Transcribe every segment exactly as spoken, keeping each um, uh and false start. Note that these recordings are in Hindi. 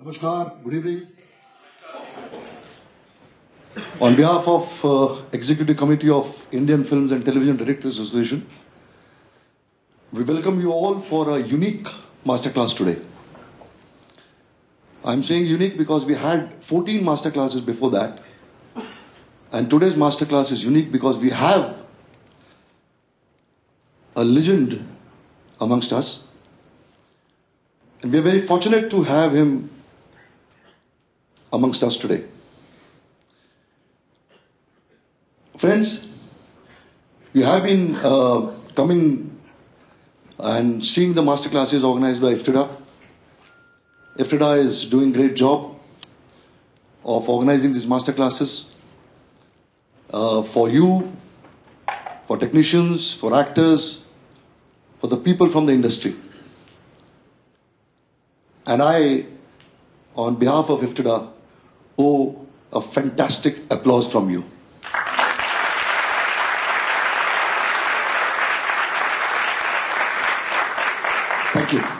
Namaskar, good evening. On behalf of uh, Executive Committee of Indian Films and Television Directors Association, we welcome you all for a unique masterclass today. I'm saying unique because we had fourteen masterclasses before that, and today's masterclass is unique because we have a legend amongst us, and we are very fortunate to have him amongst us today. Friends, you have been uh, coming and seeing the masterclasses organized by IFTDA. IFTDA is doing a great job of organizing these masterclasses uh, for you, for technicians, for actors, for the people from the industry. And I, on behalf of IFTDA, owe a fantastic applause from you. Thank you.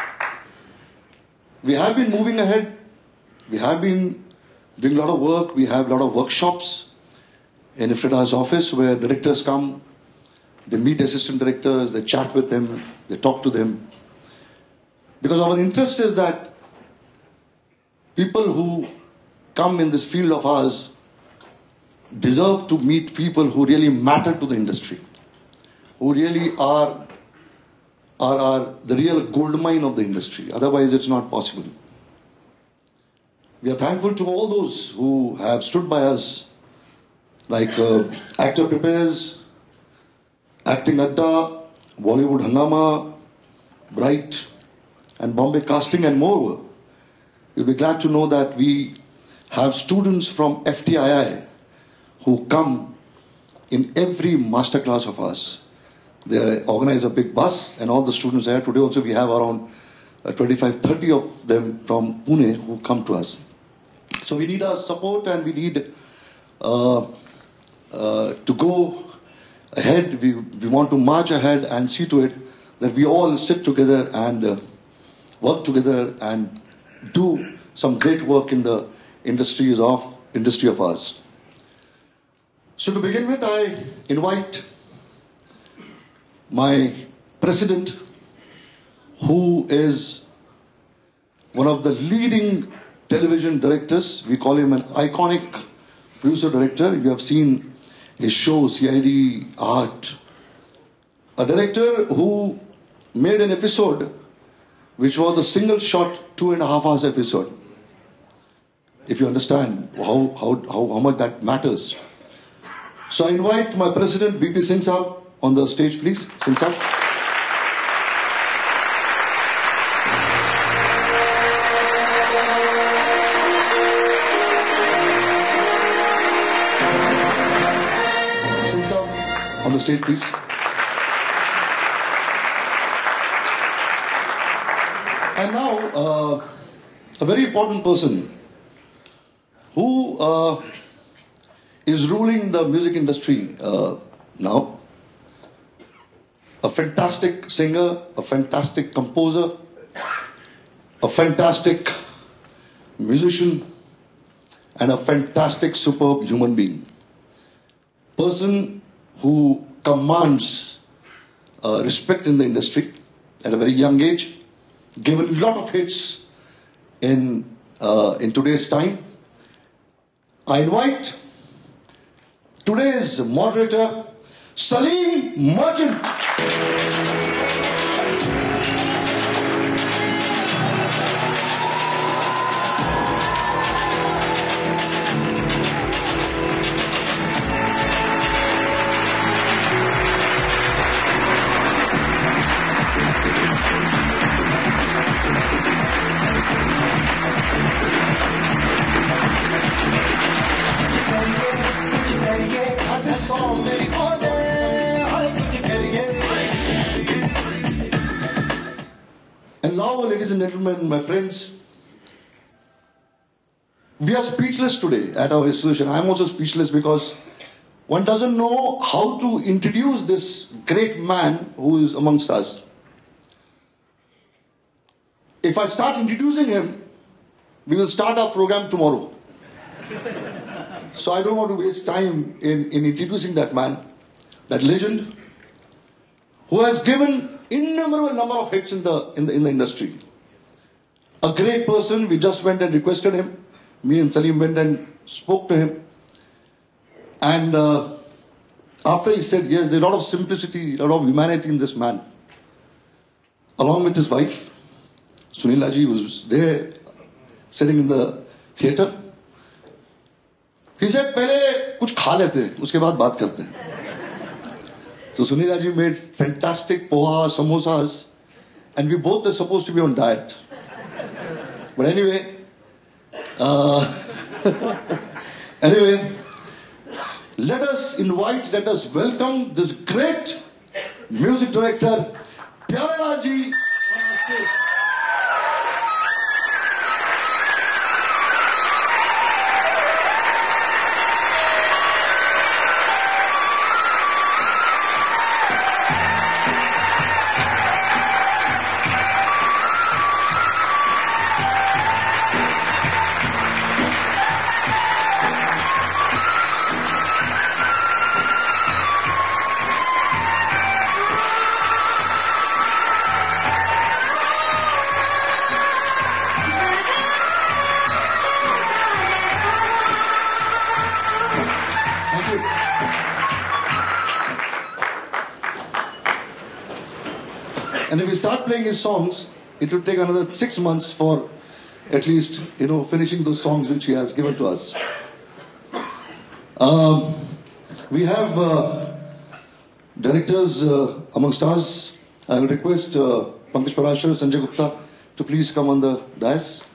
We have been moving ahead. We have been doing a lot of work. We have a lot of workshops in IFTDA's office where directors come, they meet assistant directors, they chat with them, they talk to them. Because our interest is that people who come in this field of ours deserve to meet people who really matter to the industry, who really are Are, are the real gold mine of the industry. Otherwise, it's not possible. We are thankful to all those who have stood by us, like uh, Actor Prepares, Acting Adda, Bollywood Hangama, Bright, and Bombay Casting, and more. You'll be glad to know that we have students from F T I I who come in every masterclass of us. They organize a big bus and all the students there. Today also we have around uh, twenty-five, thirty of them from Pune who come to us. So we need our support and we need uh, uh, to go ahead. We, we want to march ahead and see to it that we all sit together and uh, work together and do some great work in the industries of, industry of ours. So to begin with, I invite my president, who is one of the leading television directors. We call him an iconic producer director. You have seen his show C I D Art. A director who made an episode which was a single shot two and a half hours episode. If you understand how, how, how, how much that matters. So I invite my president B P Singh Saab on the stage, please. Singh Saab. Singh Saab on the stage, please. And now, uh, a very important person who uh, is ruling the music industry uh, now. A fantastic singer, a fantastic composer, a fantastic musician, and a fantastic, superb human being. Person who commands uh, respect in the industry at a very young age, given a lot of hits in, uh, in today's time. I invite today's moderator, Salim Merchant. And now, ladies and gentlemen, my friends, we are speechless today at our association. I am also speechless because one doesn't know how to introduce this great man who is amongst us. If I start introducing him, we will start our program tomorrow. So I don't want to waste time in, in introducing that man, that legend, who has given innumerable number of hits in the, in the, in the industry. A great person. We just went and requested him. Me and Salim went and spoke to him. And uh, after he said yes, there's a lot of simplicity, a lot of humanity in this man. Along with his wife, Sunila ji was there, sitting in the theatre. He said, "Pehle kuch kha lete, uske baad baat karte hain." So Sunila ji made fantastic poha, samosas, and we both were supposed to be on diet. But anyway, uh, anyway, let us invite, let us welcome this great music director, Pyarelal ji, on our stage. And if we start playing his songs, it will take another six months for at least, you know, finishing those songs which he has given to us. Um, we have uh, directors uh, amongst us. I will request uh, Pankaj Parashar, Sanjay Gupta to please come on the dais.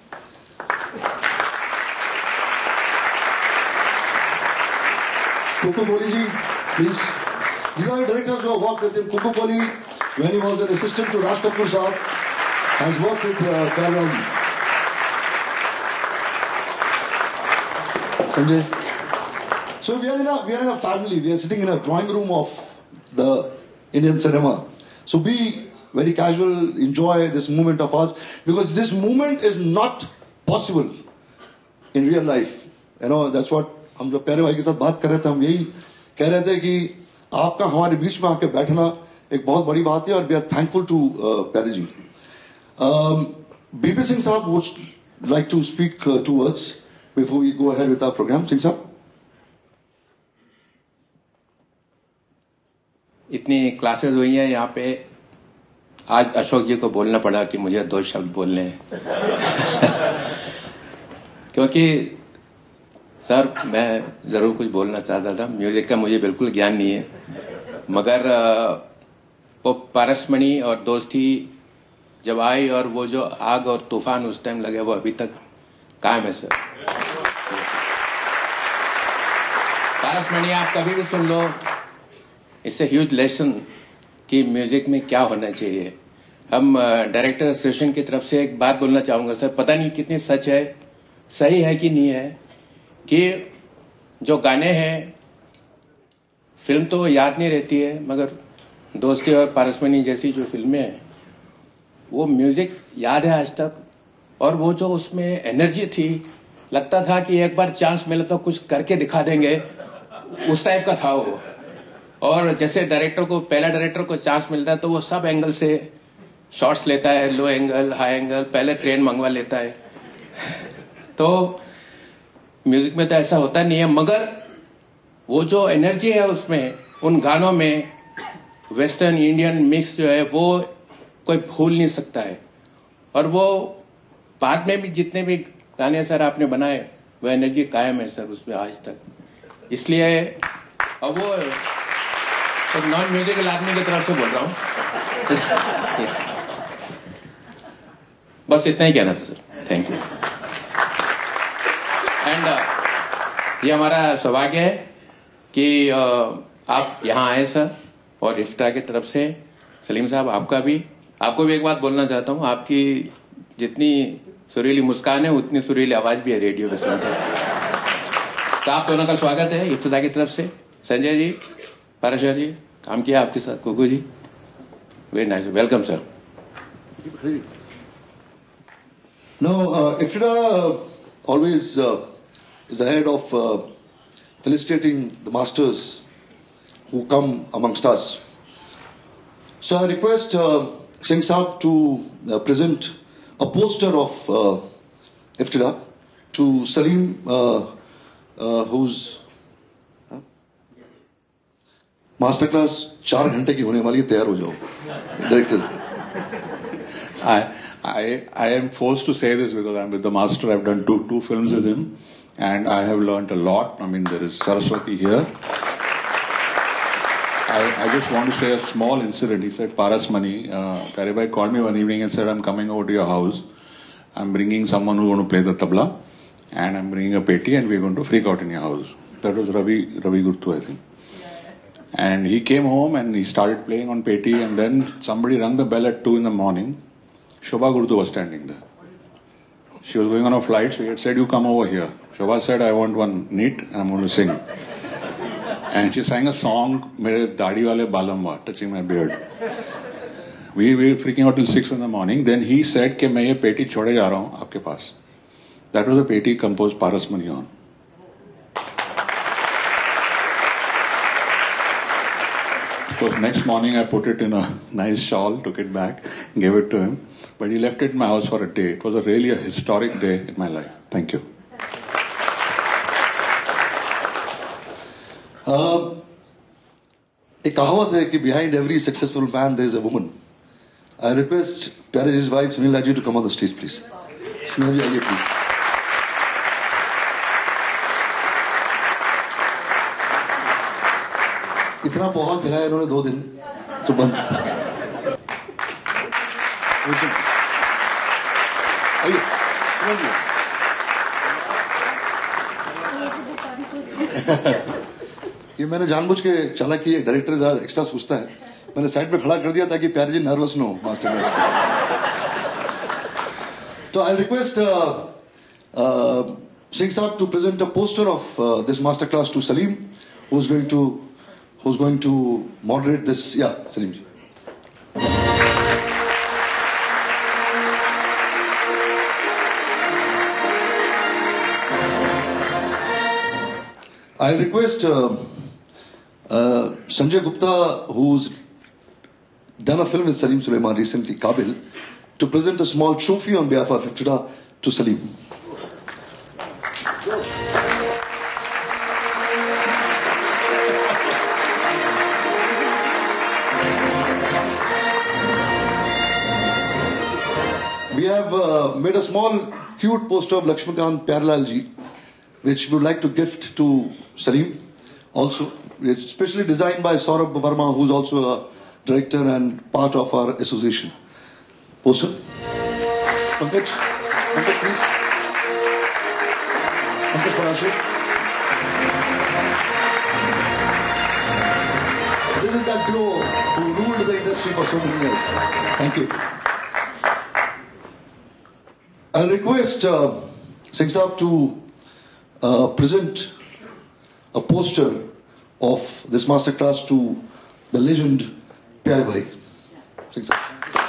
Kuku Koli ji, please. These are the directors who have worked with him. Kuku Koli, when he was an assistant to Raj Kapoor Saab, has worked with uh, Pyarelal ji. Sanjay. So we are in a we are in a family. We are sitting in a drawing room of the Indian cinema. So be very casual, enjoy this moment of ours, because this moment is not possible in real life. You know, that's what हम जब प्यारे भाई के साथ बात कर रहे थे, हम यही कह रहे थे कि आपका हमारे बीच में आके बैठना एक बहुत बड़ी बात है, और वी आर थैंकफुल टू प्यारे जी. BP Singh sahab would like to speak two words before we go ahead with our program. Singh sahab. इतनी क्लासेस हुई हैं यहाँ पे, आज अशोक जी को बोलना पड़ा कि मुझे दो शब्द बोलने हैं. क्योंकि सर मैं जरूर कुछ बोलना चाहता था. म्यूजिक का मुझे बिल्कुल ज्ञान नहीं है, मगर वो पारसमणि और दोस्ती जब आई और वो जो आग और तूफान उस टाइम लगे वो अभी तक कायम है सर. पारसमणि आप कभी भी सुन लो, इससे ह्यूज लेसन कि म्यूजिक में क्या होना चाहिए. हम डायरेक्टर एसोसिएशन की तरफ से एक बात बोलना चाहूंगा सर, पता नहीं कितनी सच है, सही है कि नहीं है, कि जो गाने हैं, फिल्म तो याद नहीं रहती है, मगर दोस्ती और पारसमणि जैसी जो फिल्में हैं वो म्यूजिक याद है आज तक. और वो जो उसमें एनर्जी थी, लगता था कि एक बार चांस मिले तो कुछ करके दिखा देंगे, उस टाइप का था वो. और जैसे डायरेक्टर को, पहला डायरेक्टर को चांस मिलता है तो वो सब एंगल से शॉट्स लेता है, लो एंगल, हाई एंगल, पहले ट्रेन मंगवा लेता है. तो म्यूजिक में तो ऐसा होता नहीं है, मगर वो जो एनर्जी है उसमें, उन गानों में वेस्टर्न इंडियन मिक्स जो है वो कोई भूल नहीं सकता है. और वो बाद में भी जितने भी गाने सर आपने बनाए, वो एनर्जी कायम है सर उसमें आज तक. इसलिए और वो तो नॉन म्यूजिकल आदमी की तरफ से बोल रहा हूं. बस इतना ही कहना था sir. Thank you. And uh, ये हमारा सौभाग्य है कि uh, आप यहाँ आए सर. और इफ्ता की तरफ से सलीम साहब आपका भी, आपको भी एक बात बोलना चाहता हूँ. आपकी जितनी सुरीली मुस्कान है उतनी सुरीली आवाज भी है रेडियो पे सुनते हैं. तो आप दोनों का स्वागत है इफ्ता की तरफ से. संजय जी, पाराशर जी, काम किया आपके साथ. Kuku ji, very nice, welcome sir. No, uh, Ifta always uh, is ahead of uh, felicitating the masters who come amongst us. So I request uh, Singh Saab to uh, present a poster of uh, Iftida to Salim, uh, uh, who's uh, master class चार घंटे की होने वाली है, तैयार हो जाओ, director. I, I, I am forced to say this because I'm with the master. I've done two, two films with him and I have learned a lot. I mean, there is Saraswati here. I, I just want to say a small incident. He said, Paras Mani, uh, Pyare Bhai called me one evening and said, I'm coming over to your house. I'm bringing someone who's going to play the tabla and I'm bringing a peti and we're going to freak out in your house. That was Ravi, Ravi Gurtu, I think. And he came home and he started playing on peti and then somebody rang the bell at two in the morning. Shobha Gurtu was standing there. She was going on a flight, so he had said, you come over here. Shobha said, I want one neat and I'm going to sing. And she sang a song, Mere Dadi Wale Balamba, touching my beard. We were freaking out till six in the morning. Then he said, कि मैं ये पेटी छोड़े जा रहा हूँ आपके पास. That was a पेटी composed Paras Mani on. Of course, next morning I put it in a nice shawl, took it back, gave it to him. But he left it in my house for a day. It was a really a historic day in my life. Thank you. Uh, एक कहावत है कि behind every successful man there is a woman. I request Pyare Ji's wife Sunil Ji to come on the stage, please. Sunil Ji, आइए please. इतना पोहा खिलाया इन्होंने दो दिन तो बंद. आइए सुनिल जी. ये मैंने जानबूझ के चला कि एक डायरेक्टर जरा एक्स्ट्रा सोचता है, मैंने साइड पे खड़ा कर दिया ताकि प्यारे जी नर्वस न हो मास्टर क्लास के. तो I request Singh Saab to present a poster of uh, this master class to Salim, who's going to who's going to moderate this. Yeah, Salim ji. I request uh, uh, Sanjay Gupta, who's done a film with Salim Sulaiman recently, Kabil, to present a small trophy on behalf of Iftida to Salim. We have uh, made a small, cute poster of Lakshmikant Pyarelal ji, which we would like to gift to Salim. Also, it's specially designed by Saurabh Verma, who's also a director and part of our association. Poster. Pankaj, Pankaj, please. Pankaj Parashar. This is that duo who ruled the industry for so many years. Thank you. I'll request uh, Singh Saab to uh, present a poster of this masterclass to the legend Pyare Bhai. Singh Saab.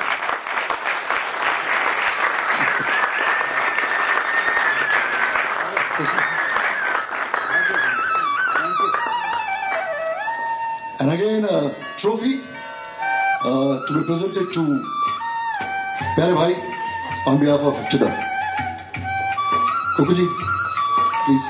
And again, a trophy uh, to be presented to Pyare Bhai on behalf of Iftida. Kukuji, please.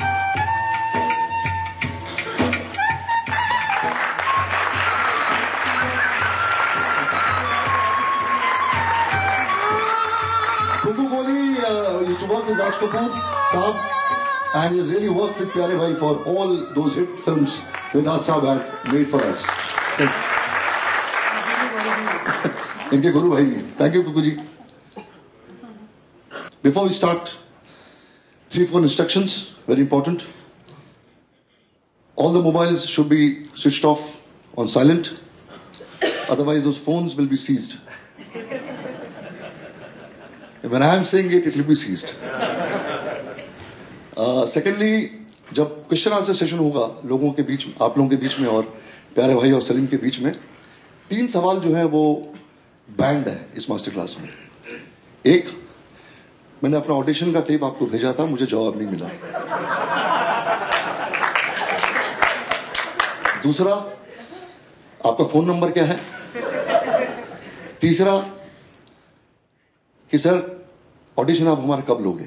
Kuku Kohli uh, used to work with Raj Kapoor Saab, and he has really worked with Pyare Bhai for all those hit films that Raj Saab had made for us. Inke Guru Bhai. Thank you, Kukuji. Before we start, three, four instructions, very important. All the mobiles should be switched off on silent. Otherwise, those phones will be seized. And when I am saying it, it will be seized. Uh, secondly, जब क्वेश्चन आंसर सेशन होगा लोगों के बीच में, आप लोगों के बीच में और प्यारे भाई और सलीम के बीच में, तीन सवाल जो है वो बैंड है इस मास्टर क्लास में. एक, मैंने अपना ऑडिशन का टेप आपको भेजा था, मुझे जवाब नहीं मिला। दूसरा, आपका फोन नंबर क्या है? तीसरा कि सर ऑडिशन आप हमारा कब लोगे?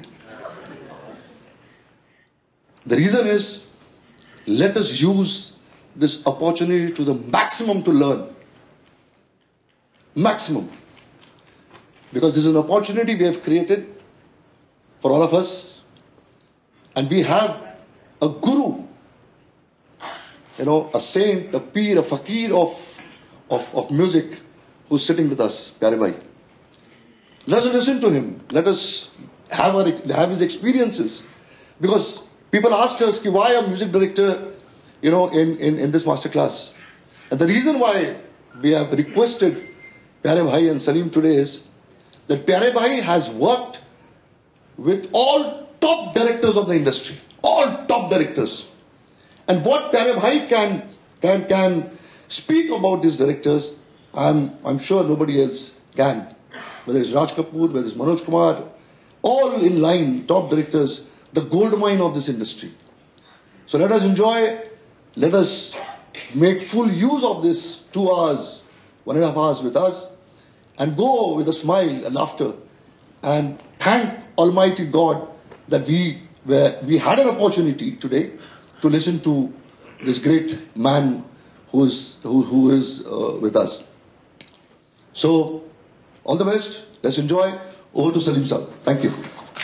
The reason is let us use this opportunity to the maximum to learn, maximum, because this is an opportunity we have created for all of us, and we have a guru, you know, a saint, a peer, a fakir of, of, of music who's sitting with us, Pyare Bhai. Let us listen to him. Let us have, our, have his experiences. Because people asked us, why a music director, you know, in, in, in this masterclass? And the reason why we have requested Pyare Bhai and Salim today is that Pyare Bhai has worked with all top directors of the industry, all top directors. And what Pyare Bhai can, can, can speak about these directors, I'm, I'm sure nobody else can. Whether it's Raj Kapoor, whether it's Manoj Kumar, all in line, top directors, the gold mine of this industry. So let us enjoy, let us make full use of this two hours, one and a half hours with us, and go with a smile, a laughter, and thank Almighty God that we were, we had an opportunity today to listen to this great man who is, who, who is uh, with us. So, all the best. Let's enjoy. Over to Salim Saab. Thank you.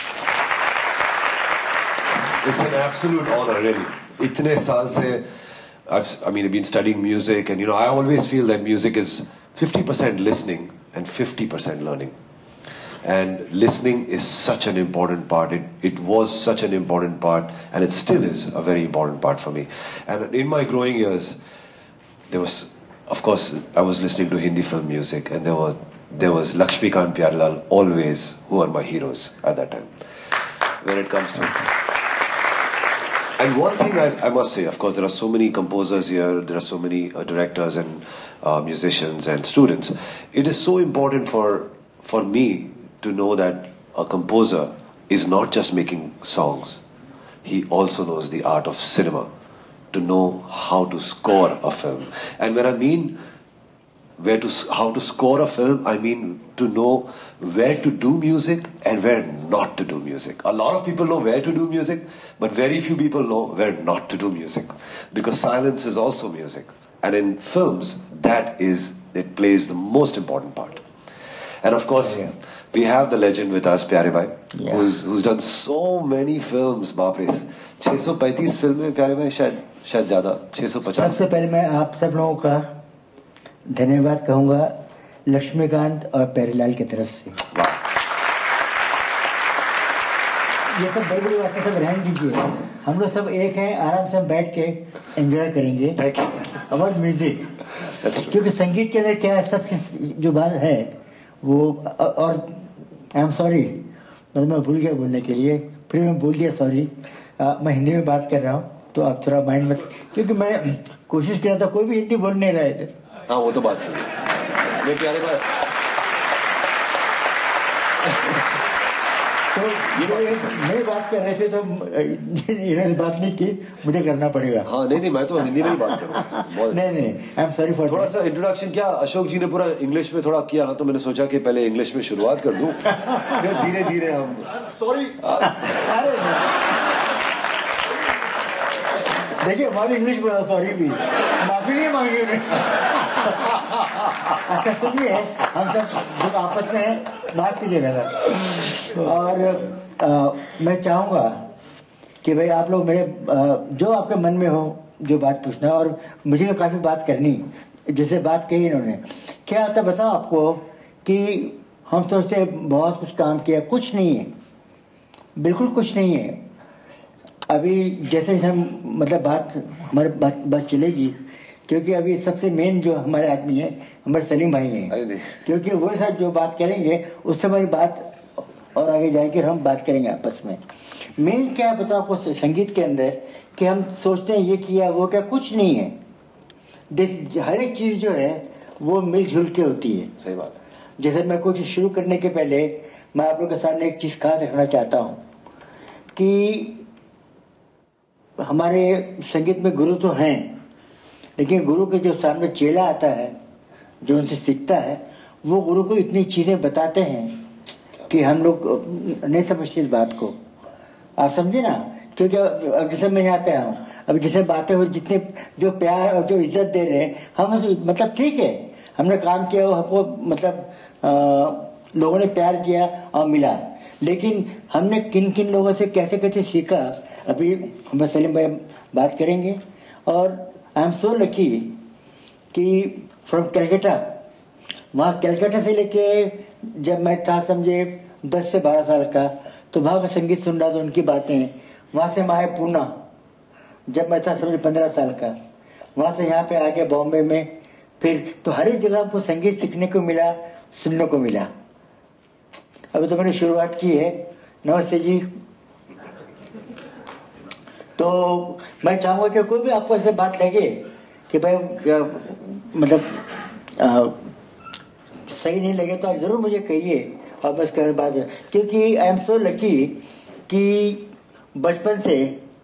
It's an absolute honor, really. Itne saal se, I've, I mean, I've been studying music, and you know, I always feel that music is fifty percent listening and fifty percent learning. And listening is such an important part. It, it was such an important part, and it still is a very important part for me. And in my growing years, there was, of course, I was listening to Hindi film music, and there was there was Lakshmikant Pyarelal, always, who are my heroes at that time, when it comes to. And one thing I, I must say, of course, there are so many composers here, there are so many uh, directors and uh, musicians and students. It is so important for for me to know that a composer is not just making songs. He also knows the art of cinema, to know how to score a film. And when I mean where to how to score a film, I mean to know where to do music and where not to do music. A lot of people know where to do music, but very few people know where not to do music, because silence is also music. And in films, that is, it plays the most important part. And of course, yeah, we have the legend with us, Pyare Bhai, yeah, who's, who's done so many films, बाप रे, छह सौ पैंतीस फिल्में प्यारे भाई, शायद शायद ज्यादा, छह सौ पचास. सबसे पहले मैं आप सब लोगों का धन्यवाद कहूंगा लक्ष्मीकांत और प्यारेलाल की तरफ से. ये सब बड़ी बड़ी बातें सब रहने दीजिए, हम लोग सब एक हैं, आराम से हम बैठ के एंजॉय करेंगे अबाउट म्यूजिक. क्योंकि संगीत के अंदर क्या है, सबसे जो बात है वो, और आई एम सॉरी, मतलब मैं भूल गया बोलने के लिए, फिर मैं भूल गया, सॉरी. मैं हिंदी में बात कर रहा हूँ, तो आप थोड़ा माइंड मत, क्योंकि मैं कोशिश कर रहा था, कोई भी हिंदी बोल नहीं रहा है. हाँ, वो तो बात सही है. मैं प्यारे भाई, तो ये नई बात कर रहे थे, तो इन्होंने बात नहीं की, मुझे करना पड़ेगा. हाँ, नहीं नहीं, मैं तो हिंदी में ही बात करूँगा. नहीं नहीं, आई एम सॉरी फॉर. थोड़ा सा इंट्रोडक्शन, क्या अशोक जी ने पूरा इंग्लिश में थोड़ा किया ना, तो मैंने सोचा कि पहले इंग्लिश में शुरुआत कर दूं, फिर धीरे धीरे हम. सॉरी. देखिए, हमारी इंग्लिश बोला, सॉरी भी, माफी नहीं मांगी उन्हें. अच्छा सुनिए, हम सब आपस में बात कीजिएगा. और आ, मैं चाहूँगा कि भाई आप लोग मेरे आ, जो आपके मन में हो, जो बात पूछना, और मुझे भी काफ़ी बात करनी, जैसे बात कही इन्होंने. क्या होता बताओ आपको कि हम सोचते बहुत कुछ काम किया, कुछ नहीं है, बिल्कुल कुछ नहीं है. अभी जैसे हम मतलब बात हमारे बात बात चलेगी, क्योंकि अभी सबसे मेन जो हमारे आदमी है हमारे सलीम भाई हैं, क्योंकि वो साथ जो बात करेंगे उससे हमारी बात और आगे जाएगी, और हम बात करेंगे आपस में. मेन क्या बताओ आपको संगीत के अंदर, कि हम सोचते हैं ये किया वो क्या, कुछ नहीं है. हर एक चीज जो है वो मिलजुल के होती है. सही बात. जैसे मैं कुछ शुरू करने के पहले मैं आप लोगों के सामने एक चीज खास रखना चाहता हूं कि हमारे संगीत में गुरु तो हैं, लेकिन गुरु के जो सामने चेला आता है, जो उनसे सीखता है, वो गुरु को इतनी चीजें बताते हैं कि हम लोग नहीं समझते इस बात को। आप समझे ना, क्योंकि जैसे मैं यहाँ पे आया हूँ, अब जैसे बातें हो, जितने जो प्यार और जो इज्जत दे रहे हैं हम, मतलब ठीक है, हमने काम किया, हमको मतलब आ, लोगों ने प्यार किया और मिला, लेकिन हमने किन किन लोगों से कैसे कैसे सीखा, अभी हम सलीम भाई बात करेंगे। और आई एम सो लकी कि फ्रॉम कैलकाटा, वहाँ कैलकाटा से लेके जब मैं था समझे दस से बारह साल का, तो वहाँ का संगीत सुन रहा था, उनकी बातें। वहाँ से मैं आया पूना जब मैं था समझे पंद्रह साल का, वहाँ से यहाँ पे आके बॉम्बे में, फिर तो हर एक जगह आपको संगीत सीखने को मिला, सुनने को मिला। अभी तो मैंने शुरुआत की है। नमस्ते जी। तो मैं चाहूंगा कि कोई भी आपको ऐसे बात लगे कि भाई मतलब आ, सही नहीं लगे तो आप जरूर मुझे कहिए और बस कर बात, क्योंकि आई एम सो लकी कि बचपन से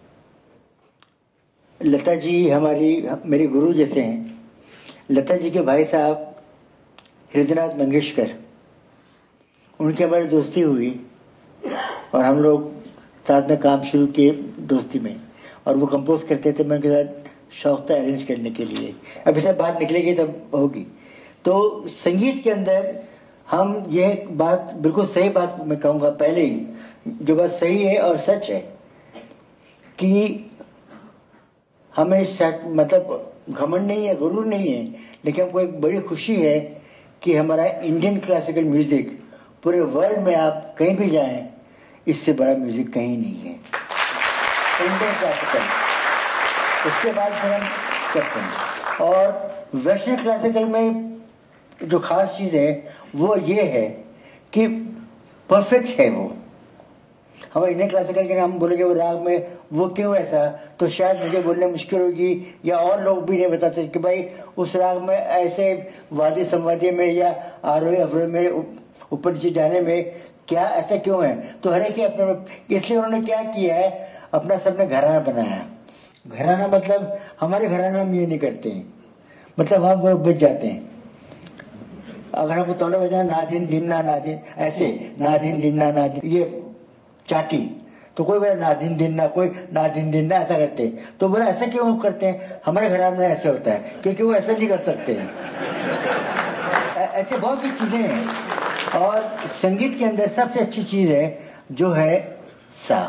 लता जी हमारी मेरे गुरु जैसे हैं। लता जी के भाई साहब हृदयनाथ मंगेशकर, उनकी हमारी दोस्ती हुई और हम लोग साथ में काम शुरू किए दोस्ती में, और वो कंपोज करते थे, मैं उनके साथ शौक था अरेंज करने के लिए। अब सब बात निकलेगी तब होगी। तो संगीत के अंदर हम ये बात, बिल्कुल सही बात मैं कहूँगा पहले ही, जो बात सही है और सच है कि हमें मतलब घमंड नहीं है, गुरूर नहीं है, लेकिन हमको एक बड़ी खुशी है कि हमारा इंडियन क्लासिकल म्यूजिक पूरे वर्ल्ड में आप कहीं भी जाएं, इससे बड़ा म्यूजिक कहीं नहीं है, इंडियन क्लासिकल। उसके बाद फिर हम करते हैं। और वेस्टर्न क्लासिकल में जो खास चीज है वो ये है कि परफेक्ट है वो। हम इंडियन क्लासिकल के नाम बोलेंगे वो राग में वो क्यों ऐसा, तो शायद मुझे बोलने मुश्किल होगी, या और लोग भी नहीं बताते कि भाई उस राग में ऐसे वादी संवादी में या आरोही अवरोही में ऊपर नीचे जाने में क्या ऐसा क्यों है। तो हर एक के अपने, इसलिए उन्होंने क्या किया है, अपना सबने घराना बनाया। घराना मतलब हमारे घराने में हम ये नहीं करते हैं, मतलब हम वो बच जाते हैं। अगर हमको तौले बजाना नादिन दिन्ना नादिन, ऐसे नादिन दिन्ना नादिन, ये चाटी, तो कोई बोला नादिन दिन्ना, कोई नादिन दिन्ना, ऐसा करते हैं। तो बोला ऐसा क्यों करते हैं, हमारे घर में ऐसे होता है, क्योंकि वो ऐसा नहीं कर सकते हैं। ऐसे बहुत सी चीजें हैं। और संगीत के अंदर सबसे अच्छी चीज है जो है सा।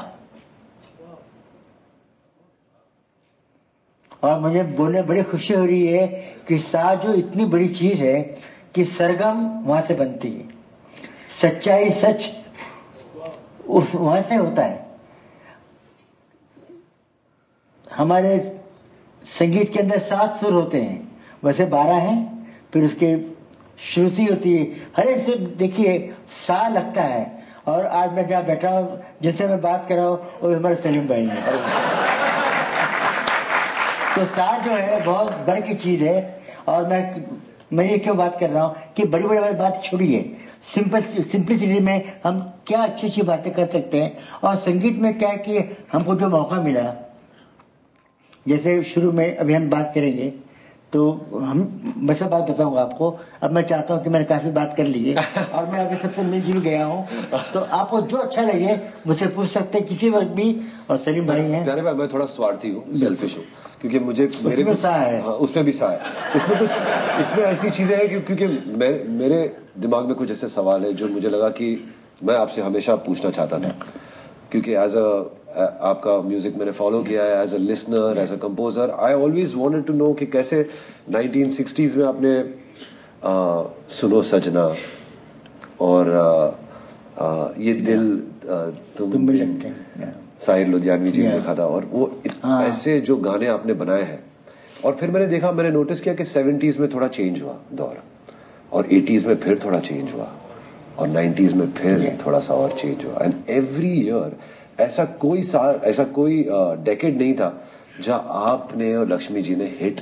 और मुझे बोलने बड़ी खुशी हो रही है कि सा जो इतनी बड़ी चीज है कि सरगम वहां से बनती है, सच्चाई सच उस वहां से होता है। हमारे संगीत के अंदर सात सुर होते हैं, वैसे बारह हैं, फिर उसके श्रुति होती है। हर एक से देखिए सा लगता है। और आज मैं जहाँ बैठा हूँ, जिनसे मैं बात कर रहा हूँ, वो हमारे सलीम भाई हैं। तो सा जो है बहुत बड़ी की चीज है। और मैं मैं ये क्यों बात कर रहा हूँ कि बड़ी बड़ी बड़ी बात छोड़िए, सिंपल सिंपलिसिटी में हम क्या अच्छी अच्छी बातें कर सकते हैं। और संगीत में क्या है कि हमको जो मौका मिला, जैसे शुरू में अभी हम बात करेंगे, तो हम मैं सब बात बताऊंगा आपको। अब मैं चाहता हूँ कि मैंने काफी बात कर ली है और मैं अभी सबसे मिलजुल गया हूँ, तो आपको जो अच्छा लगे मुझसे पूछ सकते हैं किसी वक्त भी। और सलीम भाई हैं। प्यारे भाई, मैं थोड़ा स्वार्थी हूँ, सेल्फिश हूँ, क्योंकि मुझे मेरे कुछ सा है, हाँ, उसमें भी सा है, इसमें कुछ इसमें ऐसी चीजें हैं क्योंकि मेरे मेरे दिमाग में कुछ ऐसे सवाल है जो मुझे लगा कि मैं आपसे हमेशा पूछना चाहता था। क्योंकि एज अ आपका म्यूजिक मैंने फॉलो किया है, as a listener, as a composer, I always wanted to know कि कैसे नाइनटीन सिक्सटीज़ में आपने आ, सुनो सजना और आ, आ, ये दिल आ, तुम, तुम भी लगते हैं, साहिर लुधियानवी जी ने लिखा था। और वो हाँ। ऐसे जो गाने आपने बनाए हैं। और फिर मैंने देखा, मैंने नोटिस किया कि सेवेंटीज में थोड़ा चेंज हुआ दौर, और एटीज में फिर थोड़ा चेंज हुआ, और नाइन्टीज में फिर थोड़ा सा और चेंज हुआ। एंड एवरी ईयर ऐसा कोई साल, ऐसा कोई डेकेड नहीं था जहां आपने और लक्ष्मी जी ने हिट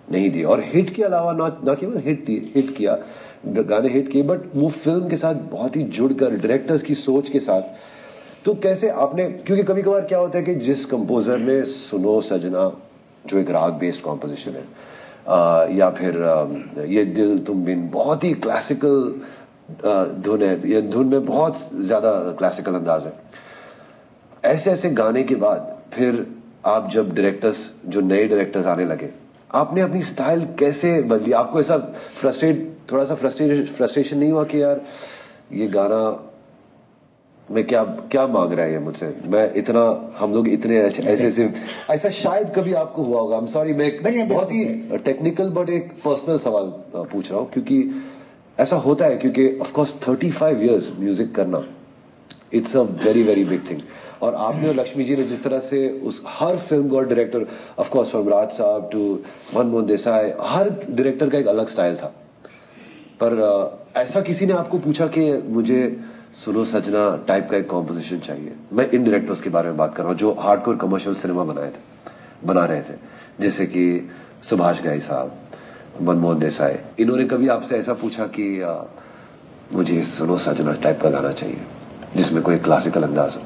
नहीं दिए, और हिट के अलावा ना ना केवल हिट दिए, हिट किया, गाने हिट किए, बट वो फिल्म के साथ बहुत ही जुड़कर डायरेक्टर्स की सोच के साथ। तो कैसे आपने, क्योंकि कभी कभार क्या होता है कि जिस कंपोजर ने सुनो सजना जो एक राग बेस्ड कॉम्पोजिशन है, आ, या फिर आ, ये दिल तुम बिन बहुत ही क्लासिकल धुन है, ये धुन में बहुत ज्यादा क्लासिकल अंदाज है, ऐसे ऐसे गाने के बाद फिर आप जब डायरेक्टर्स, जो नए डायरेक्टर्स आने लगे, आपने अपनी स्टाइल कैसे बदली? आपको ऐसा फ्रस्ट्रेट थोड़ा सा फ्रस्ट्रेशन फ्रस्ट्रेशन नहीं हुआ कि यार ये गाना मैं क्या क्या मांग रहा है ये मुझसे, मैं इतना, हम लोग इतने ऐसे ऐसे ऐसा शायद कभी आपको हुआ होगा? आई एम सॉरी, मैं बहुत ही टेक्निकल बट एक पर्सनल सवाल पूछ रहा हूँ, क्योंकि ऐसा होता है, क्योंकि of course thirty five years music करना, it's a very very big thing. और आपने और लक्ष्मी जी ने जिस तरह से उस हर फिल्म को, director of course from Raj sahab to Manmohan Desai, हर डायरेक्टर का एक अलग स्टाइल था, पर uh, ऐसा किसी ने आपको पूछा कि मुझे सुनो सजना टाइप का एक कॉम्पोजिशन चाहिए? मैं इन डायरेक्टर्स के बारे में बात कर रहा हूँ जो हार्डकोर कमर्शियल सिनेमा बनाए थे बना रहे थे, जैसे कि सुभाष घई साहब, मनमोहन देसाई, इन्होंने कभी आपसे ऐसा पूछा कि आ, मुझे सुनो सजना टाइप का गाना चाहिए जिसमें कोई क्लासिकल अंदाज हो?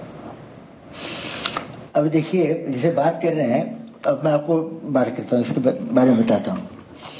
अब देखिए, जैसे बात कर रहे हैं, अब मैं आपको बात करता हूँ, इसके बारे में बताता हूँ।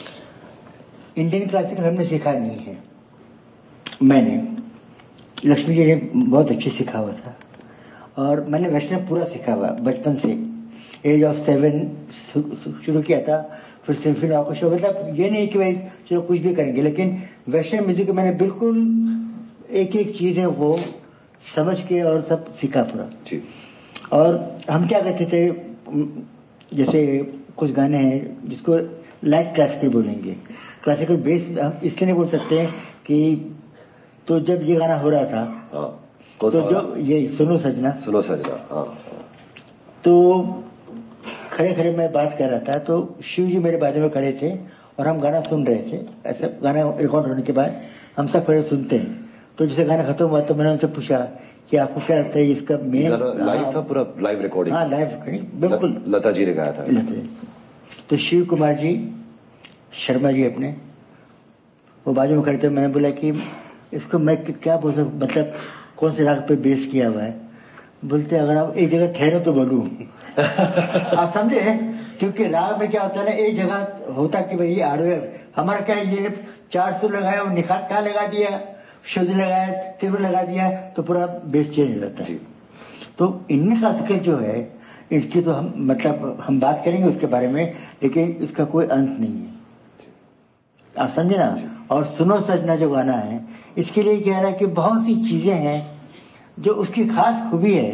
इंडियन क्लासिकल हमने सीखा नहीं है, मैंने, लक्ष्मी जी ने बहुत अच्छे सीखा हुआ था, और मैंने वेस्टर्न पूरा सीखा हुआ बचपन से, एज ऑफ सेवन शुरू किया था, फिर सिम्फनी ऑर्केस्ट्रा, मतलब ये नहीं कि भाई चलो कुछ भी करेंगे, लेकिन वेस्टर्न म्यूजिक मैंने बिल्कुल एक एक चीज है वो समझ के और सब सीखा पूरा जी। और हम क्या करते थे, जैसे कुछ गाने हैं जिसको लाइट क्लासिकल बोलेंगे, क्लासिकल बेस हम इसलिए नहीं बोल सकते हैं कि, तो जब ये गाना हो रहा था, हाँ, तो जो ये सुनो सजना सुनो सजना, हाँ, तो खड़े खड़े मैं बात कर रहा था, तो शिव जी मेरे बाजू में खड़े थे और हम गाना सुन रहे थे। ऐसा गाना रिकॉर्ड होने के बाद हम सब खड़े सुनते हैं, तो जैसे गाना खत्म हुआ तो मैंने उनसे पूछा कि आपको क्या लगता है इसका मेन, लाइव था पूरा, लाइव रिकॉर्डिंग? हाँ, लाइव रिकॉर्डिंग बिल्कुल, लता जी ने गाया था। तो शिव कुमार जी शर्मा जी अपने वो बाजू में खड़े थे। मैंने बोला कि इसको मैं क्या बोल सकता, मतलब कौन से राग पे बेस किया हुआ है? बोलते अगर आप एक जगह ठहरो तो बोलूं। आप समझे, क्योंकि राग में क्या होता है ना, एक जगह होता कि भाई आरोह, हमारा क्या ये चार सुर लगाया और निखात कहाँ लगा दिया, शुद्ध लगाया, तीव्र लगा दिया, तो पूरा बेस चेंज हो जाता है। तो इंडियन क्लासिकल जो है, इसकी तो हम मतलब हम बात करेंगे उसके बारे में, लेकिन इसका कोई अंत नहीं है, आप समझे ना। और सुनो सजना जो गाना है, इसके लिए कह रहा है कि बहुत सी चीजें हैं जो उसकी खास खूबी है,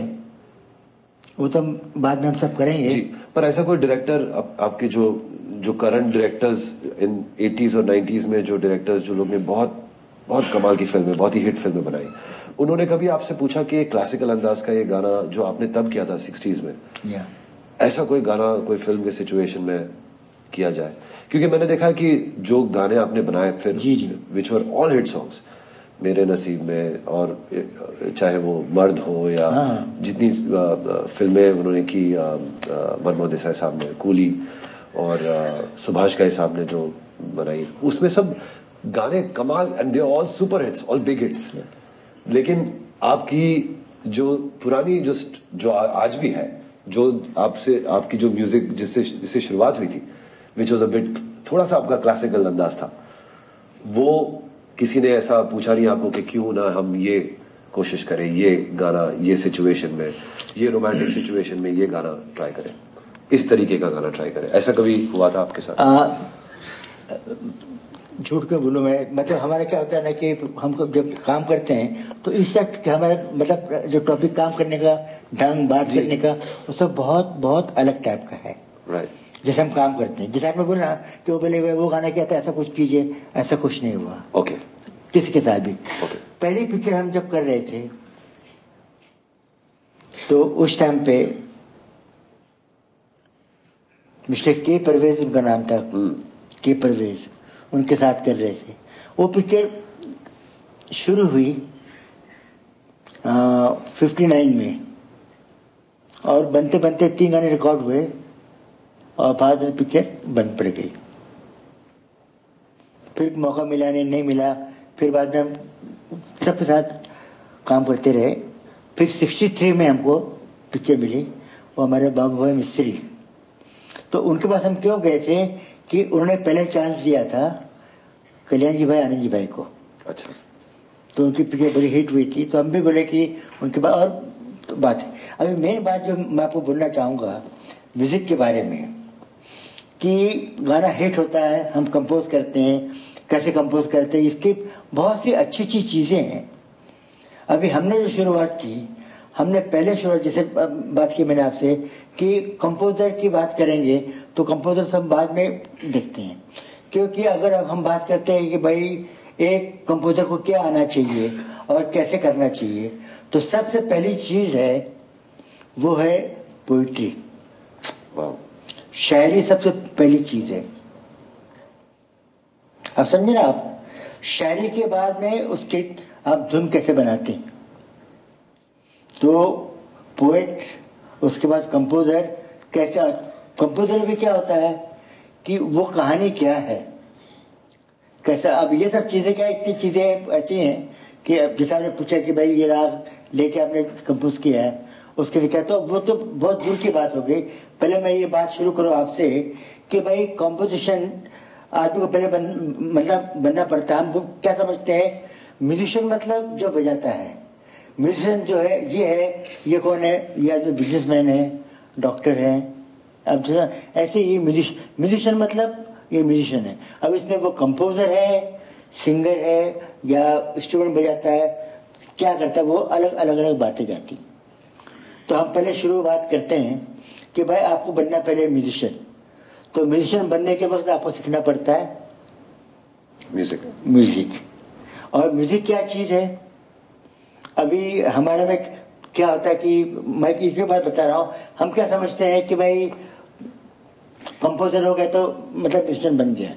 वो तो बाद में हम सब करेंगे जी। पर ऐसा कोई डायरेक्टर आप, आपके जो जो करंट डायरेक्टर्स इन एटीज़ और नाइंटीज़ में, जो डायरेक्टर्स जो लोग ने बहुत बहुत कमाल की फिल्में, बहुत ही हिट फिल्में बनाई, उन्होंने कभी आपसे पूछा कि क्लासिकल अंदाज का ये गाना जो आपने तब किया था सिक्सटीज में, या ऐसा कोई गाना कोई फिल्म के सिचुएशन में किया जाए? क्योंकि मैंने देखा कि जो गाने आपने बनाए फिर, जी जी, which were all hit songs, मेरे नसीब में, और चाहे वो मर्द हो या हाँ। जितनी फिल्में उन्होंने की, मनमोहन देसाई साहब ने, कूली, और सुभाष घई साहब ने जो बनाई, उसमें सब गाने कमाल, and they all super hits, all big hits. लेकिन आपकी जो पुरानी जो जो आज भी है, जो आपसे आपकी जो म्यूजिक जिससे जिससे शुरुआत हुई थी, विच वॉज अ बिट, थोड़ा सा आपका क्लासिकल अंदाज था, वो किसी ने ऐसा पूछा नहीं आपको कि क्यों ना हम ये कोशिश करें, ये गाना ये सिचुएशन में, ये रोमांटिक सिचुएशन में ये गाना ट्राई करें, इस तरीके का गाना ट्राई करें? ऐसा कभी हुआ था आपके साथ? झूठ क्यों बोलूं मैं, मतलब हमारा क्या होता है ना कि हम जब काम करते हैं तो इस सब हमारा मतलब जो टॉपिक काम करने का ढंग, बात करने का, वो सब बहुत बहुत अलग टाइप का है। राइट, जैसे हम काम करते हैं, जैसे आपने बोला कि वो बोले वो गाना क्या था, ऐसा कुछ कीजिए, ऐसा कुछ नहीं हुआ। ओके, किसी के साथ भी। ओके, पहली पिक्चर हम जब कर रहे थे तो उस टाइम पे मिस्टर के परवेज उनका नाम था, के परवेज, उनके साथ कर रहे थे। वो पिक्चर शुरू हुई फिफ्टी नाइन में, और बनते बनते तीन गाने रिकॉर्ड हुए और बाद में पिक्चर बंद पड़ गई। फिर मौका मिला नहीं नहीं मिला, फिर बाद में हम सबके साथ काम करते रहे। फिर सिक्सटी थ्री में हमको पिक्चर मिली, वो हमारे बाबू भाई मिस्त्री। तो उनके पास हम क्यों गए थे कि उन्होंने पहले चांस दिया था कल्याण जी भाई आनंद जी भाई को। अच्छा। तो उनकी पिक्चर बड़ी हिट हुई थी, तो हम भी बोले कि उनके बाद और तो बात है। अभी मेन बात जो मैं आपको बोलना चाहूँगा म्यूजिक के बारे में, कि गाना हिट होता है, हम कंपोज करते हैं, कैसे कंपोज करते हैं, इसकी बहुत सी अच्छी अच्छी चीज़ें हैं। अभी हमने जो शुरुआत की, हमने पहले शुरुआत जैसे बात की मैंने आपसे कि कंपोजर की बात करेंगे तो कंपोजर सब बाद में देखते हैं, क्योंकि अगर अब हम बात करते हैं कि भाई एक कंपोजर को क्या आना चाहिए और कैसे करना चाहिए, तो सबसे पहली चीज है वो है पोइट्री, शायरी सबसे पहली चीज है। आप समझे ना, आप शायरी के बाद में उसके आप धुन कैसे बनाते हैं, तो पोएट, उसके बाद कंपोजर कैसे, कंपोजर भी क्या होता है कि वो कहानी क्या है, कैसा। अब ये सब चीजें क्या, इतनी चीजें ऐसी हैं कि अब जैसा आपने पूछा कि भाई ये राग लेके आपने कंपोज किया है, उसके लिए क्या, तो वो तो बहुत दूर की बात हो गई। पहले मैं ये बात शुरू करूं आपसे कि भाई कंपोजिशन आदमी को पहले बन, मतलब बनना पड़ता है। हम क्या समझते हैं म्यूजिशियन मतलब जो बजाता है, म्यूजिशियन जो है ये है, ये कौन है, ये आदमी बिजनेसमैन है, डॉक्टर है। अब जो ऐसे ही म्यूजिशियन मतलब ये म्यूजिशियन है। अब इसमें वो कंपोजर है, सिंगर है या इंस्ट्रूमेंट बजाता है, क्या करता है, वो अलग अलग अलग बातें जाती। तो हम पहले शुरुआत करते हैं कि भाई आपको बनना पहले म्यूजिशियन। तो म्यूजिशियन बनने के वक्त आपको सीखना पड़ता है म्यूजिक। म्यूजिक और म्यूजिक क्या चीज है। अभी हमारे में क्या होता है कि मैं एक बात बता रहा हूं, हम क्या समझते हैं कि भाई कंपोजर हो गया तो मतलब म्यूजिशियन बन गया।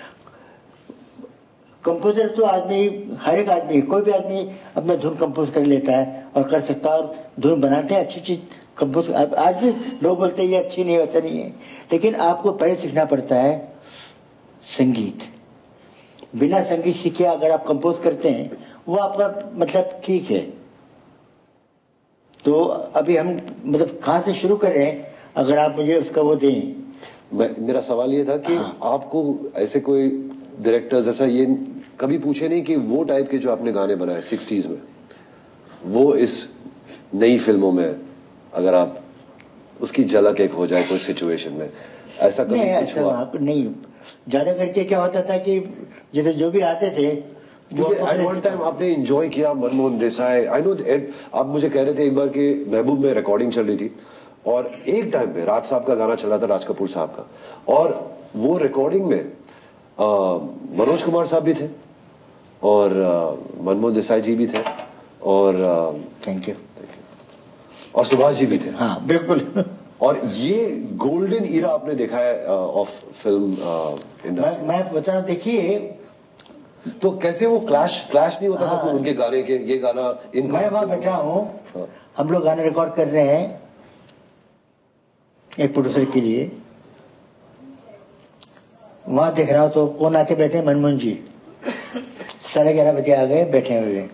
कंपोजर तो आदमी, हर एक आदमी, कोई भी आदमी अपना धुन कंपोज कर लेता है और कर सकता है, और धुन बनाते हैं अच्छी चीज कंपोज। आज भी लोग बोलते हैं ये अच्छी नहीं है, वैसा नहीं है, लेकिन आपको पहले सीखना पड़ता है संगीत। बिना संगीत सीखे अगर आप कंपोज करते हैं वो आपका मतलब ठीक है। तो अभी हम मतलब कहाँ से शुरू कर रहे हैं, अगर आप मुझे उसका वो दें। मैं, मेरा सवाल ये था कि हाँ। आपको ऐसे कोई डायरेक्टर्स ऐसा ये कभी पूछे नहीं कि वो टाइप के जो आपने गाने बनाए सिक्सटीज में, वो इस नई फिल्मों में अगर आप उसकी झलक एक हो जाए कोई सिचुएशन में, ऐसा कभी नहीं, कुछ हुआ? ऐसा नहीं। ज्यादा करके क्या होता था कि जैसे जो भी आते थे एट वन टाइम आपने एंजॉय किया मनमोहन देसाई। आई नो आप मुझे कह रहे थे एक बार कि महबूब में रिकॉर्डिंग चल रही थी और एक टाइम पे राज साहब का गाना चल रहा था, राज कपूर साहब का, और वो रिकॉर्डिंग में आ, मनोज कुमार साहब भी थे और मनमोहन देसाई जी भी थे और थैंक यू और सुभाष जी भी थे। हाँ बिल्कुल। और ये गोल्डन ईरा आपने देखा है ऑफ फिल्म इंडस्ट्री। मैं बता रहा हूँ, देखिए तो कैसे वो क्लैश क्लैश नहीं होता हाँ, था उनके गाने के, ये गाना इन मैं वहां बैठा हूँ हाँ। हम लोग गाना रिकॉर्ड कर रहे हैं एक प्रोड्यूसर के लिए, वहां देख रहा हूं तो कौन आके बैठे, मनमोहन जी साढ़े ग्यारह बजे आ गए, बैठे हुए।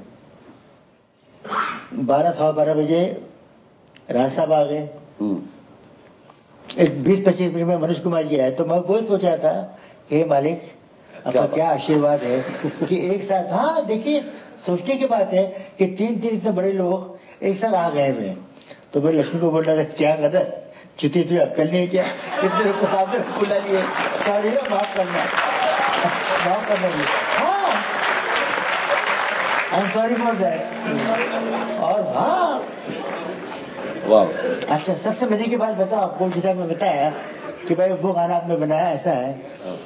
बारह सवा बारह बजे राज साहब आ गए, एक बीस पच्चीस मिनट में मनोज कुमार जी आए। तो मैं वही सोच रहा था हे मालिक आपका क्या आशीर्वाद है कि एक साथ, हाँ देखिए सोचने की बात है कि तीन तीन इतने बड़े लोग एक साथ आ गए हुए। तो मैं लक्ष्मी को बोल रहा था क्या कर रहा चुती तुझे अक्कल नहीं है क्या, इतने लोग को सामने स्कूल डालिए, सॉरी माफ करना माफ करना जी, हाँ I am sorry for that. और हाँ वाह। अच्छा सबसे मजे की बात बताओ आपको, जैसा मैं बताया कि भाई वो गाना आपने बनाया ऐसा है।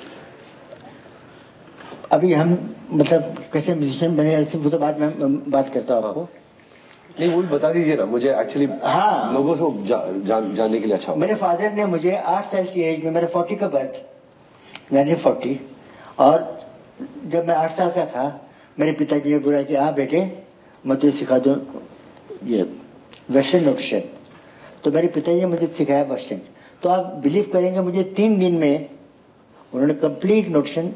अभी हम मतलब कैसे म्यूजिशियन बने वो तो बाद में बात करता हूँ आपको। नहीं वो भी बता दीजिए ना मुझे, एक्चुअली हाँ लोगों से जा, जान, जानने के लिए अच्छा। मेरे फादर ने मुझे आठ साल की एज में, मेरे फोर्टी का बर्थ यानी फोर्टी, और जब मैं आठ साल का था मेरे पिताजी ने बोला कि हाँ बेटे मैं तुझे सिखा दूँ ये वेस्टर्न नोटेशन। तो मेरे पिताजी ने मुझे सिखाया वेस्टर्न। तो आप बिलीव करेंगे मुझे तीन दिन में उन्होंने कंप्लीट नोटेशन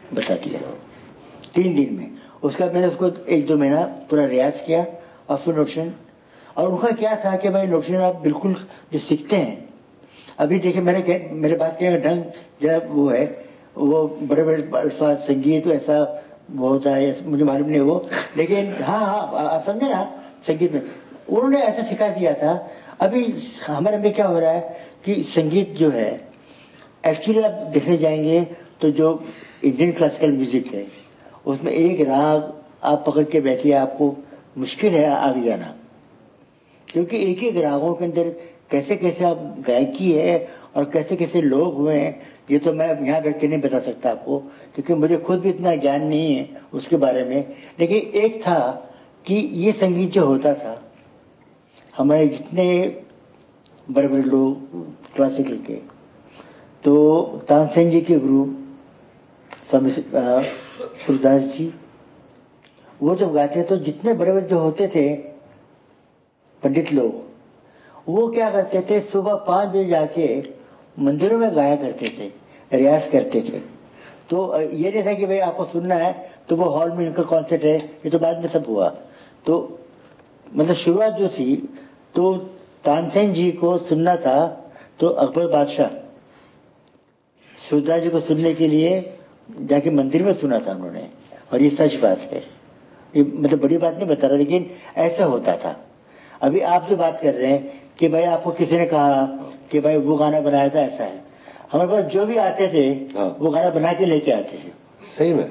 बता दिया तीन दिन में। उसका मैंने उसको एक दो महीना पूरा रियाज किया और फिर नोटेशन। और उनका क्या था कि भाई नोटेशन आप बिल्कुल जो सीखते हैं, अभी देखिए मैंने मेरे बात कहने का ढंग जरा वो है, वो बड़े बड़े अल्फाज संगीत तो ऐसा वो होता है, मुझे मालूम नहीं वो, लेकिन हाँ हाँ आप समझे ना, संगीत में उन्होंने ऐसा सिखा दिया था। अभी हमारे में क्या हो रहा है कि संगीत जो है एक्चुअली आप देखने जाएंगे तो जो इंडियन क्लासिकल म्यूजिक है उसमें एक राग आप पकड़ के बैठिए, आपको मुश्किल है आगे जाना, क्योंकि एक एक रागों के अंदर कैसे कैसे आप गायकी है और कैसे कैसे लोग हुए हैं, ये तो मैं यहाँ बैठ के नहीं बता सकता आपको, क्योंकि मुझे खुद भी इतना ज्ञान नहीं है उसके बारे में। लेकिन एक था कि ये संगीत जो होता था, हमारे जितने बड़े बड़े लोग क्लासिकल के, तो तानसेन जी के गुरु स्वामी सूरदास जी, वो जब गाते तो जितने बड़े बड़े जो होते थे पंडित लोग, वो क्या करते थे, सुबह पांच बजे जाके मंदिरों में गाया करते थे, रियाज करते थे। तो ये नहीं था कि भाई आपको सुनना है तो वो हॉल में इनका कॉन्सर्ट है, ये तो बाद में सब हुआ। तो मतलब शुरुआत जो थी, तो तानसेन जी को सुनना था तो अकबर बादशाह सूरदास जी को सुनने के लिए जाके मंदिर में सुना था उन्होंने, और ये सच बात है, ये मतलब बड़ी बात नहीं बता रहा, लेकिन ऐसा होता था। अभी आप जो बात कर रहे हैं कि भाई आपको किसी ने कहा कि भाई वो गाना बनाया था, ऐसा है, हमारे पास जो भी आते थे हाँ। वो गाना बना के लेके आते थे। सही में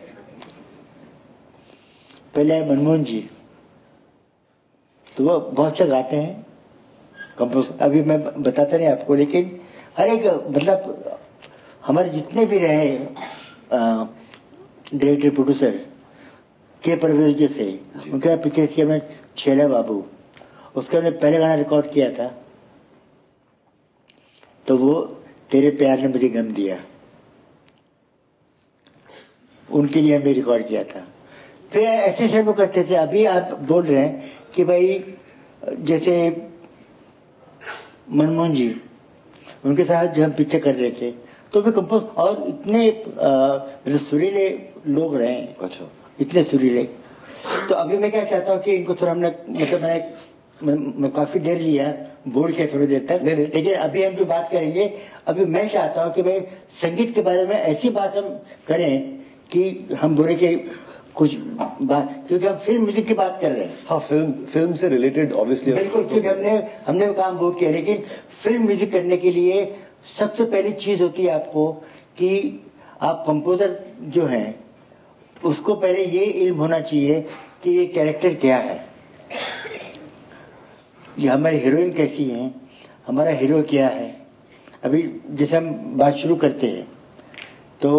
पहले मनमोहन जी, तो वो बहुत अच्छा गाते हैं कंपोज, अभी मैं बताता नहीं आपको, लेकिन हर एक मतलब हमारे जितने भी रहे डायरेक्टर प्रोड्यूसर के परवेज जो से, उनका पिक्चर किया मैं छेला बाबू, उसका मैंने पहले गाना रिकॉर्ड किया था, तो वो तेरे प्यार ने मुझे गम दिया, उनके लिए हमने रिकॉर्ड किया था। फिर ऐसे से वो करते थे। अभी आप बोल रहे हैं कि भाई जैसे मनमोहन जी, उनके साथ जब हम पिक्चर कर रहे थे तो भी कंपोज, और इतने मतलब सुरीले लोग रहे, अच्छा इतने सुरीले। तो अभी मैं क्या चाहता हूँ कि इनको थोड़ा हमने मतलब मैंने मैं, मैं काफी देर लिया बोल के थोड़ी देर तक, नहीं, नहीं। लेकिन अभी हम जो बात करेंगे, अभी मैं चाहता हूँ कि भाई संगीत के बारे में ऐसी बात हम करें कि हम बोले कि कुछ बात, क्योंकि हम फिल्म म्यूजिक की बात कर रहे हैं। हाँ, फिल्म फिल्म से रिलेटेड ऑब्वियसली बिल्कुल, क्योंकि हमने हमने वो काम बहुत किया, लेकिन फिल्म म्यूजिक करने के लिए सबसे पहली चीज होती है आपको कि आप कंपोजर जो हैं उसको पहले ये इल्म होना चाहिए कि ये कैरेक्टर क्या है, ये हमारी हीरोइन कैसी है, हमारा हीरो क्या है। अभी जैसे हम बात शुरू करते हैं तो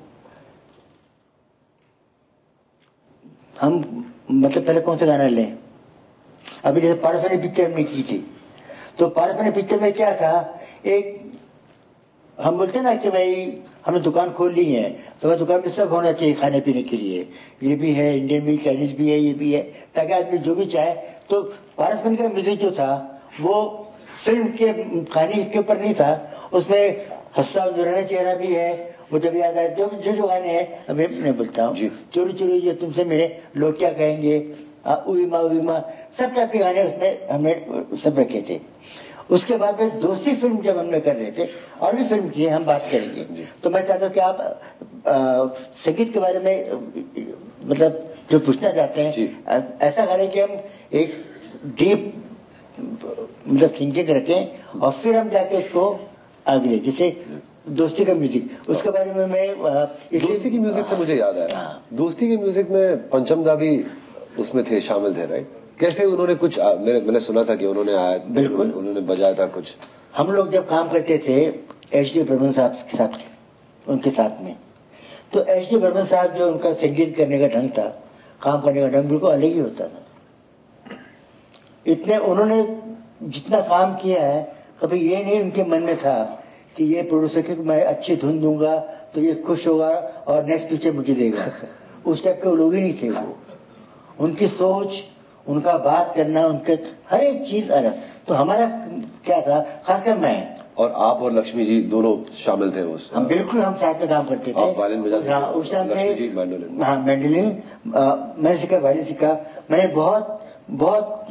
हम मतलब पहले कौन सा गाना लें, अभी जैसे पारसवानी पिक्चर हमने की थी, तो पारसवानी पिक्चर में क्या था, एक हम बोलते ना कि भाई हमने दुकान खोल ली है तो दुकान में सब होना चाहिए खाने पीने के लिए, ये भी है, इंडियन भी, चाइनीज भी है, ये भी है, ताकि आदमी जो भी चाहे। तो पारसवानी का म्यूजिक जो था वो फिल्म के कहानी के ऊपर नहीं था, उसमें हंसता जुराना चेहरा भी है, वो जब याद आए जो जो जो गाने हैं, अभी मैं बोलता हूँ, चोरी चोरी जो तुमसे मेरे लोग क्या कहेंगे, उईमा उईमा, सब टाइप के गाने उसमें हमने सब रखे थे। उसके बाद में दोस्ती फिल्म जब हमने कर रहे थे, और भी फिल्म की हम बात करेंगे, तो मैं चाहता हूँ कि आप आ, संगीत के बारे में मतलब जो पूछना चाहते हैं, ऐसा करें कि हम एक डीप मतलब थिंकिंग रखें और फिर हम जाके इसको आगे, जैसे दोस्ती का म्यूजिक, उसके बारे में मैं दोस्ती की म्यूजिक से मुझे याद आया, दोस्ती के म्यूजिक में पंचम दा भी उसमें थे, शामिल थे, राइट? कैसे उन्होंने कुछ आ, मैंने मैंने सुना था कि उन्होंने आया, बिल्कुल उन्होंने बजाया था कुछ। हम लोग जब काम करते थे एच डी बर्मन साहब के साथ, उनके साथ में, तो एच डी बर्मन साहब जो उनका संगीत करने का ढंग था, काम करने का ढंग बिल्कुल अलग ही होता था। इतने उन्होंने जितना काम किया है, कभी ये नहीं उनके मन में था कि ये प्रोड्यूसर के मैं अच्छी धुन दूंगा तो ये खुश होगा और नेक्स्ट पिक्चर मुझे देगा। उस टाइप के लोग ही नहीं थे वो। उनकी सोच, उनका बात करना, उनके हर एक चीज अलग। तो हमारा क्या था, खासकर मैं और आप और लक्ष्मी जी दोनों शामिल थे उस हम बिल्कुल हम साथ में काम करते थे। आप वायलिन बजाते थे? हाँ, उस टाइम लक्ष्मी जी पे मैंडोलिन। हाँ मैंडोलिन मैंने सीखा, वायलिन सीखा। मैंने बहुत बहुत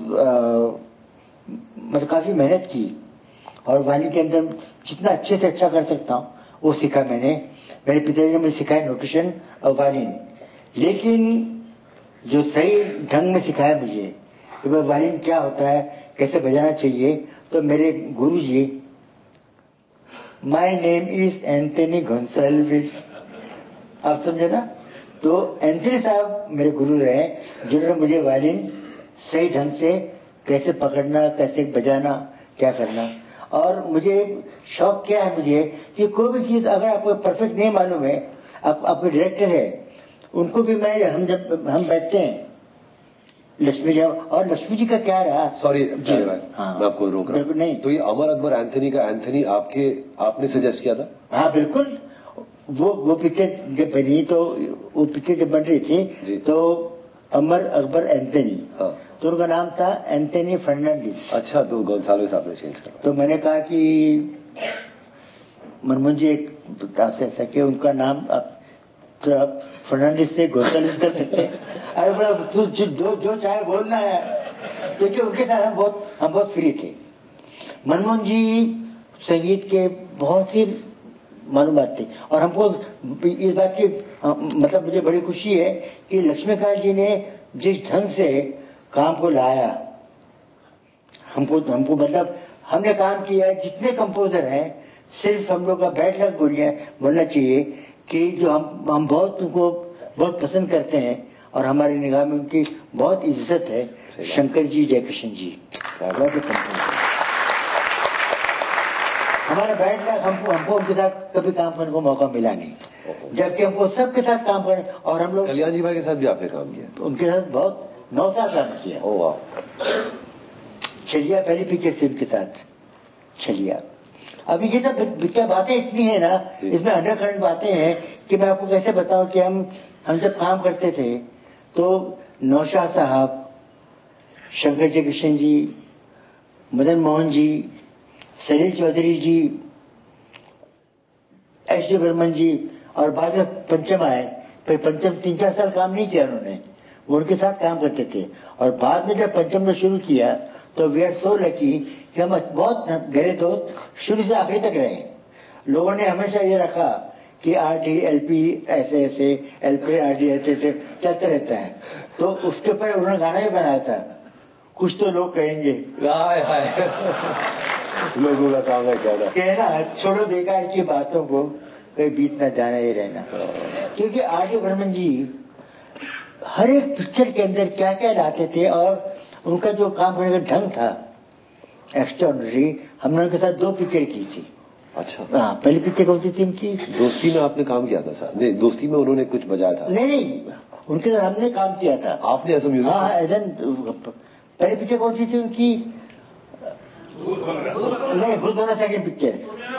मतलब काफी मेहनत की और वायलिन के अंदर जितना अच्छे से अच्छा कर सकता हूँ वो सीखा मैंने। मेरे पिताजी ने मुझे सिखाया नोटेशन और वायलिन, लेकिन जो सही ढंग में सिखाया मुझे कि भाई वायलिन क्या होता है, कैसे बजाना चाहिए, तो मेरे गुरु जी, my name is Anthony Gonsalves, आप समझे ना। तो एंथनी साहब मेरे गुरु रहे जिन्होंने मुझे वायलिन सही ढंग से कैसे पकड़ना, कैसे बजाना, क्या करना। और मुझे शौक क्या है मुझे कि कोई भी चीज अगर आपको परफेक्ट नहीं मालूम है, आप, आपके डायरेक्टर है उनको भी मैं, हम जब हम बैठते हैं लक्ष्मी जी, और लक्ष्मी जी का क्या रहा, सॉरी जी हाँ, मैं आपको रोक रहा हूँ। नहीं तो ये अमर अकबर एंथनी का एंथनी आपके आपने सजेस्ट किया था? हाँ बिल्कुल। वो वो पिक्चर जब बनी तो वो पिक्चर जब बन रही थी तो अमर अकबर एंथनी, हाँ। तो उनका नाम था एंथनी फर्नांडिस। अच्छा, तो गोंसाल्विस आपने चेंज कर। तो मैंने कहा कि मनमोहन जी एक आपसे ऐसा कि उनका नाम आप तो आप फर्नांडिस से गोंसाल्विस कर सकते हैं। अरे बोला तू जो जो, जो चाहे बोलना है, क्योंकि उनके साथ हम बहुत हम बहुत फ्री थे। मनमोहन जी संगीत के बहुत ही मालूमात थी और हमको इस बात की मतलब मुझे बड़ी खुशी है कि लक्ष्मीकांत जी ने जिस ढंग से काम को लाया, हमको हमको मतलब हमने काम किया। जितने कंपोजर हैं सिर्फ हम लोग का बैठ लग बोलिए बोलना चाहिए कि जो हम हम बहुत उनको बहुत पसंद करते हैं और हमारी निगाह में उनकी बहुत इज्जत है, शंकर जी, जयकिशन जी, बहुत ही कंपोजर। हमारा बैठ लग हमको हमको उनके साथ कभी काम करने को मौका मिला नहीं, जबकि हमको सबके साथ काम करने। और हम लोग कल्याण जी भाई के साथ भी आपने काम किया? उनके साथ बहुत नौ साल काम किया। ओ वाह। छलिया पहली पिक्चर थी उनके साथ, छलिया। अभी ये सब क्या बातें इतनी है ना, इसमें अंडरकरंट बातें हैं कि मैं आपको कैसे बताऊं कि हम हम जब काम करते थे तो नौशाद साहब, शंकर जी कृष्ण जी, मदन मोहन जी, सलील चौधरी जी, एस डी बर्मन जी, और बाद में पंचम आए। फिर पंचम तीन चार साल काम नहीं किया उन्होंने, वो उनके साथ काम करते थे। और बाद में जब पंचम ने शुरू किया तो वी आर सो लकी कि हम बहुत गहरे दोस्त शुरू से आखिरी तक रहे। लोगों ने हमेशा ये रखा कि आर डी एल पी ऐसे ऐसे, एल पी आर डी ऐसे ऐसे चलते रहता है। तो उसके ऊपर उन्होंने गाना भी बनाया था, कुछ तो लोग कहेंगे। हाय हाय लोगों का काम है कहना कहना छोड़ो बेकार की बातों को, कहीं बीत न जाना ही रहना। क्योंकि आर डी बर्मन जी हर एक पिक्चर के अंदर क्या क्या लाते थे और उनका जो काम करने का ढंग था एक्स्ट्राऑर्डिनरी। हमने उनके साथ दो पिक्चर की थी। अच्छा, हाँ, पहली पिक्चर कौन सी थी उनकी? दोस्ती में आपने काम किया था सर? नहीं, दोस्ती में उन्होंने कुछ बजाया था? नहीं नहीं, उनके साथ हमने काम किया था। आपने एज अ म्यूजिक? हाँ, एज एन। पहली पिक्चर कौन सी थी उनकी? नहीं, भूत बंगला सेकंड पिक्चर।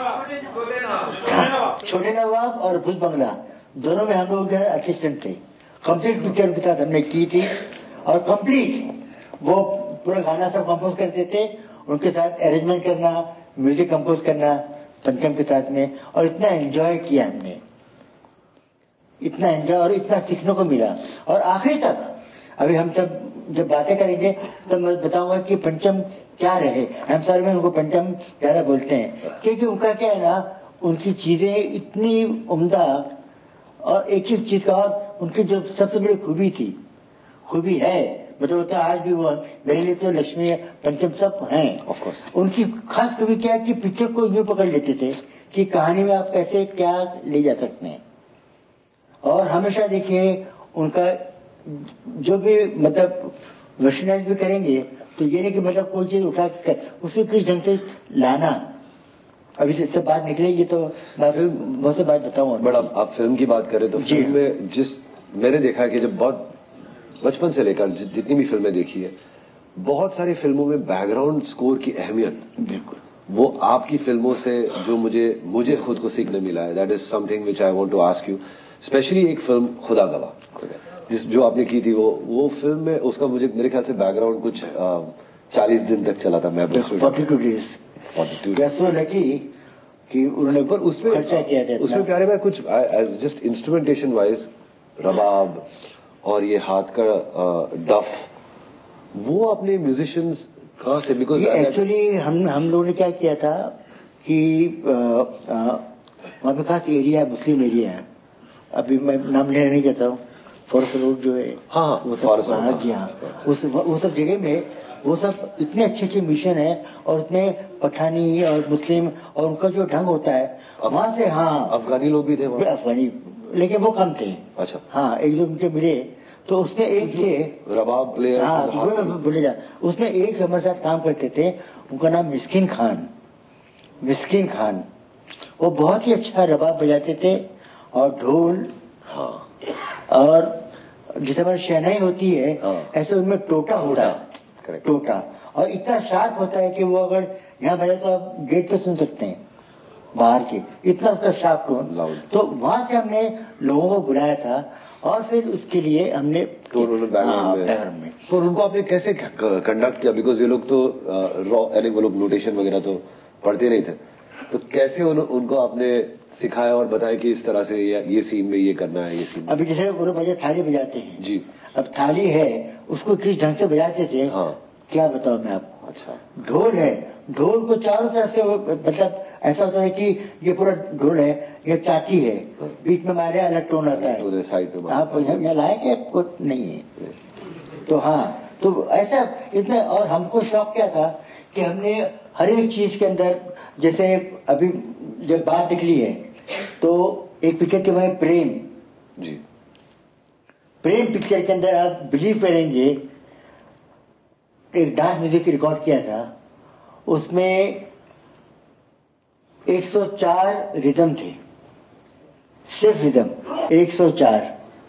छोटे नवाब और भूत बंगला दोनों में हम लोग असिस्टेंट थे। कंप्लीट पिक्चर उनके साथ हमने की थी और कंप्लीट वो पूरा गाना सब कंपोज करते थे, उनके साथ अरेंजमेंट करना, म्यूजिक कंपोज करना पंचम के साथ में। और इतना एंजॉय किया हमने, इतना एंजॉय और इतना सीखने को मिला। और आखिरी तक अभी हम सब जब बातें करेंगे तो मैं बताऊंगा कि पंचम क्या रहे। हम सर में उनको पंचम ज्यादा बोलते हैं क्योंकि उनका क्या है ना, उनकी चीजें इतनी उम्दा और एक एक चीज का। और उनकी जो सबसे बड़ी खूबी थी, खूबी है, मतलब तो आज भी वो मेरे लिए तो लक्ष्मी पंचम सब हैं। ऑफ कोर्स उनकी खास खूबी क्या है कि पिक्चर को यूं पकड़ लेते थे कि कहानी में आप कैसे क्या ले जा सकते हैं। और हमेशा देखिए उनका जो भी मतलब वर्शनाइज भी करेंगे तो ये नहीं कि मतलब कोई चीज उठा कर उसे किस ढंग से लाना। अभी से सब बात निकलेगी तो मैं फिर बहुत से बात बताऊंगा। बट आप, आप फिल्म की बात करें तो फिल्म में जिस मैंने देखा है कि जब बहुत बचपन से लेकर जितनी भी फिल्में देखी है, बहुत सारी फिल्मों में बैकग्राउंड स्कोर की अहमियत बिल्कुल वो आपकी फिल्मों से जो मुझे मुझे खुद को सीखने मिला है। That is something which I want to ask you, specially एक फिल्म खुदा गवाह। जिस जो आपने की थी वो वो फिल्म में उसका मुझे मेरे ख्याल से बैकग्राउंड कुछ चालीस दिन तक चला था। मैं forty two days so lucky कि उन्होंने पर उसमें खर्चा किया था। उसमें प्यारे भाई कुछ जस्ट इंस्ट्रूमेंटेशन वाइज रबाब और ये हाथ का डफ वो अपने म्यूजिशियंस कहाँ से? बिकॉज एक्चुअली हम हम लोगों ने क्या किया था कि वहाँ पे खास एरिया है, मुस्लिम एरिया है, अभी मैं नाम लेना नहीं चाहता हूँ, फॉरेस्ट रोड जो है, हाँ वो सब, हाँ जी हाँ, उस वो सब जगह में वो सब इतने अच्छे अच्छे मिशन है और उसमें पठानी और मुस्लिम और उनका जो ढंग होता है वहाँ से, हाँ अफगानी लोग भी थे वहाँ? अफगानी, लेकिन वो कम थे। अच्छा, हाँ, एक दो उनके मिले तो उसमें एक थे रबाब प्लेयर, हाँ बोले जा, उसमें एक हमारे साथ काम करते थे, उनका नाम मिस्किन खान, मिस्किन खान, वो बहुत ही अच्छा रबाब बजाते थे और ढोल, हाँ, और जैसे हमारी शहनाई होती है, हाँ, ऐसे उनमें टोटा होता है, टोटा, और इतना शार्प होता है कि वो अगर यहाँ बजाए तो आप गेट पे सुन सकते हैं बाहर के, इतना उसका शार्प टोन। तो वहां से हमने लोगों को बुलाया था और फिर उसके लिए हमने तो उन्होंने बैकग्राउंड में, तो उनको आपने कैसे कंडक्ट किया? बिकॉज ये लोग तो रॉ यानी वो लोग नोटेशन वगैरह तो पढ़ते नहीं थे, तो कैसे उन, उनको आपने सिखाया और बताया कि इस तरह से ये, ये सीन में ये करना है, ये सीन? अभी जैसे वो लोग बजा थाली बजाते हैं जी, अब थाली है उसको किस ढंग से बजाते थे, हाँ, क्या बताऊं मैं आपको। अच्छा, ढोल है, ढोल को चारों तरफ से मतलब ऐसा होता है कि ये पूरा ढोल है, ये चाटी है, बीच में मारे अलग टोन आता है, साइड पे आप यहाँ लाए क्या? कुछ नहीं है। तो हाँ, तो ऐसा इसमें, और हमको शौक क्या था कि हमने हर एक चीज के अंदर, जैसे अभी जब बात निकली है तो एक पिक्चर के में प्रेम जी, प्रेम पिक्चर के अंदर आप बिलीव करेंगे, एक डांस म्यूजिक रिकॉर्ड किया था, उसमें एक सौ चार रिदम थे, सिर्फ रिदम एक सौ चार।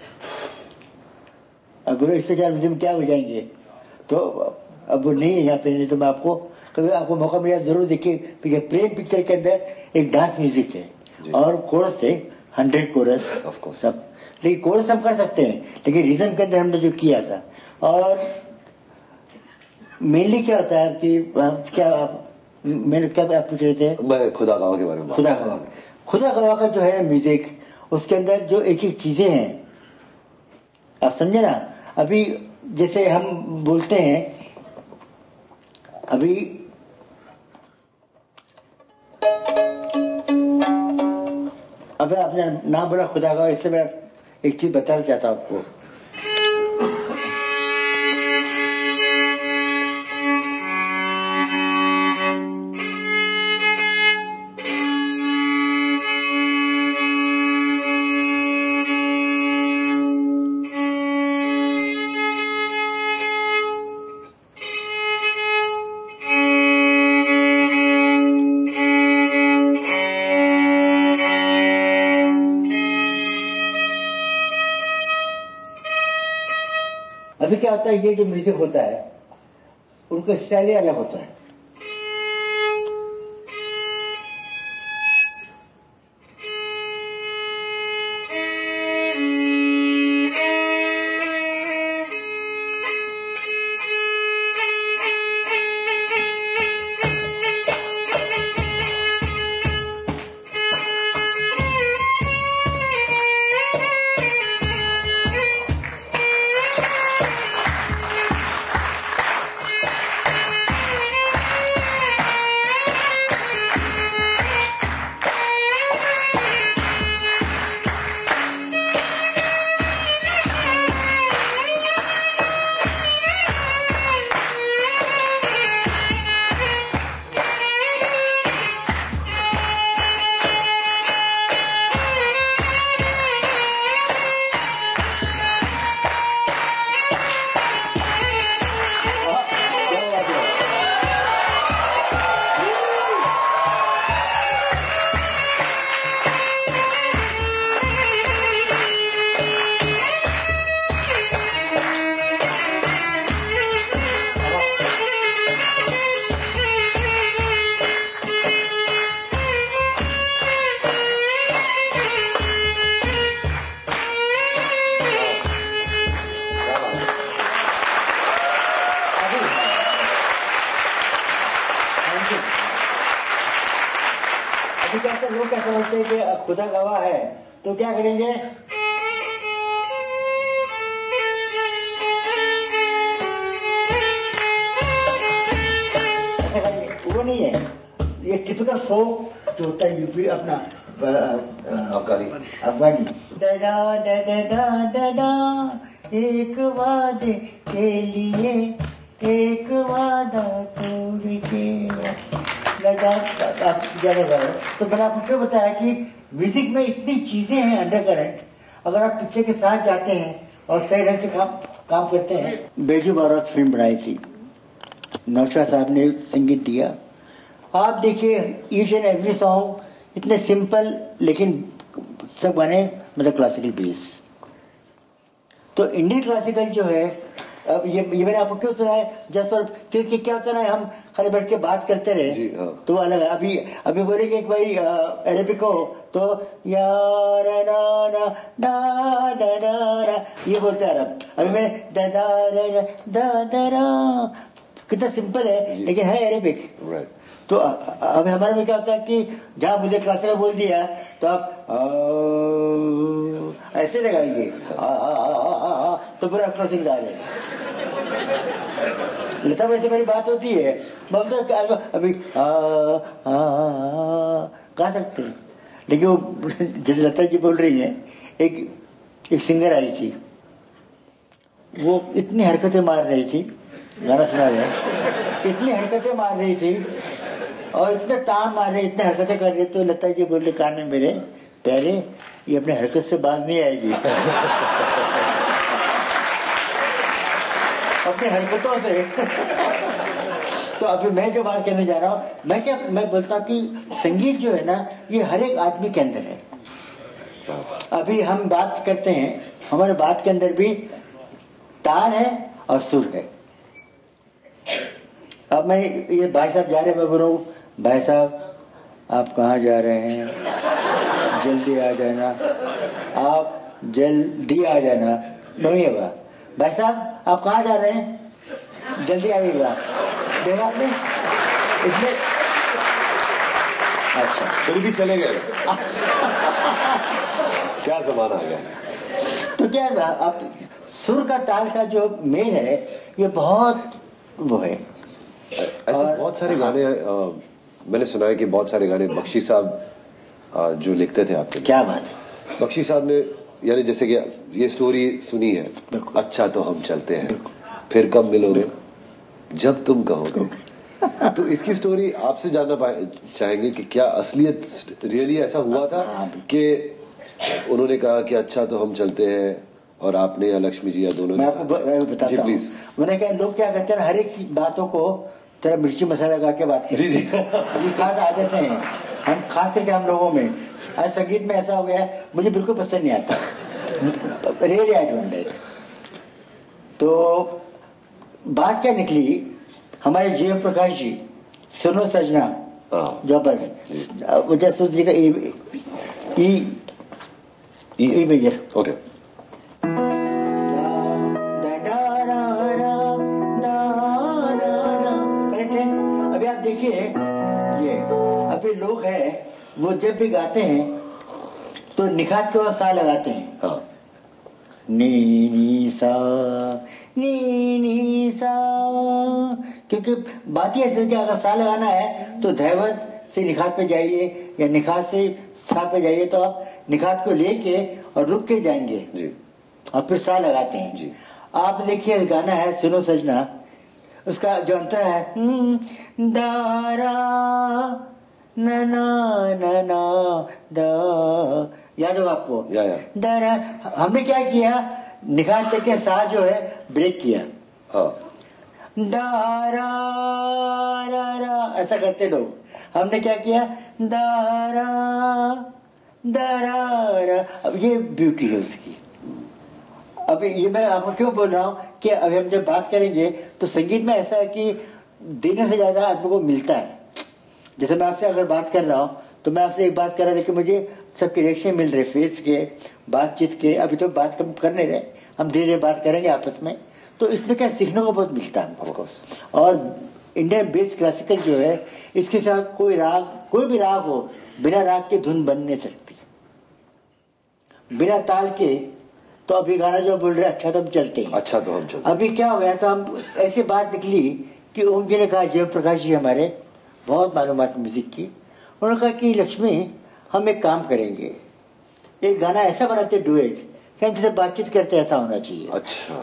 अब एक सौ चार रिदम क्या हो जाएंगे? तो अब वो नहीं है यहाँ पे, नहीं तो मैं आपको कभी आपको मौका मिला जरूर देखिए। प्रेम पिक्चर के अंदर एक डांस म्यूजिक है और कोरस थे, हंड्रेड कोरस सब, लेकिन कोरस हम कर सकते हैं, लेकिन रिदम के अंदर हमने जो किया था। और मेनली क्या होता है कि क्या मैंने क्या आप पूछ रहे थे? मैं खुदा गवाह के बारे में। खुदा गवाह, खुदा गवाह का जो है म्यूजिक, उसके अंदर जो एक एक चीजें हैं, आप समझे ना। अभी जैसे हम बोलते हैं, अभी अभी आपने नाम बोला खुदा गवाह, इससे मैं एक चीज बताना चाहता हूं आपको। अभी क्या होता है, ये जो म्यूजिक होता है उनका स्टाइल ही अलग होता है। खुदा गवाह है, तो क्या करेंगे? वो नहीं है, ये टिपिकल फोक जो होता है यूपी अपना अफगानी अफगानी डडा डडा डडा डा एक वादे के लिए एक वादा तोड़ के आप ज्यादा गा रहे। तो मैंने आपको क्यों बताया कि म्यूजिक में इतनी चीजें हैं अंडर करंट, अगर आप पिक्चर के साथ जाते हैं और सही ढंग से काम काम करते हैं। बेजू बारात फिल्म बनाई थी, नौशाद साहब ने संगीत दिया। आप देखिए ईच एंड एवरी सॉन्ग इतने सिंपल, लेकिन सब गाने मतलब क्लासिकल बेस। तो इंडियन क्लासिकल जो है, अब ये ये मैंने आपको क्यों सुनाया, जस्ट फॉर, क्योंकि क्या होता है ना, हम खाली बैठ के बात करते रहे जी, हाँ। तो अलग है। अभी अभी बोलेंगे कि भाई अरेबिक हो तो यार ना ना डा डा डा ये बोलते हैं अरब। अभी मैंने दा दा दा दा दा, कितना सिंपल है लेकिन है अरेबिक। राइट। तो अब हमारे में क्या होता है कि जहां मुझे क्लासिकल बोल दिया तो आप आ, ऐसे लगाइए तो पूरा क्लासिकल गा रहे। लता भाई से मेरी बात होती है, मैं तो अभी गा सकते हैं, लेकिन वो जैसे लता जी बोल रही हैं, एक एक सिंगर आई थी, वो इतनी हरकतें मार रही थी, गाना सुना रहे, इतनी हरकतें मार रही थी और इतने तान मार रहे, इतने हरकतें कर रहे, तो लता जी बोले कान में मेरे, प्यारे ये अपने हरकत से बाज नहीं आएगी अपनी हरकतों से तो अभी मैं जो बात कहने जा रहा हूँ, मैं क्या मैं बोलता हूँ कि संगीत जो है ना, ये हर एक आदमी के अंदर है। अभी हम बात करते हैं, हमारे बात के अंदर भी तान है और सुर है। अब मैं ये भाई साहब जा रहे हैं, मैं बोलूं भाई साहब आप कहाँ जा रहे हैं, जल्दी आ जाना, आप जल्दी आ जाना, नहीं होगा। भाई साहब आप कहाँ जा रहे हैं, जल्दी आइएगा, देखा आपने इसमें। अच्छा फिर भी चले गए क्या जमाना आ गया। तो क्या है, आप सुर का ताल का जो मेल है ये बहुत वो है। ऐसे बहुत सारे गाने आ, मैंने सुना है कि बहुत सारे गाने बख्शी साहब जो लिखते थे आपके। क्या बात है। बख्शी साहब ने, यानी जैसे कि ये स्टोरी सुनी है, अच्छा तो हम चलते हैं, फिर कब मिलोगे, जब तुम कहोगे। तो इसकी स्टोरी आपसे जानना चाहेंगे कि क्या असलियत रियली ऐसा हुआ था कि उन्होंने कहा कि अच्छा तो हम चलते हैं और आपने या लक्ष्मी जी या दोनों मैं आपको बताता हूँ। प्लीज। मैंने कहा लोग क्या करते हैं, हर एक बातों को तेरा मिर्ची मसाला लगा के बात करते हैं। जी जी ये खास आदतें हैं, हम खास करके हम लोगों में। आज संगीत में ऐसा हो गया है, मुझे बिल्कुल पसंद नहीं आता, रियली आई डोंट लाइक। तो बात क्या निकली, हमारे जय प्रकाश जी, सुनो सजना, जो बस जसूद जी का ई ई मेजर। ओके। अभी आप देखिए, ये अभी लोग हैं वो जब भी गाते हैं तो निखात के बाद सा लगाते हैं। हाँ। नी नी सा नी नी सा, क्योंकि बात यह है कि अगर सा लगाना है तो धैवत से निखात पे जाइए या निखात से सा पे जाइए, तो आप निखात को लेके और रुक के जाएंगे जी, और फिर सा लगाते हैं जी। आप देखिए गाना है सुनो सजना, उसका जो अंतर है दारा ना ना ना ना दा, याद होगा आपको? या, या। दारा। हमने क्या किया, निखात करके सा जो है ब्रेक किया। हाँ। दारा दारा ऐसा करते लोग, हमने क्या किया, दारा दारा। अब ये ब्यूटी है उसकी। अभी ये मैं आपको क्यों बोल रहा हूँ कि अभी हम जब बात करेंगे तो संगीत में ऐसा है कि देने से ज्यादा आदमी को मिलता है। जैसे मैं आपसे अगर बात कर रहा हूँ तो मैं आपसे एक बात कर रहा था कि मुझे सबके रिएक्शन मिल रहे, फेस के, बातचीत के। अभी तो बात कम कर नहीं रहे, हम धीरे धीरे बात करेंगे आपस में, तो इसमें क्या सीखने को बहुत मिलता है हमको। Of course. और इंडियन बेस्ड क्लासिकल जो है, इसके साथ कोई राग, कोई भी राग हो, बिना राग के धुन बन नहीं सकती। बिना ताल के, तो अभी गाना जो बोल रहे अच्छा तो हम चलते हैं, अच्छा तो हम चलते। अभी क्या हो गया, तो हम ऐसी बात निकली कि ओम जी ने कहा, जय प्रकाश जी हमारे बहुत मालूमात म्यूजिक की, उन्होंने कहा कि लक्ष्मी हम एक काम करेंगे, एक गाना ऐसा बनाते डुएट कि हम जैसे बातचीत करते ऐसा होना चाहिए। अच्छा,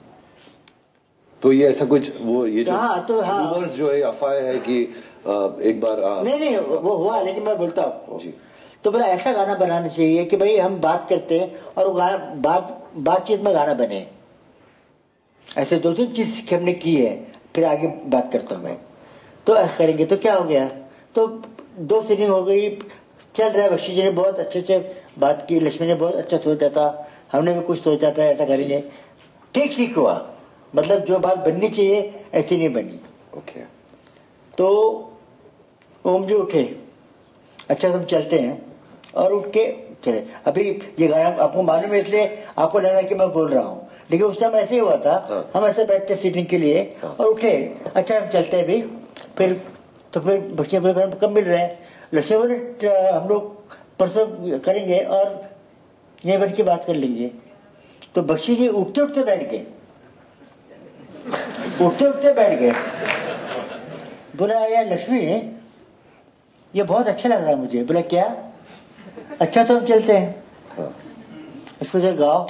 तो ये ऐसा कुछ वो ये जो हाँ, तो हाँ, रूमर्स जो है अफवाह है कि आ, एक बार आ, नहीं नहीं वो हुआ, लेकिन मैं बोलता हूँ जी, तो बोला ऐसा गाना बनाना चाहिए कि भाई हम बात करते हैं और वो गाना बात बातचीत में गाना बने। ऐसे दो तीन चीज हमने की है, फिर आगे बात करता हूँ मैं। तो ऐसा करेंगे तो क्या हो गया, तो दो सीटिंग हो गई, चल रहा है। बख्शी जी ने बहुत अच्छे से बात की, लक्ष्मी ने बहुत अच्छा सोचा था, हमने भी कुछ सोचा था ऐसा करेंगे, ठीक ठीक हुआ। मतलब जो बात बननी चाहिए ऐसी नहीं बनी। ओके। तो ओम जी उठे, अच्छा तुम चलते हैं, और उठ के चले। अभी ये गाना आपको मालूम है इसलिए आपको लग रहा है कि मैं बोल रहा हूँ, लेकिन उस टाइम ऐसे ही हुआ था। हाँ। हम ऐसे बैठते सीटिंग के लिए, हाँ। और उठे, अच्छा हम चलते हैं भी। फिर तो फिर बच्चे कब मिल रहे हैं, लक्ष्य बोले हम लोग परसों करेंगे और यहीं बैठ के बात कर लेंगे। तो बख्शी जी उठते उठते बैठ गए, उठते उठते बैठ गए। बोला यार लक्ष्मी ये बहुत अच्छा लग रहा है मुझे। बोला क्या? अच्छा तो हम चलते हैं, हाँ। इसको जो गाओ।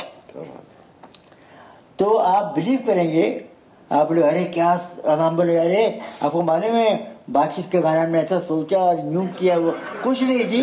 तो आप बिलीव करेंगे, आप बोले अरे क्या, अब हम बोले अरे आपको मालूम है बातचीत के गाना में ऐसा सोचा और यूं किया, वो कुछ नहीं जी।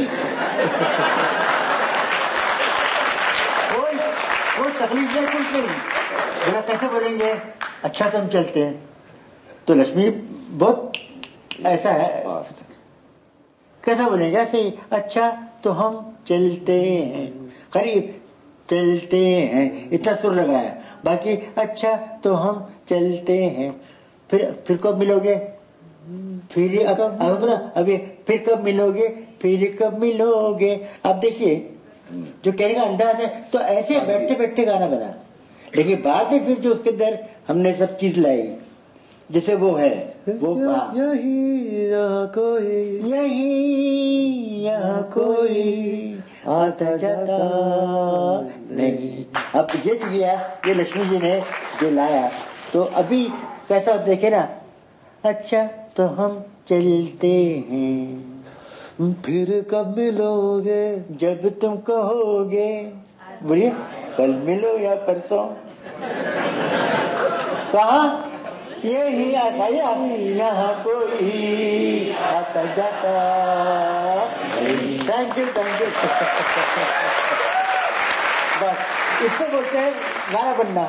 कोई कोई तकलीफ नहीं, कुछ नहीं। बोला कैसे बोलेंगे? अच्छा तो हम चलते हैं। तो लक्ष्मी बहुत ऐसा है, कैसा बोलेंगे? ऐसे ही, अच्छा तो हम चलते हैं, करीब चलते हैं, इतना सुर लगाया। बाकी अच्छा तो हम चलते हैं, फिर फिर कब मिलोगे? फिर अब अब बोला अभी फिर कब मिलोगे? फिर कब मिलोगे? अब देखिए जो कहने का अंदाज है, तो ऐसे बैठते बैठते गाना बना। लेकिन बाद में फिर जो उसके अंदर हमने सब चीज लाई, जैसे वो है वो यही यहाँ कोई, यही यहाँ कोई आता जाता नहीं। अब ये जो किया ये लक्ष्मी जी ने जो लाया, तो अभी कैसा देखे ना, अच्छा तो हम चलते हैं, फिर कब मिलोगे? जब तुम कहोगे। बोलिए कल मिलो या परसों। कहा यही आता यहाँ कोई आता जाता। Thank you thank you. बस इसको बोलते हैं गाना बनना।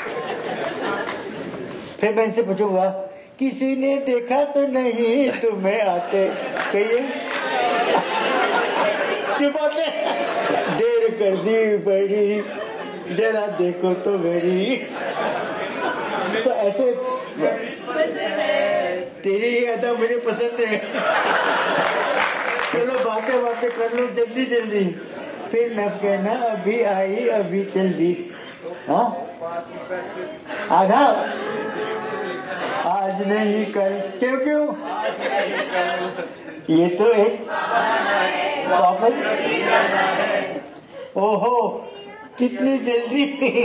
फिर मैं इनसे पूछूंगा, किसी ने देखा तो नहीं तुम्हें आते? कहिए चुप होते, देर कर दी बड़ी, जरा देखो तो घड़ी। तो ऐसे तेरी ये अदा मुझे पसंद है। चलो बातें बातें कर लो जल्दी जल्दी, फिर न कहना अभी आई अभी जल्दी। हाँ आधा आज नहीं कल, क्यों क्यों? ये तो एक वापस। ओहो कितनी जल्दी।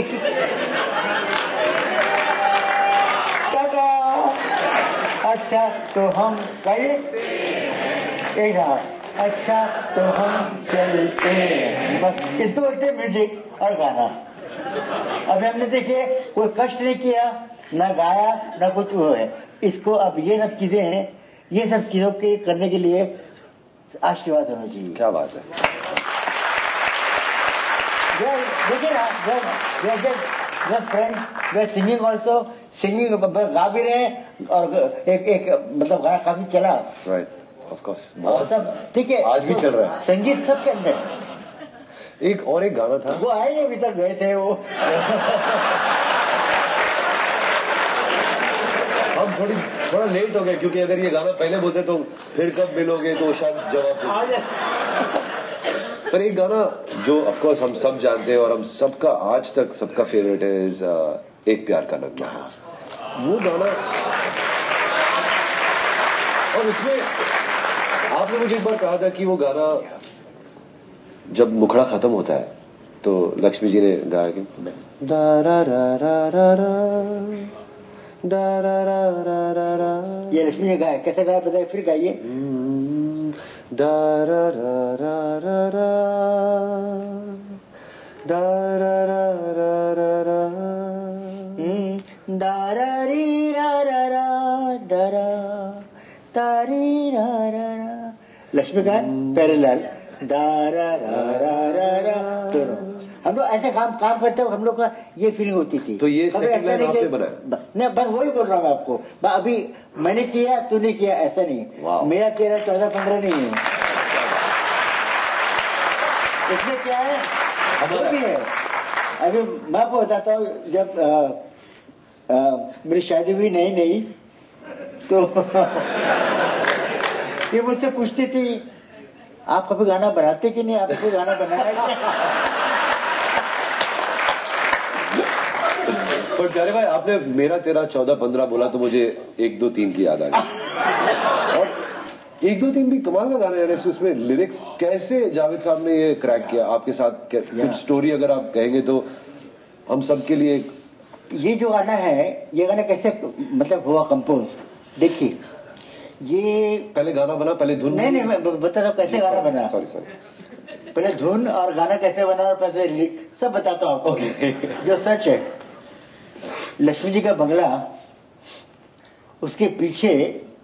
टाटा। अच्छा तो हम कहे एक रहा, अच्छा तो हम चलते हैं। बस इसको बोलते हैं म्यूजिक और गाना। अभी हमने देखिए कोई कष्ट नहीं किया, ना गाया ना कुछ वो है। इसको अब ये सब चीजें हैं, ये सब चीजों के करने के लिए आशीर्वाद होना चाहिए। क्या बात है। देखिए ना फ्रेंड्स सिंगिंग ऑल्सो, सिंगिंग गा भी रहे और एक एक मतलब गाना काफी चला। राइट ऑफ कोर्स, और सब ठीक है, आज भी चल रहा है संगीत सबके अंदर। एक और एक गाना था, वो आए नहीं अभी तक, गए थे वो। हम थोड़ी थोड़ा लेट हो गए क्योंकि अगर ये गाना पहले बोलते तो फिर कब मिलोगे तो शायद जवाब। पर एक गाना जो ऑफ कोर्स हम सब जानते हैं और हम सबका आज तक सबका फेवरेट है, इज एक प्यार का नगमा। वो गाना, और उसमें आपने मुझे एक बार कहा था कि वो गाना जब मुखड़ा खत्म होता है तो लक्ष्मी जी ने गाया कि दा रा रा रा रा रा दा रा रा रा रा रा। ये लक्ष्मी ने गाया, कैसे गाया बताइए, फिर गाइए। दा रा रा रा रा रा दा रा रा रा रा रा दा रा री रा रा रा दा रा ता री रा रा रा। लक्ष्मी का पैरेलल दा रा रा रा रा रा। दोनों हम लोग ऐसे काम काम करते हो, हम लोग का ये फीलिंग होती थी। तो ये कभी सेकंड ऐसा लाइन नहीं आपने कि- बनाया? नहीं, बस वही बोल रहा हूँ मैं आपको। ब- अभी मैंने किया तूने किया ऐसा नहीं। वाह। मेरा तेरा चौदह पंद्रह नहीं है, इसमें क्या है वो भी है। अभी मैं आपको बताता हूँ, जब आ, आ, मेरी शादी हुई नहीं नहीं तो ये मुझसे पूछती थी आप कभी गाना बनाते कि नहीं, आपको गाना बनाया है क्या? पर प्यारे भाई, आपने मेरा तेरा चौदह पंद्रह बोला तो मुझे एक दो तीन की याद आ गई। और एक दो तीन भी कमाल का गाना है। उसमें लिरिक्स कैसे जावेद साहब ने ये क्रैक किया आपके साथ? कुछ स्टोरी अगर आप कहेंगे तो हम सबके लिए। ये जो गाना है, ये गाना कैसे मतलब हुआ कंपोज, देखिए ये पहले गाना बना, पहले धुन। नहीं नहीं मैं बता रहा हूँ कैसे गाना बना। सॉरी सॉरी पहले धुन और गाना कैसे बना और कैसे लिरिक सब बताता हूँ आपको। ओके। जो सच है, लक्ष्मी जी का बंगला, उसके पीछे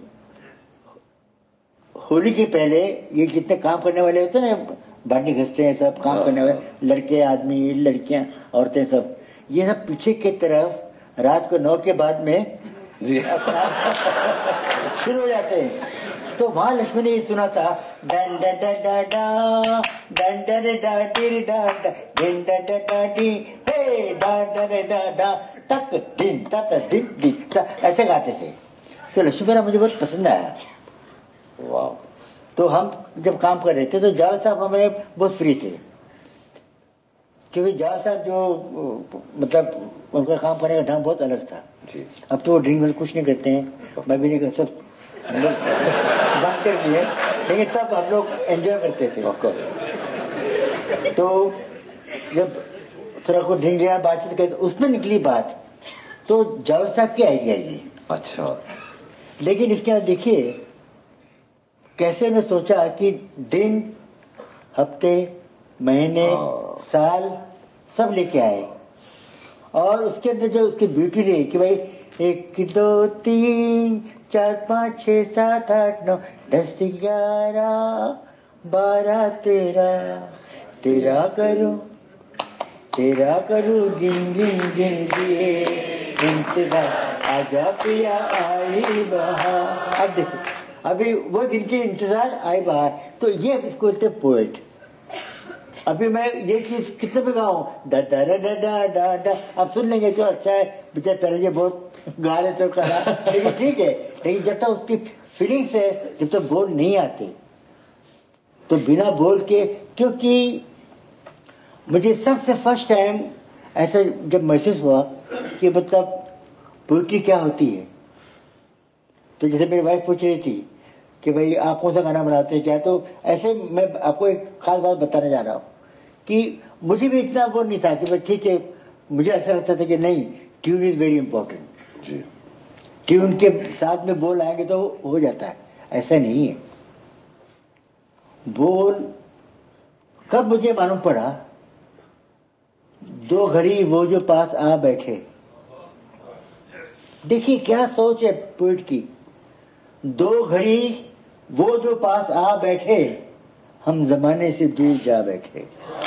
होली के पहले ये जितने काम करने वाले होते हैं ना, बाटी घसते हैं सब काम करने वाले, लड़के आदमी लड़कियां औरतें सब, ये सब पीछे की तरफ रात को नौ के बाद में जी शुरू हो जाते हैं। तो वहां लक्ष्मी ने ये सुना था, डन डन डन डा डा डन डन डा डी डा डा डन डन डन डा डी हे डा डन डा डा टक दिन तक दिन दिन, ऐसे गाते थे। तो लक्ष्मी का मुझे बहुत पसंद आया। वाह। तो हम जब काम कर रहे थे तो जावेद साहब हमारे बहुत फ्री थे, क्योंकि जावेद साहब जो मतलब उनका काम करने का ढंग बहुत अलग था जी। अब तो वो ड्रिंक में कुछ नहीं करते हैं, मैं भी नहीं करता, सब हम लोग बंद कर दिए, लेकिन तब हम लोग एंजॉय करते थे। Of course. तो जब थोड़ा को ड्रिंक लिया, बातचीत करते, उसमें निकली बात, तो जावेद साहब की आइडिया ये। अच्छा। लेकिन इसके बाद देखिए कैसे मैं सोचा कि दिन, हफ्ते, महीने, साल सब लेके आए, और उसके अंदर जो उसकी ब्यूटी रही कि भाई एक दो तीन चार पाँच छः सात आठ नौ दस ग्यारह बारह तेरह, तेरह करूं तेरह करूं गिन गिन गिन दिए इंतजार, आजा पिया आई बहार। अब देखो, अभी वो दिन के इंतजार आई बहार, तो ये इसको बोलते पोएट। अभी मैं ये चीज कितने पे गाऊं, डा डा डा डा डा डा डा, अब सुन लेंगे तो अच्छा है, बेचारे पहले ये बहुत गा रहे तो करा, लेकिन ठीक है। लेकिन जब तक उसकी फीलिंग से, जब तक बोल नहीं आते तो बिना बोल के, क्योंकि मुझे सबसे फर्स्ट टाइम ऐसा जब महसूस हुआ कि मतलब पोइट्री क्या होती है, तो जैसे मेरी वाइफ पूछ रही थी कि भाई आप कौन सा गाना बनाते हैं क्या, तो ऐसे मैं आपको एक खास बात बताने जा रहा हूँ कि मुझे भी इतना वो नहीं था कि भाई ठीक है, मुझे ऐसा लगता था कि नहीं, ट्यून इज वेरी इंपॉर्टेंट जी। ट्यून के साथ में बोल आएंगे तो हो जाता है, ऐसा नहीं है। बोल कब मुझे मालूम पड़ा, दो घड़ी वो जो पास आ बैठे, देखिए क्या सोच है पोइट की, दो घड़ी वो जो पास आ बैठे, हम जमाने से दूर जा बैठे।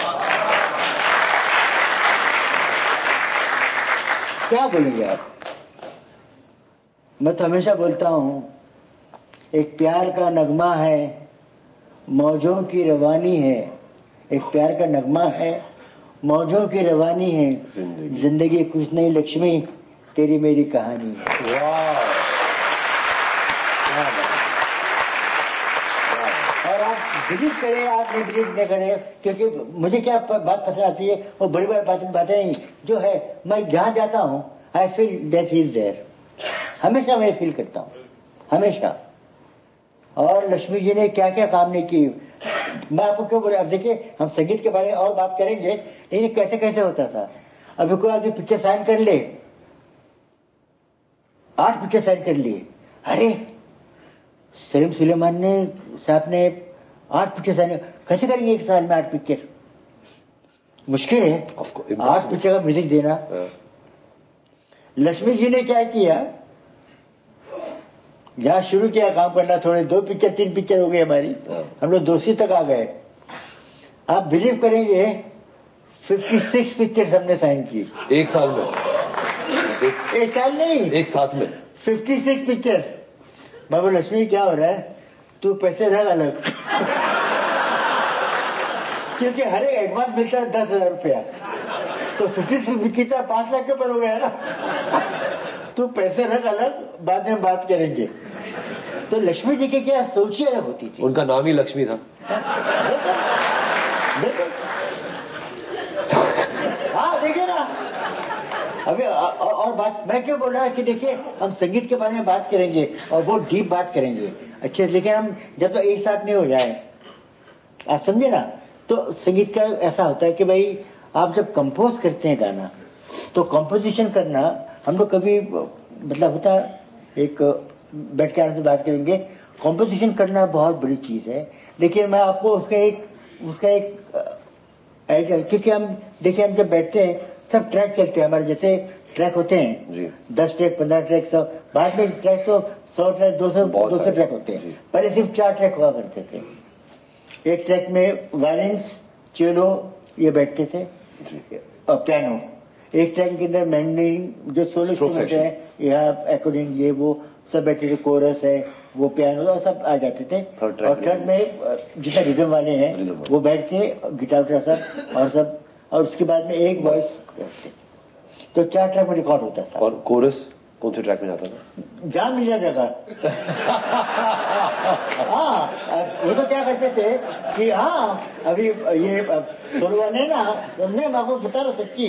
क्या बोलेंगे आप? मैं तो हमेशा बोलता हूं, एक प्यार का नगमा है, मौजों की रवानी है, एक प्यार का नगमा है, मौजों की रवानी है, जिंदगी कुछ नहीं लक्ष्मी, तेरी मेरी कहानी है। वाह। और आप बिलीव करें, आप नहीं बिलीव नहीं करें, क्योंकि मुझे क्या बात पसंद आती है, वो बड़ी बड़ी बातें बातें नहीं, जो है मैं जहां जाता हूँ I feel that he is there, हमेशा मैं फील करता हूँ, हमेशा। और लक्ष्मी जी ने क्या क्या काम नहीं की, मैं आपको क्यों बोल रहा, अब देखिए हम संगीत के बारे में और बात करेंगे, लेकिन कैसे कैसे होता था। अभी कोई आदमी पिक्चर साइन कर ले, आठ पिक्चर साइन कर लिए, अरे सलीम सुलेमान ने साहब ने आठ पिक्चर साइन, कैसे करेंगे एक साल में आठ पिक्चर, मुश्किल है आठ पिक्चर का म्यूजिक देना। लक्ष्मी जी ने क्या किया, जहां शुरू किया काम करना, थोड़े दो पिक्चर तीन पिक्चर हो गई हमारी, हम लोग दोस्ती तक आ गए। आप बिलीव करेंगे छप्पन पिक्चर्स हमने साइन की एक साल में, एक, एक साल नहीं एक साथ में छप्पन पिक्चर। बाबू लक्ष्मी क्या हो रहा है, तू पैसे रख अलग क्योंकि हर एक एडवांस मिलता है दस हजार रुपया, तो फिफ्टी कितना पांच लाख के ऊपर हो गया ना तू पैसे रख अलग, बाद में बात करेंगे। तो लक्ष्मी जी की क्या सोच अलग होती थी, उनका नाम ही लक्ष्मी था। हाँ देखिए ना, अभी और बात मैं क्यों बोल रहा कि देखिए हम संगीत के बारे में बात करेंगे और वो डीप बात करेंगे अच्छे, लेकिन हम जब तक एक साथ नहीं हो जाए, आप समझे ना। तो संगीत का ऐसा होता है कि भाई आप जब कंपोज करते हैं गाना, तो कंपोजिशन करना हम लोग कभी मतलब होता एक बैठ के आराम से बात करेंगे, कंपोजिशन करना बहुत बड़ी चीज है। देखिए मैं आपको उसका एक उसका एक आइडिया, क्योंकि हम देखिए हम जब बैठते हैं सब ट्रैक चलते हैं हमारे, जैसे ट्रैक होते हैं जी। दस ट्रैक पंद्रह ट्रैक, सब बाद में ट्रैक तो सौ ट्रैक दो सौ दो सौ ट्रैक होते हैं। पहले सिर्फ चार ट्रैक हुआ करते थे, एक ट्रैक में वायलिन्स चेलो ये बैठते थे और पियानो, एक ट्रैक के अंदर मैंडलिन जो सोलो इंस्ट्रूमेंट है या अकॉर्डिंग ये वो सब बैठे थे, कोरस है वो पियानो और सब आ जाते थे। और थर्ड में जितने रिदम वाले हैं वो बैठ के गिटार उटार सब और सब, और उसके बाद में एक वॉइस, तो चार ट्रैक में रिकॉर्ड होता था। और कोरस कौन से ट्रैक में जाता था, जान मिल जाता था हाँ वो तो क्या करते थे कि हाँ अभी ये सोलो वाले ना, मैं आपको बता रहा सच्ची,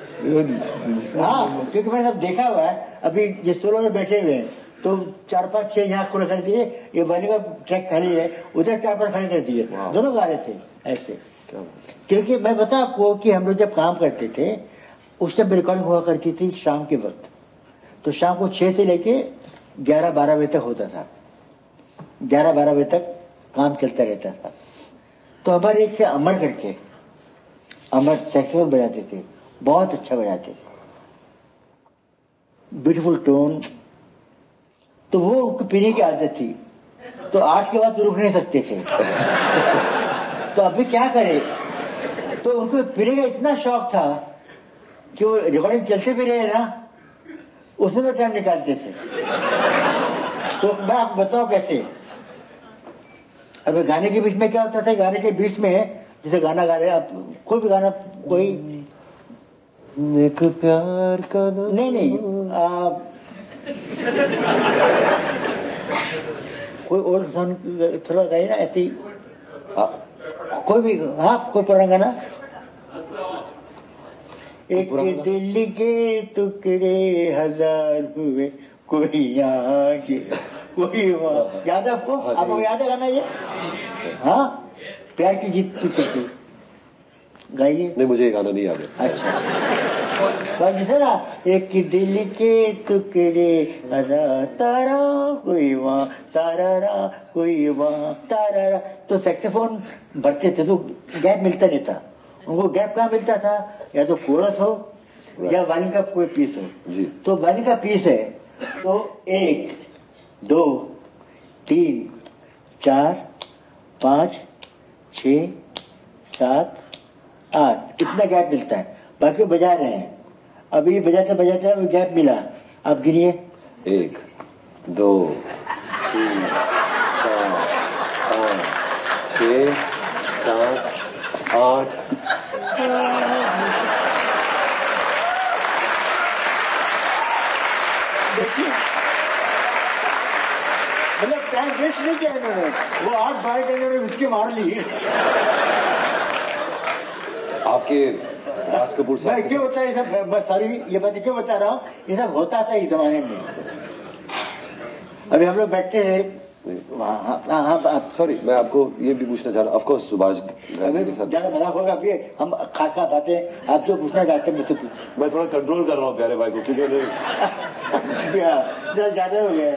हाँ क्योंकि मैंने सब देखा हुआ है। अभी जिस सोलो में बैठे हुए हैं तो चार पांच छह यहाँ खुले कर दिए, ये वाले का ट्रैक खाली है, उधर चार पांच खड़े कर दिए, दोनों गा रहे थे ऐसे। क्योंकि मैं बता आपको कि हम लोग जब काम करते थे उस टाइम रिकॉर्डिंग हुआ करती थी शाम के वक्त, तो शाम को छह से लेके ग्यारह बारह बजे तक होता था, ग्यारह बारह बजे तक काम चलता रहता था। तो हमारे एक से अमर करके, अमर सैक्सोफोन बजाते थे, बहुत अच्छा बजाते थे, ब्यूटीफुल टोन। तो वो उनको पीने की आदत थी, तो आठ के बाद तो रुक नहीं सकते थे तो अभी क्या करे, तो उनको पीने का इतना शौक था कि वो रिकॉर्डिंग चलते भी रहे ना, उसमें भी टाइम निकालते थे। तो मैं आपको बताओ कैसे, अब गाने के बीच में क्या होता था, गाने के बीच में जैसे गाना गा रहे आप, कोई भी गाना, कोई एक प्यार का नहीं नहीं आ, कोई ओल्ड सॉन्ग थोड़ा गाइए ना ऐसी, कोई भी, हाँ कोई पुराना गाना, एक दिल के टुकड़े हजार हुए, कोई यहाँ के कोई वहाँ, याद है आपको, आपको याद है गाना ये, हाँ प्यार की जीत की करती, गाइए। नहीं मुझे ये गाना नहीं याद है। अच्छा जैसे ना, एक दिल के टुकड़े हजार, तारा कोई वहाँ तारा कोई वहाँ तारा, तो सैक्सोफोन भरते थे तो गैप मिलता नहीं था उनको। गैप कहाँ मिलता था, या तो कोरस हो या वायलिन का कोई पीस हो जी। तो वायलिन का पीस है तो एक दो तीन चार पाँच छ सात आठ इतना गैप मिलता है, बाकी बजा रहे हैं। अभी बजाते बजाते अभी गैप मिला, आप गिनिए, एक दो तीन चार पाँच छः सात आठ, देखिए मतलब टाइम वेस्ट नहीं किया इन्होंने, वो आठ बारह के अंदर उसकी मार ली। आपके राज कपूर मैं साहब क्यों बता, ये सब सॉरी ये बात क्यों बता रहा हूँ, ये सब होता था इस जमाने में। अभी हम लोग बैठते थे हाँ हाँ हाँ सॉरी, मैं आपको ये भी पूछना चाह रहा हूँ, ऑफ कोर्स सुभाष गांधी के साथ ज्यादा मजाक होगा अभी, हम खा खा खाते हैं, आप जो पूछना चाहते हैं मुझसे पूछ। मैं थोड़ा कंट्रोल कर रहा हूँ प्यारे भाई को, क्योंकि उन्हें ज्यादा हो गया।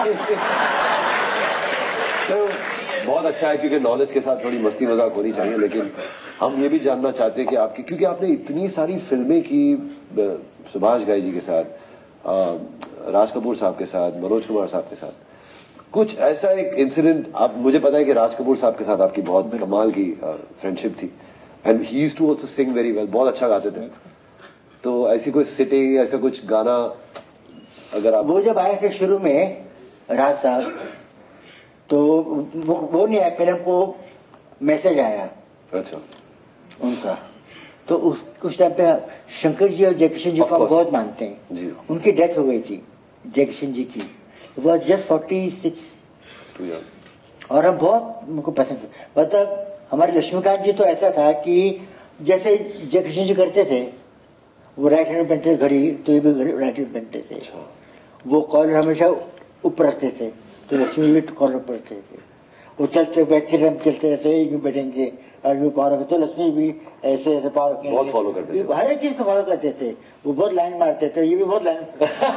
तो बहुत अच्छा है, क्योंकि नॉलेज के साथ थोड़ी मस्ती मजाक होनी चाहिए, लेकिन हम ये भी जानना चाहते हैं कि आपकी, क्योंकि आपने इतनी सारी फिल्में की सुभाष घई जी के साथ, राज कपूर साहब के साथ, मनोज कुमार साहब के साथ, कुछ ऐसा एक इंसिडेंट, आप, मुझे पता है कि राज कपूर साहब के साथ आपकी बहुत कमाल की फ्रेंडशिप थी, and he used to also sing very well, बहुत अच्छा गाते थे, तो ऐसी कोई सिटिंग, ऐसा कुछ गाना अगर आप। वो जब आए थे शुरू में राज साहब, तो वो, वो नहीं आया, पहले हमको मैसेज आया अच्छा उनका, तो उस उस टाइम पे शंकर जी और जयकिशन जी को हम बहुत मानते हैं जी। उनकी डेथ हो गई थी जयकिशन जी की, वो जस्ट फोर्टी सिक्स, और हम बहुत उनको पसंद थे। मतलब हमारे लक्ष्मीकांत जी तो ऐसा था कि जैसे जयकिशन जी करते थे, वो राइट हैंड में पहनते घड़ी, तो ये भी राइट हैंड पहनते थे। वो कॉलर हमेशा ऊपर रखते थे, तो लक्ष्मी भी कॉलर पर रखते थे। वो चलते बैठते थे, हम चलते रहते यूं बैठेंगे और यूं पावर रखते, तो लक्ष्मी भी ऐसे ऐसे पावर रखेंगे, बहुत फॉलो करते थे, हर एक चीज को फॉलो करते थे। वो बहुत लाइन मारते थे, ये भी बहुत लाइन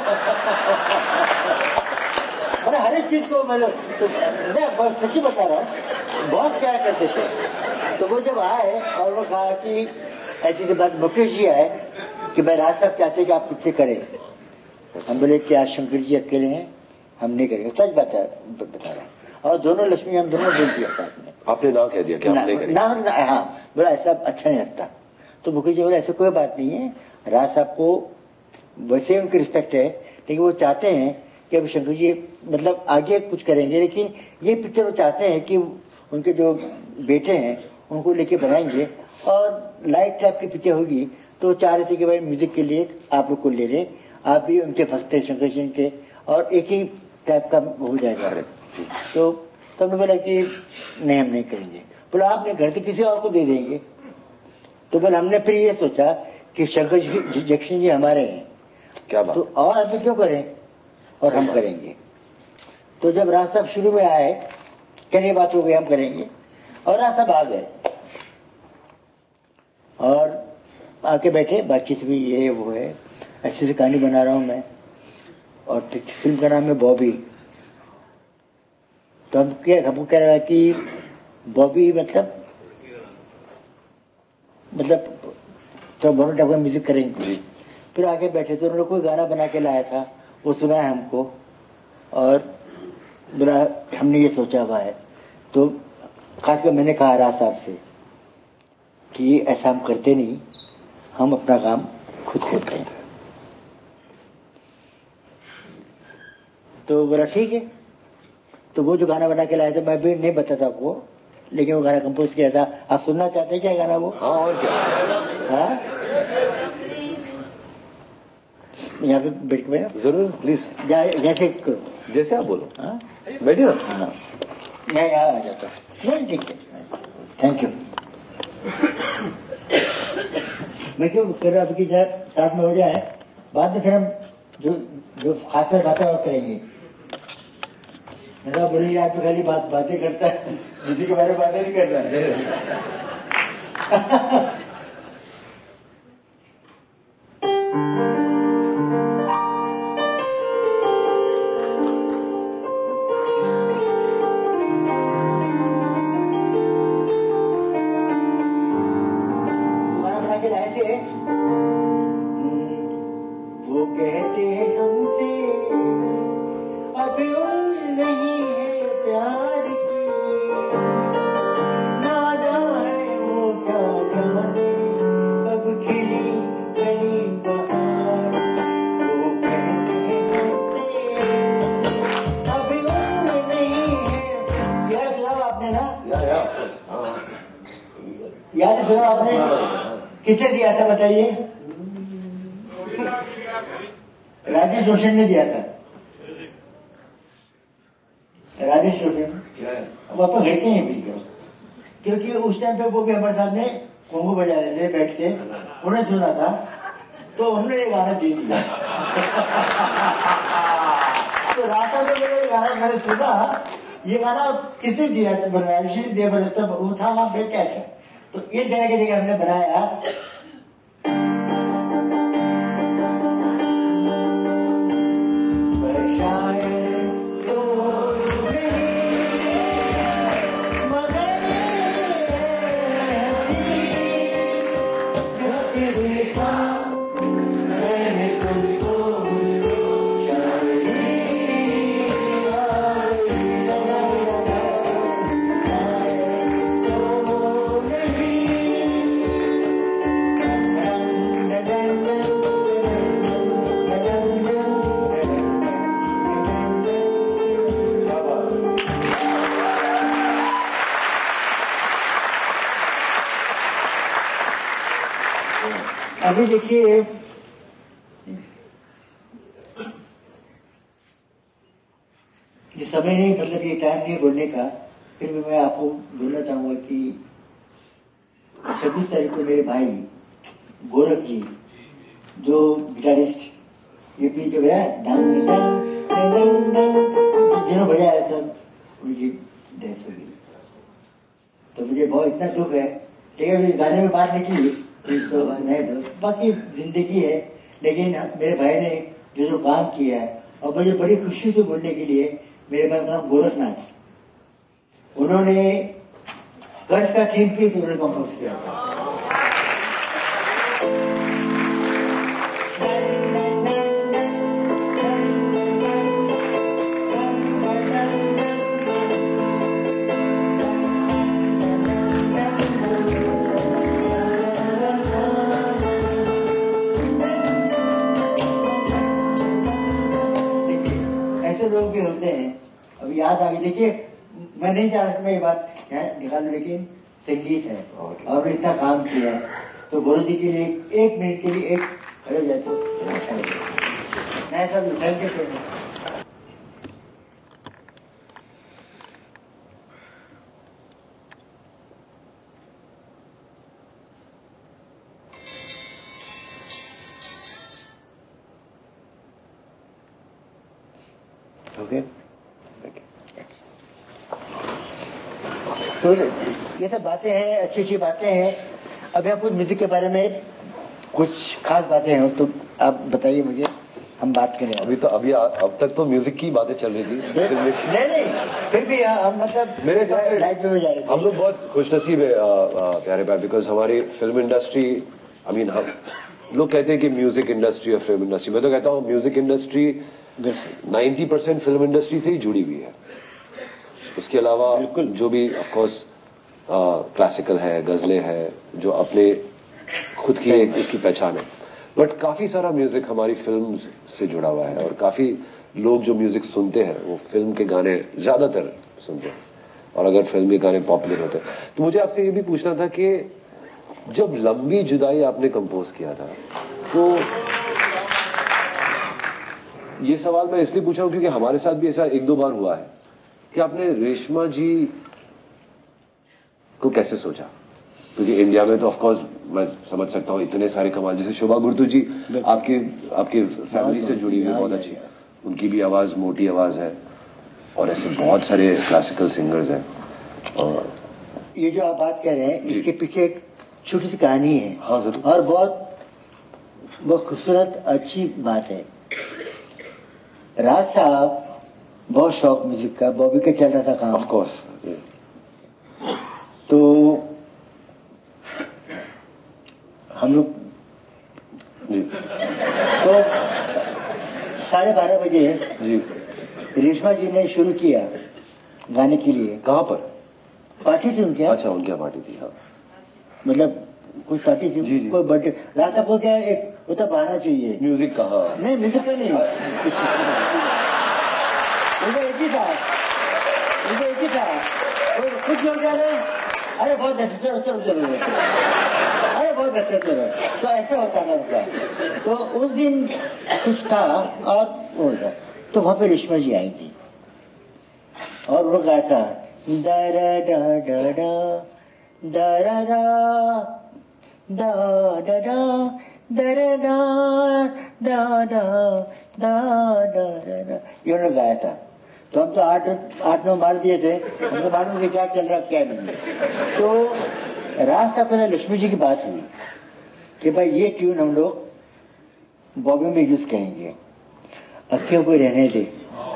अरे हर एक चीज को, मतलब तो, सच्ची बता रहा हूँ, बहुत प्यार करते थे। तो वो जब आए और वो कहा कि ऐसी सी बात, मुकेश जी आए कि मैं राज साहब चाहते कि आप पिक्चर करें। हम बोले कि आज शंकर जी अकेले हैं, हम नहीं करेंगे। सच बता बता रहा हूँ, और दोनों लक्ष्मी हम दोनों बोल दिया साथ में। आपने ना कह दिया कि ना, आप नहीं करेंगे? ना, ना, हाँ बोला ऐसा अच्छा नहीं लगता। तो मुकेश जी बोले ऐसा कोई बात नहीं है, राज साहब को वैसे उनकी रिस्पेक्ट है, लेकिन वो चाहते हैं कि अब शंकर जी मतलब आगे कुछ करेंगे, लेकिन ये पिक्चर वो चाहते हैं कि उनके जो बेटे हैं उनको लेके बनाएंगे, और लाइट टाइप की पिक्चर होगी। तो चाह रहे थे कि भाई म्यूजिक के लिए आप लोग को ले लें, आप भी उनके भक्त हैं शंकर सिंह के, और एक ही टाइप का हो जाएगा। तो तब हमने बोला कि नहीं, हम नहीं करेंगे। बोला आपने घर तो किसी और को दे देंगे। तो बोला हमने फिर ये सोचा कि शंकर जी जयकिशन जी हमारे हैं, क्या बात, तो और आदमी क्यों करें, और हम करेंगे। तो जब राज साहब शुरू में आए, कहने बात हो गई हम करेंगे, और राज साहब आ गए और आके बैठे, बातचीत भी ये वो है, ऐसी ऐसी कहानी बना रहा हूं मैं, और फिल्म का नाम है बॉबी। तो हम क्या हमको कह रहा है कि बॉबी मतलब मतलब तो दोनों टाइप का म्यूजिक करेंगे। फिर आगे बैठे तो उन्होंने कोई गाना बना के लाया था, वो सुना है हमको, और बोला हमने ये सोचा हुआ है। तो खासकर मैंने कहा राज साहब से कि ऐसा हम करते नहीं, हम अपना काम खुद करते हैं। तो बोला ठीक है। तो वो जो गाना बना के लाया था, मैं भी नहीं बताता आपको, लेकिन वो गाना कंपोज किया था। आप सुनना चाहते हैं क्या गाना वो? हाँ और क्या, हाँ यहाँ पे बैठ के बैठा, जरूर प्लीज, जैसे करो, जैसे आप बोलो। हाँ बैठिए ना। हाँ यहाँ यहाँ आ जाता नहीं, ठीक है, थैंक यू। मैं क्यों कर रहा कि साथ में हो जाए, बाद में फिर हम जो जो खास बातें और करेंगे। मेरा बड़ी याद तो खाली बात बातें करता है, किसी के बारे में बातें नहीं करता है। वो कहते हमसे अब उम्र नहीं है प्यार की, नादा है वो क्या जाने कब खिली गई बहार। वो कहते हमसे अब उम्र नहीं है। याद सुना आपने ना? याद सुना आपने? किसने दिया था बताइए? राजेश रोशन ने दिया था। राजेश रोशन अब आप घर के हैं भी, क्योंकि उस टाइम पे वो भी हमारे साथ में कोंगो बजा रहे थे बैठ के, उन्हें सुना था तो उन्होंने ये गाना दे दिया। तो रास्ता में मैंने गाना मैंने सुना ये गाना किसने दिया था? बोला ऋषि ने दिया। बोले तो वो था वहां पे क्या था? तो इस तरह की जगह हमने बनाया। अभी देखिए, ये समय नहीं, मतलब ये टाइम नहीं बोलने का, फिर भी मैं आपको बोलना चाहूंगा कि छब्बीस तारीख को मेरे भाई गोरख जी, जो गिटारिस्ट, ये पी जो बजाया जिन्होंने बजाया था, उनकी डेथ हो गई। तो मुझे बहुत इतना दुख है। ठीक है, अभी गाने में बात निकली तो नहीं, तो बाकी जिंदगी है। लेकिन मेरे भाई ने जो जो काम किया है, और मुझे बड़ी खुशी से बोलने के लिए, मेरे भाई का नाम गोरखनाथ, उन्होंने कर्ज का थीम की उन्होंने कंपोज किया था। लोग भी होते हैं। अभी याद आ गई। देखिए, मैं नहीं चाह रहा मैं ये बात निकालू, लेकिन संगीत है और इतना काम किया है, तो गुरु जी के लिए एक मिनट के लिए एक खड़े जाए तो मैं सब thank you so much. Okay, तो ये सब बातें हैं, अच्छी अच्छी बातें हैं। अभी आप कुछ म्यूजिक के बारे में कुछ खास बातें हैं तो आप बताइए मुझे, हम बात करें। अभी तो अभी अब तक तो म्यूजिक की बातें चल रही थी। नहीं नहीं, फिर भी हम मतलब मेरे हिसाब से लाइफ में जा रहे थे। हम लोग बहुत खुशनसीब है प्यारे भाई, बिकॉज हमारी फिल्म इंडस्ट्री, आई मीन हम लोग कहते हैं कि म्यूजिक इंडस्ट्री और फिल्म इंडस्ट्री, मैं तो कहता हूँ music industry ninety percent film industry से ही जुड़ी हुई है। उसके अलावा जो भी ऑफ कोर्स क्लासिकल है, गजलें है, जो अपने खुद की एक उसकी पहचान है, बट काफी सारा म्यूजिक हमारी फिल्म से जुड़ा हुआ है। और काफी लोग जो म्यूजिक सुनते हैं वो फिल्म के गाने ज्यादातर सुनते हैं, और अगर फिल्म के गाने पॉपुलर होते हैं। तो मुझे आपसे ये भी पूछना था कि जब लंबी जुदाई आपने कंपोज किया था, तो ये सवाल मैं इसलिए पूछ रहा हूं क्योंकि हमारे साथ भी ऐसा एक दो बार हुआ है कि आपने रेशमा जी को कैसे सोचा, क्योंकि इंडिया में तो ऑफ कोर्स मैं समझ सकता हूँ इतने सारे कमाल, जैसे शोभा गुर्तु जी आपकी आपकी फैमिली से जुड़ी हुई बहुत अच्छी, उनकी भी आवाज मोटी आवाज है, और ऐसे बहुत सारे क्लासिकल सिंगर्स हैं। और ये जो आप बात कर रहे हैं इसके पीछे एक छोटी सी कहानी है। हाँ जरूर। और बहुत बहुत खूबसूरत अच्छी बात है। राज साहब बहुत शौक म्यूजिक का, बॉबी का चल रहा था काम, ऑफ कोर्स, तो हम लोग जी तो साढ़े बारह बजे जी रेशमा जी ने शुरू किया गाने के लिए। कहाँ पर पार्टी थी उनके, अच्छा उनकी पार्टी थी, हाँ मतलब कोई पार्टी थी, जी, जी। कोई बर्थडे। रात साहब को क्या एक वो तो बहाना चाहिए, म्यूजिक का, हाँ नहीं म्यूजिक का नहीं, उनका एक ही था, उनका एक ही था। और कुछ लोग कह रहे अरे बहुत अच्छा, चलो चलो चलो, अरे बहुत अच्छा चलो, तो ऐसा होता था उनका। तो उस दिन कुछ था और वो था, तो वहां पे रेशमा जी आई थी और वो गाया था दा रा डा डा डा दा रा रा दा डा डा दा रा दा दा दा दा दा दा, ये उन्होंने गाया था। तो हम तो आठ आठ नौ मार दिए थे, हमको मालूम कि क्या चल रहा क्या नहीं। तो रास्ता पहले लक्ष्मी जी की बात हुई कि भाई ये ट्यून हम लोग बॉबी में यूज करेंगे, अखियों को रहने दे।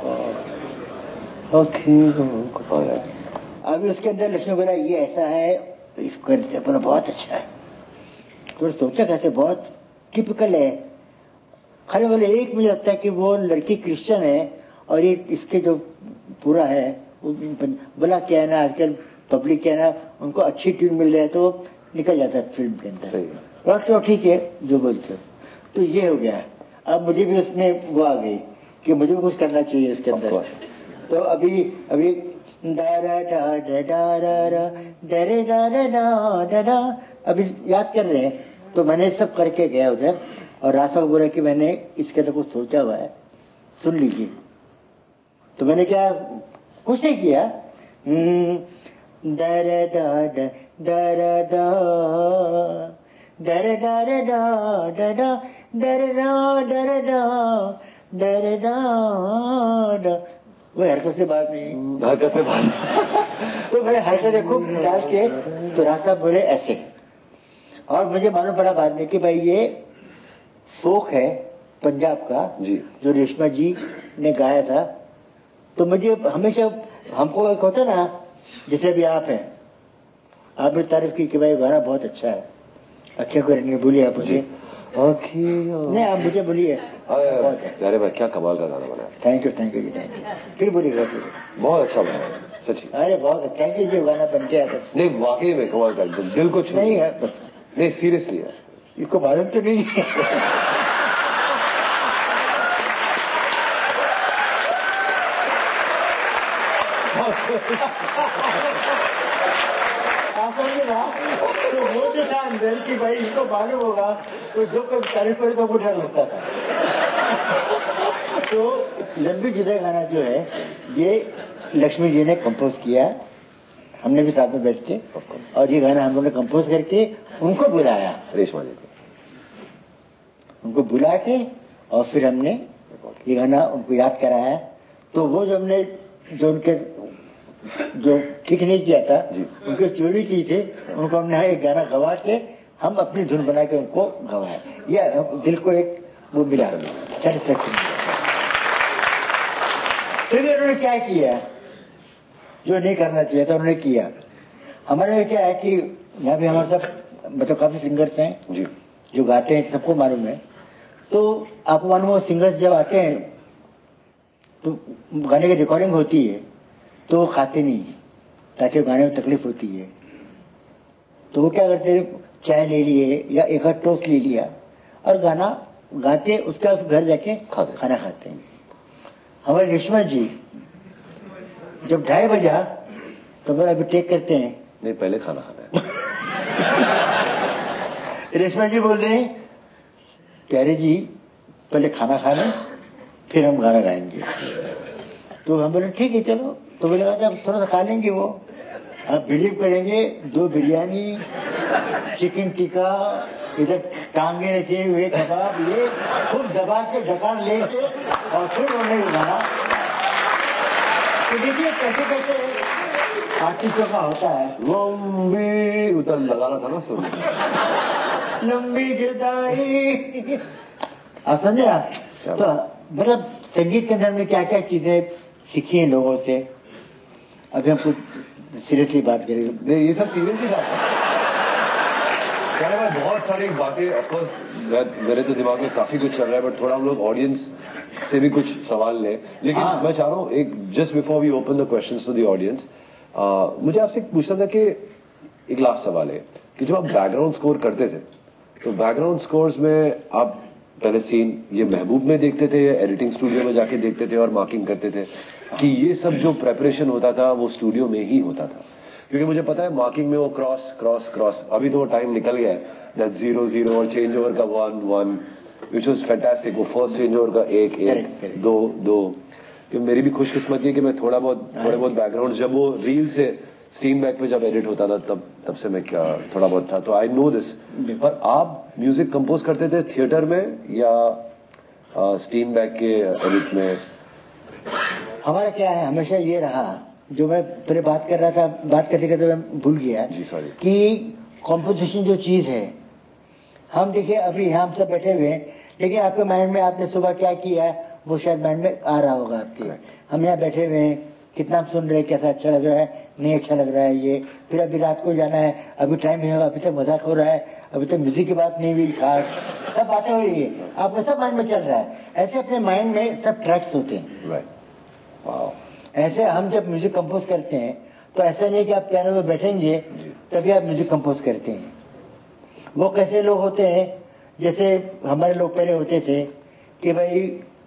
अभी उसके अंदर लक्ष्मी बोला ये ऐसा है, इसको करते बोला बहुत अच्छा है। तो सोचा कैसे बहुत टिपिकल है। खाली बोले एक मुझे लगता है कि वो लड़की क्रिश्चियन है और ये इसके जो पूरा है बोला क्या है ना, आजकल पब्लिक क्या है ना, उनको अच्छी ट्यून मिल जाए तो निकल जाता है फिल्म के अंदर। तो ठीक है जो बोलते हो। तो ये हो गया। अब मुझे भी उसमें वो आ गई कि मुझे भी कुछ करना चाहिए इसके अंदर। तो अभी अभी अभी याद कर रहे हैं, तो मैंने सब करके गया उधर और रास्ता को बोला कि मैंने इसके तो कुछ सोचा हुआ है, सुन लीजिए। तो मैंने क्या कुछ नहीं किया, दर दा दर दा दर दर दा डा दर दा दर दा दर दा। वो हरकत से बात नहीं, हरकत से बात तो मैंने हरकत खूब डाल के तो रास्ता बोले ऐसे। और मुझे मालूम पड़ा बाद में कि भाई ये फोक है पंजाब का जी, जो रेशमा जी ने गाया था। तो मुझे हमेशा हमको एक होता ना, जैसे भी आप हैं, आपने तारीफ की कि भाई गाना बहुत अच्छा है, अखियों को रहने बोलिए आप मुझे। नहीं आप मुझे बोलिए। अरे भाई क्या कमाल का गाना बनाया। थैंक यू थैंक यू जी थैंक यू। फिर बोलिएगा। बहुत अच्छा बनाया सच्ची। अरे बहुत थैंक यू जी, गाना बन गया। नहीं वाकई में कमाल का, दिल को छू नहीं है, नहीं सीरियसली है, इसको मालूम तो नहीं है। तो वो जो था अंदर की भाई इसको मालूम होगा, तो जो कोई तारीफ करे तो उठा लगता था। तो लंबी जुदा गाना जो है ये लक्ष्मी जी ने कंपोज किया, हमने भी साथ में बैठ के, और ये गाना हम लोगों ने कंपोज करके उनको बुलाया, रेशमा जी को उनको बुला के और फिर हमने ये गाना उनको याद कराया। तो वो जो हमने जो उनके जो ठीक नहीं किया था, उनके चोरी की थी, उनको हमने एक गाना गवा के हम अपनी धुन बना के उनको गवाया। ये दिल को एक वो मिला, सेटिस्फैक्शन। फिर उन्होंने क्या किया जो नहीं करना चाहिए था, उन्होंने किया। हमारे में क्या है कि यहाँ भी हमारे सब मतलब काफी सिंगर्स हैं जी जो गाते हैं, सबको मालूम है। तो आपको मालूम हो सिंगर्स जब आते हैं तो गाने की रिकॉर्डिंग होती है तो वो खाते नहीं है ताकि गाने में तकलीफ होती है। तो वो क्या करते हैं, चाय ले लिए या एक आध टोस्ट ले लिया और गाना गाते, उसका घर जाके खाते खाना खाते हैं। हमारे रेशमा जी जब ढाई बजा तो बोला अभी टेक करते हैं। नहीं पहले खाना खाना है। रेशमा जी बोल रहे हैं प्यारे जी पहले खाना खा लें फिर हम गाना गाएंगे। तो हम बोले ठीक है चलो। तो बोले अब थोड़ा सा खा लेंगे। वो आप बिलीव करेंगे, दो बिरयानी, चिकन टिक्का, इधर टांगे रखे हुए कबाब, ये खूब दबा के ढकान लेके और फिर उन्होंने गाना। तो देखिए कैसे कैसे आर्टिस्टों का होता है। लंबी उतर लगाना था ना सुन, लंबी जुदाई, आप समझे आप। तो मतलब संगीत के अंदर हमने क्या क्या चीजें सीखी हैं लोगों से। अभी हम कुछ सीरियसली बात करेंगे। नहीं ये सब सीरियसली बात है। बहुत सारी बातें ऑफकोर्स मेरे तो दिमाग में काफी कुछ चल रहा है, बट थोड़ा हम लोग ऑडियंस से भी कुछ सवाल लें। लेकिन हाँ। मैं चाह रहा हूँ एक just before we open the questions to the audience, मुझे आपसे पूछना था कि एक लास्ट सवाल है कि जब आप बैकग्राउंड स्कोर करते थे तो बैकग्राउंड स्कोर्स में आप पहले सीन ये महबूब में देखते थे या एडिटिंग स्टूडियो में जाके देखते थे और मार्किंग करते थे, कि ये सब जो प्रेपरेशन होता था वो स्टूडियो में ही होता था? क्योंकि मुझे पता है मार्किंग में वो क्रॉस क्रॉस क्रॉस, अभी तो वो टाइम निकल गया है, दैट जीरो जीरो और चेंज ओवर का one one which was fantastic. वो फर्स्ट चेंज ओवर का एक एक दो दो। क्योंकि मेरी भी खुशकिस्मती है कि मैं थोड़ा बहुत थोड़े बहुत बैकग्राउंड जब वो रील से स्टीम बैक पे जब एडिट होता था तब तब से मैं क्या थोड़ा बहुत था, तो आई नो दिस। पर आप म्यूजिक कंपोज करते थे थिएटर में या स्टीम बैक के एडिट में? हमारा क्या है, हमेशा ये रहा, जो मैं पहले बात कर रहा था, बात करते करते मैं भूल गया जी, सॉरी, कि कॉम्पोजिशन जो चीज है, हम देखिए अभी हम सब बैठे हुए हैं, लेकिन आपके माइंड में आपने सुबह क्या किया है वो शायद माइंड में आ रहा होगा आपके। हम यहाँ बैठे हुए हैं, कितना हम सुन रहे हैं, कैसा अच्छा लग रहा है, नहीं अच्छा लग रहा है ये, फिर अभी रात को जाना है, अभी टाइम नहीं होगा, अभी तक मजाक हो रहा है, अभी तक म्यूजिक की बात नहीं हुई, खास सब बातें हो रही है, आपका सब माइंड में चल रहा है। ऐसे अपने माइंड में सब ट्रैक्स होते हैं। Right, wow. ऐसे हम जब म्यूजिक कंपोज करते हैं तो ऐसा नहीं कि आप पियानो में बैठेंगे तभी आप म्यूजिक कंपोज करते हैं। वो कैसे लोग होते हैं, जैसे हमारे लोग पहले होते थे कि भाई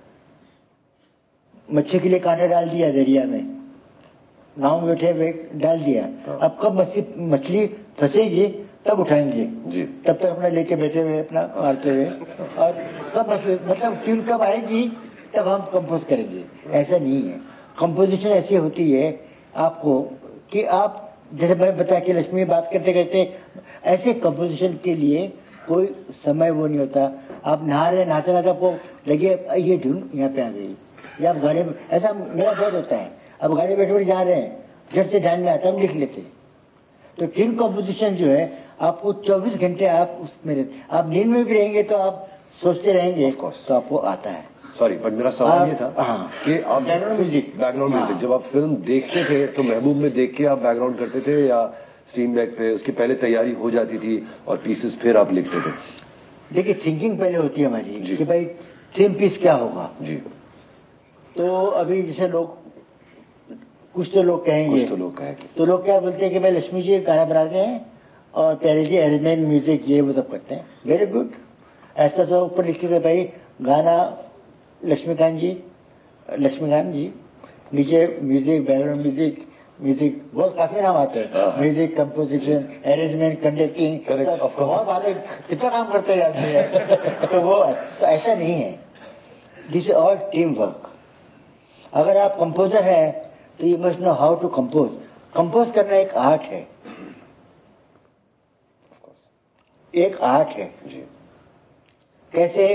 मच्छी के लिए कांटा डाल दिया दरिया में, नाव में बैठे हुए डाल दिया, अब कब मछली मछली फंसेगी तब उठाएंगे जी, तब तक अपना लेके बैठे हुए अपना मारते हुए, और कब मछली मतलब ट्यून कब आएगी तब हम कंपोज करेंगे। ऐसा नहीं है, कंपोजिशन ऐसी होती है आपको कि आप जैसे मैं बता के लक्ष्मी बात करते करते, ऐसे कंपोजिशन के लिए कोई समय वो नहीं होता। आप नहा रहे नाचते नाचते आपको लगे ये धुन यहाँ पे आ गई, या आप गाड़ी में, ऐसा मेरा बहुत होता है, अब गाड़ी बैठे बैठे जा रहे हैं, जब से ध्यान में आता है हम लिख लेते हैं। तो ट्यून कंपोजिशन जो है आपको चौबीस घंटे आप उसमें, आप नींद में भी रहेंगे तो आप सोचते रहेंगे तो आपको आता है। सॉरी, बट मेरा सवाल ये था हाँ, कि आप बैकग्राउंड म्यूजिक बैकग्राउंड म्यूजिक जब आप फिल्म देखते थे तो महबूब में देख के आप बैकग्राउंड करते थे या स्टीम डेक पे उसकी पहले तैयारी हो जाती थी और पीसेस फिर आप लिखते थे? देखिए थिंकिंग पहले होती है हमारी कि भाई थीम पीस क्या होगा जी। तो अभी जैसे लोग कुछ तो लोग कहेंगे कुछ तो लोग कहेंगे तो लोग क्या बोलते हैं कि भाई लक्ष्मी जी गाना बनाते हैं और प्यारे जी एलिमेंट म्यूजिक ये वो सब करते हैं, वेरी गुड। ऐसा तो ऊपर लिखते थे भाई गाना लक्ष्मीकांत जी लक्ष्मीकांत जी, नीचे म्यूजिक बैकग्राउंड म्यूजिक म्यूजिक बहुत काफी नाम आते हैं, म्यूजिक कंपोजिशन अरेंजमेंट कंडक्टिंग, बहुत सारे कितना काम करते जाते हैं। तो वो तो ऐसा नहीं है, this is all team work. अगर आप कंपोजर है तो you must know how to compose. Compose करना एक आर्ट है, एक आर्ट है जी। कैसे,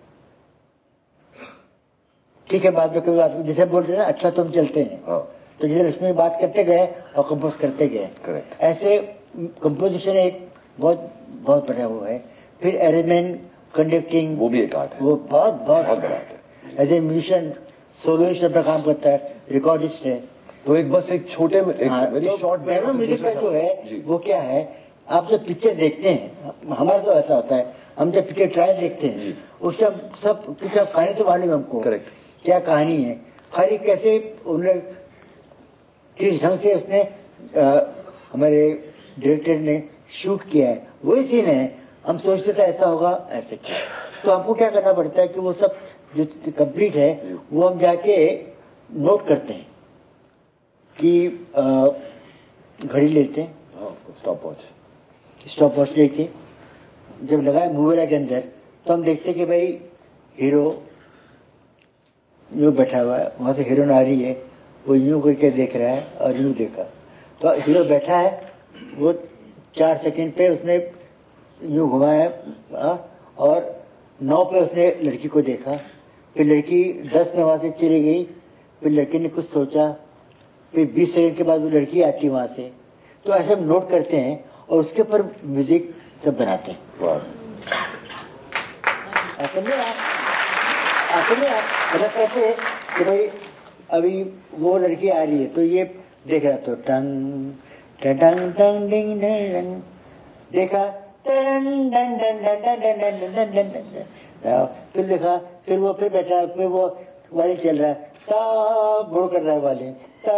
ठीक है, बाद में कोई बात, जैसे बोलते हैं ना अच्छा तुम चलते हैं, तो जैसे लक्ष्मी बात करते गए और कंपोज करते गए, करेक्ट। ऐसे कंपोजिशन एक बहुत बहुत बड़ा वो है। फिर अरेंजमेंट कंडक्टिंग वो भी एक आर्ट है, वो बहुत बहुत बहुत बड़ा आर्ट है। एज ए म्यूजिशियन सोलोइस्ट अपना काम करता है, रिकॉर्डिस्ट है। तो एक बस एक छोटे में एक वेरी शॉर्ट बैकग्राउंड म्यूजिक का जो है वो क्या है, आप जब पिक्चर देखते हैं, हमारा तो ऐसा होता है, हम जब पिक्चर ट्रायल देखते हैं उस टाइम सब पिक्चर कहानी तो मालूम है हमको, करेक्ट, क्या कहानी है, खाली कैसे उन्होंने किस ढंग से उसने आ, हमारे डायरेक्टर ने शूट किया है वही सीन है। हम सोचते थे ऐसा होगा ऐसे क्या, तो हमको क्या करना पड़ता है कि वो सब जो कंप्लीट है वो हम जाके नोट करते हैं कि घड़ी लेते हैं, स्टॉप वॉच स्टॉप वॉच लेके जब लगाए मूवेरा के अंदर तो हम देखते कि भाई हीरो यूं बैठा हुआ है, वहां से हीरोइन आ रही है, वो यूं करके देख रहा है और यूं देखा, तो हीरो बैठा है, वो चार सेकंड पे उसने यूं घुमाया और नौ पे उसने लड़की को देखा, फिर लड़की दस में वहां से चली गई, फिर लड़की ने कुछ सोचा, फिर बीस सेकंड के बाद वो लड़की आती वहां से। तो ऐसे हम नोट करते हैं और उसके ऊपर म्यूजिक सब बनाते हैं। ऐसे में आप ऐसे में आप मतलब कहते हैं कि भाई अभी वो लड़की आ रही है तो ये देख रहा, तो टंग टंग टंग टंग डिंग डंग देखा, फिर देखा, फिर वो फिर बैठा, फिर वो वाली चल रहा है, सब गुड़ कर रहा है वाले,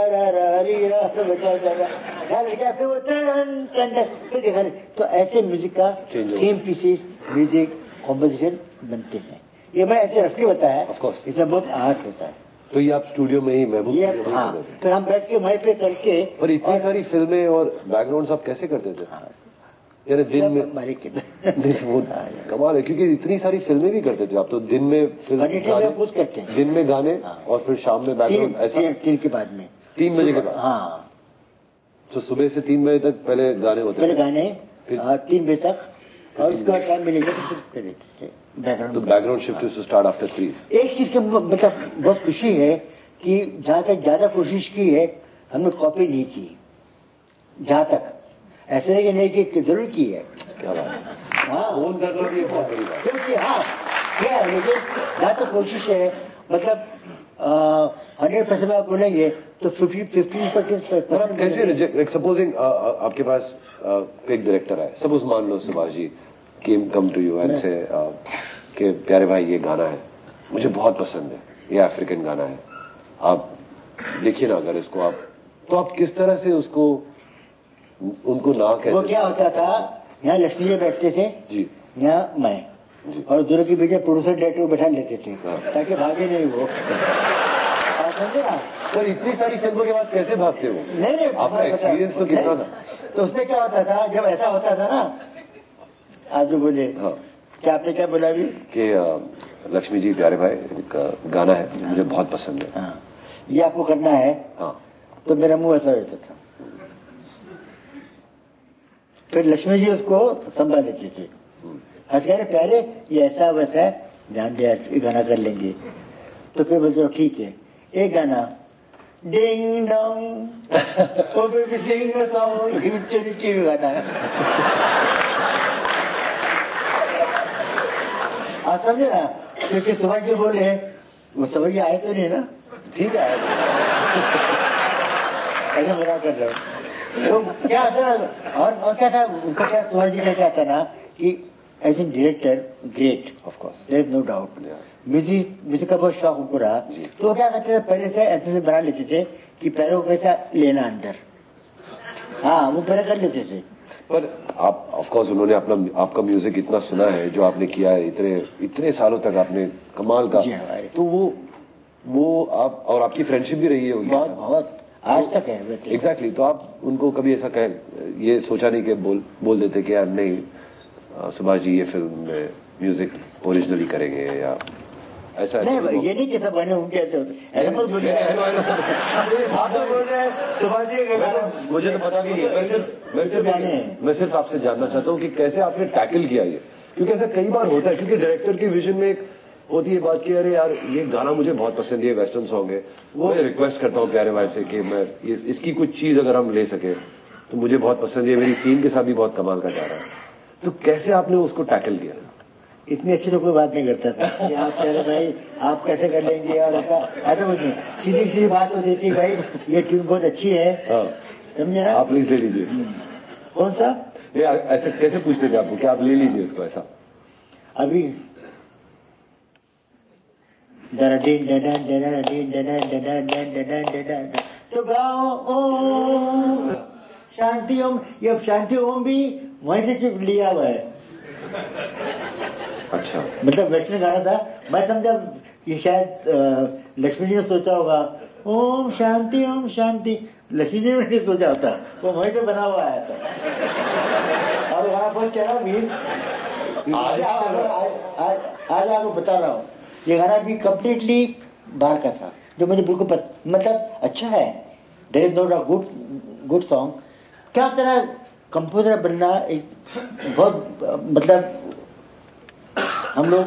फिर वो फिर देखा, तो ऐसे म्यूजिक का थीम पीसेस म्यूजिक कॉम्पोजिशन बनते हैं। ये मैं ऐसे रफली बताया, इसमें बहुत आर्ट होता है। तो ये आप स्टूडियो में ही महबूब ये हाँ, फिर हम बैठ के वहीं पे करके। और इतनी सारी फिल्में और बैकग्राउंड आप कैसे करते थे? यानी दिन में वो कमाल है, क्योंकि इतनी सारी फिल्में भी करते थे आप, तो दिन में फिल्म कुछ करते हैं, दिन में गाने और फिर शाम में बैकग्राउंड, ऐसा तीन के बाद में, तीन बजे के बाद। हाँ, तो सुबह से तीन बजे तक पहले गाने होते पहले गाने तीन बजे तक, और उसके बाद टाइम मिलेगा तो फिर बैकग्राउंड। तो background shift to start after three. एक चीज की मतलब बहुत खुशी है कि जहां तक ज्यादा कोशिश की है हमने कॉपी नहीं की, जहां तक ऐसे नहीं कि नहीं की जरूर की है। क्या बात है, हाँ फोन करना भी एक बहुत बड़ी बात है। क्योंकि हाँ क्या है, लेकिन जहाँ तक कोशिश है, मतलब हंड्रेड परसेंट आप बोलेंगे तो फिफ्टी फिफ्टीन पर आप कैसे रिजेक्ट, सपोजिंग आपके पास uh, एक डायरेक्टर है, सपोज मान लो Subhash ji came come to you and say कि प्यारे भाई ये गाना है मुझे बहुत पसंद है, ये अफ्रीकन गाना है, आप देखिए ना अगर इसको आप, तो आप किस तरह से उसको उनको ना कहते? वो क्या होता था, यहाँ लक्ष्मी जी बैठते थे जी, यहाँ मैं जी। और दोनों के बीच में प्रोड्यूसर डायरेक्टर बैठा लेते थे हाँ। ताकि भागे नहीं वो। आप समझे ना? पर इतनी सारी फिल्मों के बाद कैसे भागते हो? नहीं नहीं आपका एक्सपीरियंस तो कितना था? तो उसमें क्या होता था, जब ऐसा होता था ना, आप जो बोले, हाँ क्या आपने क्या बोला अभी कि uh, लक्ष्मी जी प्यारे भाई एक uh, गाना है मुझे बहुत पसंद है, हाँ ये आपको करना है, हाँ तो मेरा मुंह ऐसा होता था, फिर लक्ष्मी जी उसको संभाल लेते थे, हंस कह रहे प्यारे ये ऐसा वैसा है, ध्यान दिया ये गाना कर लेंगे, तो फिर बोलते ठीक है एक गाना ding dong o baby sing a song, ये चोरी की गाना है। आप समझे ना, क्योंकि सुभाष जी बोले वो समझ आए तो नहीं ना, ठीक है ऐसे मना कर रहे हो। तो क्या था ना, और, और क्या था उनका, क्या सुभाष जी का क्या था ना कि as an director great of course, there is no doubt, music music का बहुत शौक उनको रहा, तो वो क्या करते थे पहले से ऐसे बना लेते थे कि पैरों को कैसा लेना अंदर, हाँ वो पहले कर लेते थे। पर आप ऑफ कोर्स उन्होंने अपना आपका म्यूजिक इतना सुना है जो आपने किया है, इतने इतने सालों तक आपने कमाल का, जी हाँ भाई। तो वो वो आप और आपकी फ्रेंडशिप भी रही है उनके बहुत साथ बहुत आज तक है वैसे। एग्जैक्टली, तो आप उनको कभी ऐसा कहे, ये सोचा नहीं कि बोल बोल देते कि यार नहीं अ, सुभाष जी ये फिल्म में म्यूजिक ओरिजिनली करेंगे या ऐसा? नहीं भाई, ये नहीं कि सब गाने उनके ऐसे होते, ऐसा मत बोलिए। आप तो बोल रहे हैं सुभाष जी के गाने, मुझे तो पता भी नहीं है, मैं सिर्फ मैं सिर्फ गाने हैं। मैं सिर्फ आपसे जानना चाहता हूँ कि कैसे आपने टैकल किया ये, क्योंकि ऐसा कई बार होता है, क्योंकि डायरेक्टर के विजन में एक होती है बात कि अरे यार ये गाना मुझे बहुत पसंद है, वेस्टर्न सॉन्ग है, वो मैं रिक्वेस्ट करता हूँ प्यारे भाई से कि मैं इस, इसकी कुछ चीज अगर हम ले सके तो मुझे बहुत पसंद है, मेरी सीन के साथ भी बहुत कमाल का जा रहा है, तो कैसे आपने उसको टैकल किया? इतनी अच्छी तो कोई बात नहीं करता था कि आप कह रहे भाई आप कैसे कर लेंगे, और ऐसा ऐसा कुछ नहीं, सीधी सीधी बात होती थी भाई ये ट्यून बहुत अच्छी है, हाँ समझे ना? आप प्लीज ले लीजिए इसको। कौन सा? ये ऐसे कैसे पूछते थे आपको कि आप ले लीजिए इसको ऐसा? अभी डरा डिन डरा डरा डिन डरा डरा डरा डरा डरा, तो गाओ ओम शांति ओम, ये शांति ओम भी वहीं से चुप लिया हुआ है, अच्छा मतलब वेस्टर्न गाना था, मैं समझा कि शायद अ, लक्ष्मी जी ने सोचा होगा ओम शांति ओम शांति, लक्ष्मी जी ने नहीं सोचा होता, वो वहीं से बना हुआ आया था और वहां पर चला भी। आज आज आज आपको बता रहा हूँ ये गाना भी कम्प्लीटली बाहर का था, जो मुझे बिल्कुल पत, मतलब अच्छा है, there is no doubt good good song. क्या तरह कंपोजर बनना एक बहुत मतलब हम लोग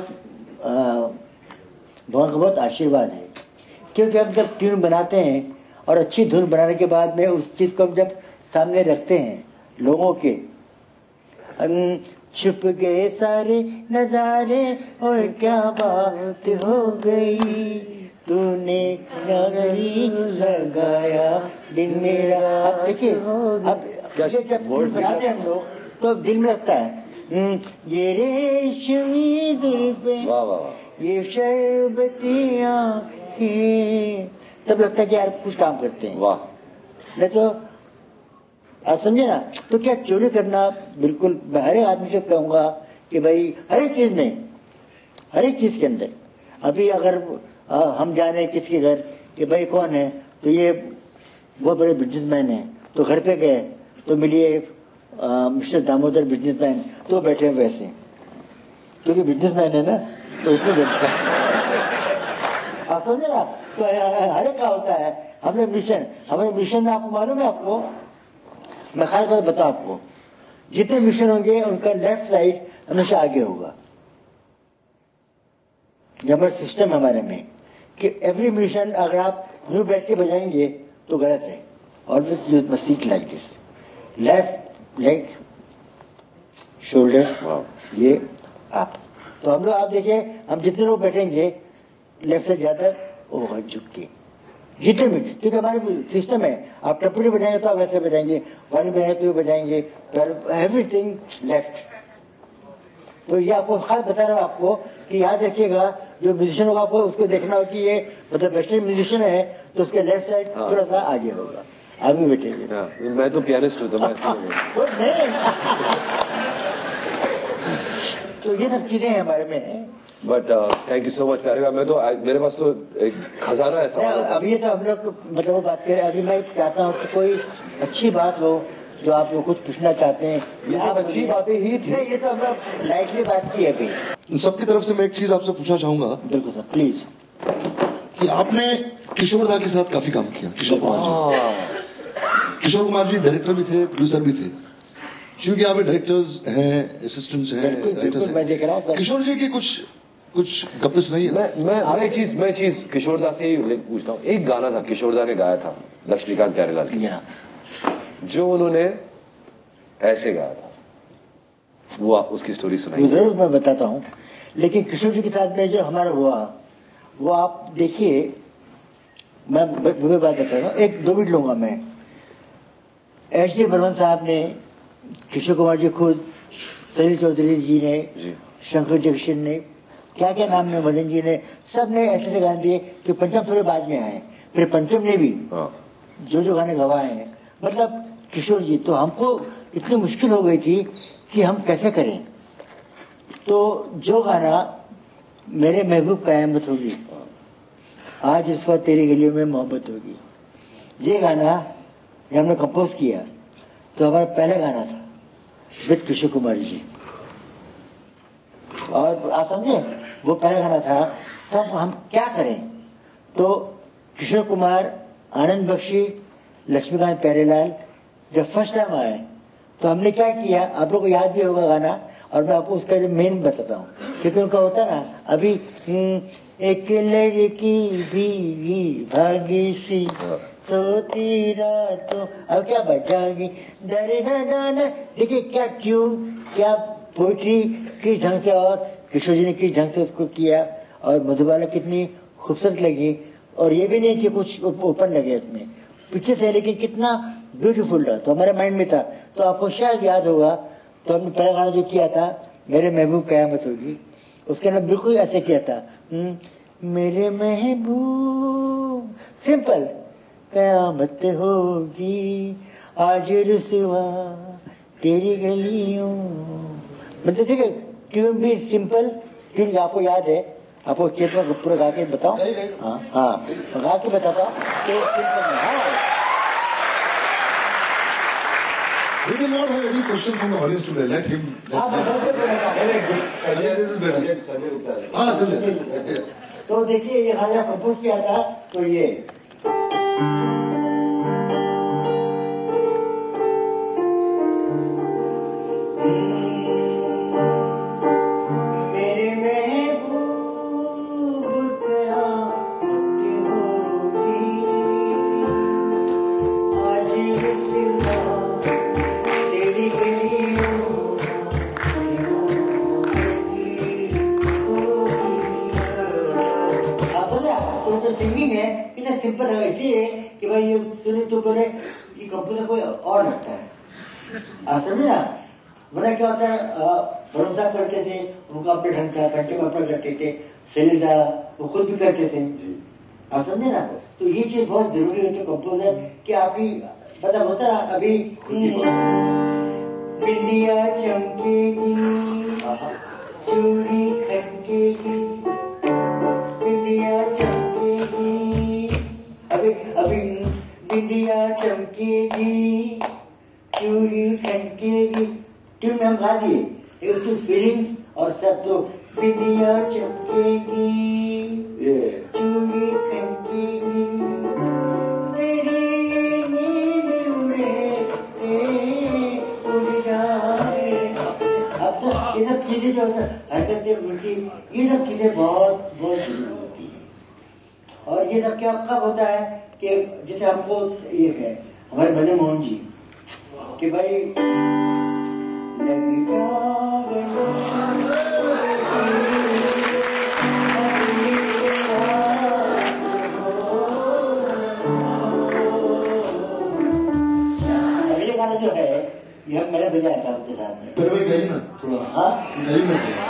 भगवान का बहुत आशीर्वाद है, क्योंकि हम जब ट्यून बनाते हैं और अच्छी धुन बनाने के बाद में उस चीज को हम जब सामने रखते हैं लोगों के, हम छुप गए सारे नजारे और क्या बात हो गई, तूने नगरी लगाया दिन मेरा। अब देखिए अब जब बनाते हैं हम लोग तो दिल में लगता है ये रेशमी जुल्फें, वाह वाह वाह, ये शरबती आँखें, तब लगता है कि यार कुछ काम करते हैं। वाह, नहीं तो आप समझे ना, तो क्या चोरी करना बिल्कुल मैं हर एक आदमी से कहूंगा कि भाई हर एक चीज में, हर एक चीज के अंदर, अभी अगर आ, हम जाने किसके घर कि भाई कौन है, तो ये बहुत बड़े बिजनेसमैन है, तो घर पे गए तो मिलिए मिस्टर दामोदर बिजनेसमैन, तो बैठे हैं वैसे, क्योंकि बिजनेसमैन है ना तो उसमें बैठता है। आप समझे ना, तो हर एक का होता है। हमने मिशन, हमारे मिशन में आपको मालूम है, आपको मैं खास बात बता, आपको जितने मिशन होंगे उनका लेफ्ट साइड हमेशा आगे होगा। हमारा सिस्टम हमारे में कि एवरी मिशन, अगर आप यूं बैठ के बजाएंगे तो गलत है। Always use must sit like this, left leg shoulder, ये आप। तो हम लोग आप देखिए, हम जितने लोग बैठेंगे लेफ्ट से ज्यादा वो झुक के जितने भी, क्योंकि हमारे सिस्टम है। आप टप्पू बजाएंगे तो आप वैसे बजाएंगे, वाली बजाएंगे तो बजाएंगे, एवरीथिंग लेफ्ट। तो ये आपको खास बता रहा हूँ आपको कि याद रखिएगा, जो म्यूजिशियन होगा आपको उसको देखना हो कि ये मतलब वेस्टर्न म्यूजिशियन है तो उसके लेफ्ट साइड थोड़ा सा आगे होगा, आगे बैठेंगे। मैं तो पियानिस्ट हूँ तो मैं तो ये सब चीजें हमारे में है। But thank you so much Pyare भाई। मैं तो मेरे पास तो एक खजाना है सवाल। अभी तो हम लोग मतलब वो बात करें, अभी मैं चाहता हूँ कि कोई अच्छी बात हो जो आप लोग कुछ पूछना चाहते हैं। ये सब अच्छी बातें ही थी, ये तो हम लोग लाइटली बात की है अभी। सबकी तरफ से मैं एक चीज आपसे पूछना चाहूंगा। बिल्कुल सर, प्लीज। कि आपने किशोर दा के साथ काफी काम किया, किशोर कुमार जी। किशोर कुमार जी डायरेक्टर भी थे, प्रोड्यूसर भी थे, क्योंकि यहाँ पे डायरेक्टर्स हैं, असिस्टेंट्स हैं, राइटर्स मैं देख रहा हूँ। किशोर जी की कुछ कुछ गप्पे सुनाइए। मैं मैं मैं चीज मैं चीज किशोरदा से ही पूछता हूँ। एक गाना था किशोरदा ने गाया था लक्ष्मीकांत प्यारेलाल की, जो उन्होंने ऐसे गाया था, वो आप उसकी स्टोरी सुनाइए। जरूर मैं बताता हूँ, लेकिन किशोर जी के साथ में जो हमारा हुआ वो आप देखिए। मैं मुझे बात बताता हूँ, एक दो मिनट लूंगा मैं। एच डी बर्मन साहब ने, किशोर कुमार जी खुद, सलील चौधरी जी ने, शंकर जगशन ने, क्या क्या नाम ने, मदन जी ने, सब ने ऐसे ऐसे गाने दिए कि पंचम थोड़े बाद में आए, फिर पंचम ने भी जो जो गाने गवाए हैं, मतलब किशोर जी। तो हमको इतनी मुश्किल हो गई थी कि हम कैसे करें। तो जो गाना मेरे महबूब कयामत होगी, आज इस वक्त तेरी गलियों में मोहब्बत होगी, ये गाना जब हमने कंपोज किया तो हमारा पहला गाना था विद किशोर कुमार जी। और आप समझे, वो पहला गाना था। तब तो हम क्या करें, तो किशोर कुमार, आनंद बख्शी, लक्ष्मीकांत प्यारेलाल जब फर्स्ट टाइम आए तो हमने क्या किया, आप लोगों को याद भी होगा गाना, और मैं आपको उसका मेन बताता हूँ, क्योंकि उनका होता ना अभी एक लड़की भीगी भागी सी सोती रातों, अब क्या बचागी डरे ना। देखिए क्या ट्यून, क्या पोइट्री किस ढंग से, और किशोर जी ने किस ढंग से उसको किया, और मधुबाला कितनी खूबसूरत लगी। और ये भी नहीं कि कुछ ओपन लगे इसमें पीछे से, लेकिन कितना ब्यूटीफुल रहा, तो हमारे माइंड में था। तो आपको शायद याद होगा, तो हमने पहला गाना जो किया था मेरे महबूब कयामत होगी, उसके अंदर बिल्कुल ऐसे किया था, मेरे महबूब, सिंपल, कयामत होगी आज रुसवा तेरी गलियों, मतलब ठीक है। ट्यून भी सिंपल, ट्यून आपको याद है, आपको चेतना पूरा गा के बताओ। हाँ हाँ गा के बताता हूँ। We will not have any questions from the audience today. Let him. Let him. Very good. I think this is better. हाँ संजय। तो देखिए ये गाना कंपोज किया था, तो ये सिंपल है, इसलिए कि भाई ये सुने तो बोले ये कंपोजर कोई और लगता है, आप समझे ना। वरना क्या होता है, भरोसा करते थे, उनका अपने ढंग का कंटे में अपना करते थे, सलीला वो खुद भी करते थे, आप समझे ना। तो ये चीज बहुत जरूरी होती है कंपोजर कि आपकी पता होता है। अभी बिंदिया चमकेगी, चूड़ी खनकेगी, बिंदिया चमकेगी, अभी अभी बिंदिया चमकेगी, चूड़ी खनकेगी, ट्यून में हम गा दिए, उसकी फीलिंग्स और सब। तो बिंदिया चमकेगी, चूड़ी खनकेगी, तेरी नींद उड़े उड़ जाए। अब तो ये सब चीजें जो हरकतें उनकी, ये सब चीजें बहुत बहुत जरूरी होती है। और ये सब क्या कब होता है कि जैसे हमको ये है हमारे मदन मोहन जी कि भाई ये गाना जो है ये मैंने बजाया था उनके साथ में। फिर भाई गई ना थोड़ा, हाँ गई ना थोड़ा।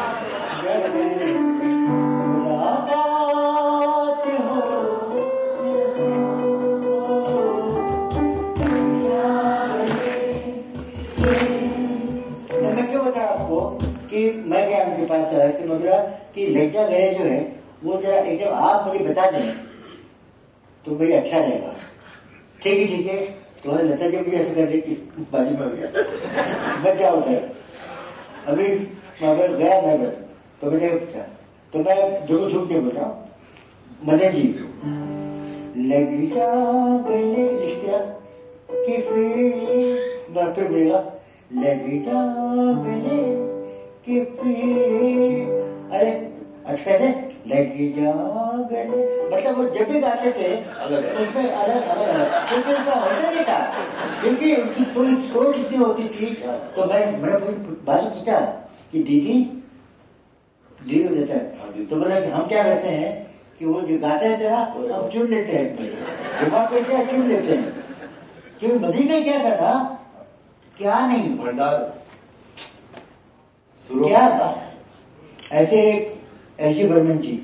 मैं क्यों बता आपको कि मैं गया उनके पास ऐसे बोला कि लज्जा गए जो है वो जरा एकदम आप मुझे बता दें तो मुझे अच्छा रहेगा। ठीक है ठीक है, तो लता जी भी ऐसे कर रही कि बाजू में हो गया बच जाओ उधर। अभी मैं गया मैं बस तो मुझे तो मैं जो छूट के बोल रहा हूँ मदन जी लग जा गले इश्क कि फिर डॉक्टर बोलेगा लग जा गले कि फिर अरे अच्छा कैसे लग जा गले मतलब वो जब भी गाते थे उसमें अलग अलग अलग क्योंकि उनका होता नहीं था क्योंकि उनकी थोड़ी सोच इतनी होती थी। तो मैं मैंने बात पूछा कि दीदी दीदी हो जाता है तो बोला कि हम क्या करते हैं कि वो जो गाते रहते ना हम चुन लेते हैं इसमें दिमाग को क्या चुन लेते हैं क्योंकि मधी ने क्या कहा था क्या नहीं भंडार क्या था ऐसे ऐसी बर्मन जी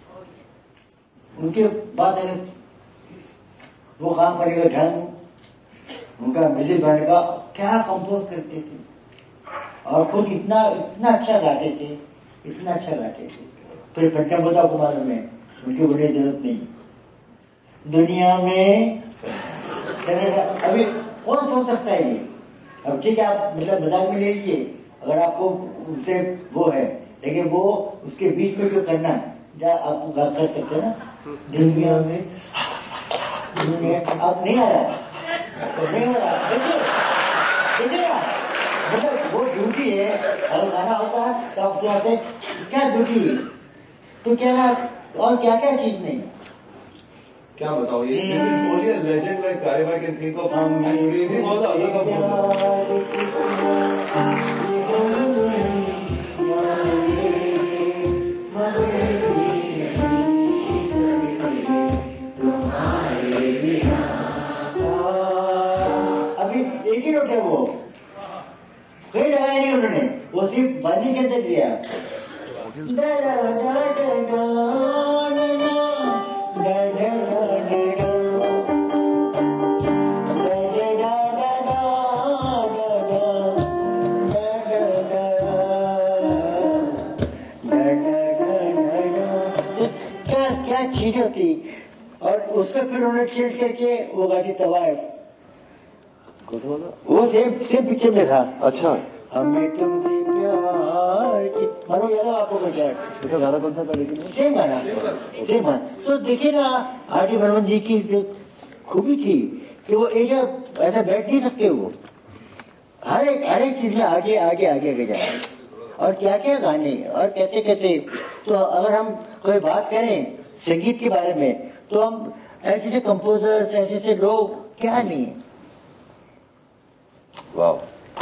उनके बाद अगर वो काम करेगा ढंग उनका म्यूजिक बनाने का क्या कंपोज करते थे और खुद इतना इतना अच्छा गाते थे इतना अच्छा गाते थे। फिर पंचमदा कुमार में उनकी बड़ी जरूरत नहीं दुनिया में अभी कौन सोच सकता है ये। अब ठीक है आप मतलब मजाक में ले लीजिए अगर आपको उससे वो है लेकिन वो उसके बीच में जो करना जा आप कर सकते हैं ना दुनिया में दुनिया अब नहीं आ रहा तो नहीं हो रहा देखिए देखिए मतलब वो ड्यूटी है अगर गाना होता है तो आप सुनाते क्या ड्यूटी है तो क्या ना और क्या क्या चीज नहीं क्या बताओ ये this is only a legend like कारेबा can think of and crazing all the other अभी एक ही नोट है वो कहीं लगाया नहीं उन्होंने वो सिर्फ बाजी के अंदर दिया। क्या क्या चीज होती और उसको फिर उन्होंने चेंज करके वो गाती तवायफ वो सेम सेम पिक्चर में था। अच्छा हमें तुमसे प्यार की मानो याद है आपको कुछ है तो गाना कौन सा था लेकिन सेम गाना सेम गाना। तो देखिए ना आर डी बर्मन जी की जो खूबी थी कि वो एक ऐसा बैठ नहीं सकते वो हर एक हर एक चीज में आगे आगे आगे आगे जाए और क्या क्या गाने और कैसे कैसे। तो अगर हम कोई बात करें संगीत के बारे में तो हम ऐसे ऐसे कंपोजर्स ऐसे ऐसे लोग क्या नहीं है। वाह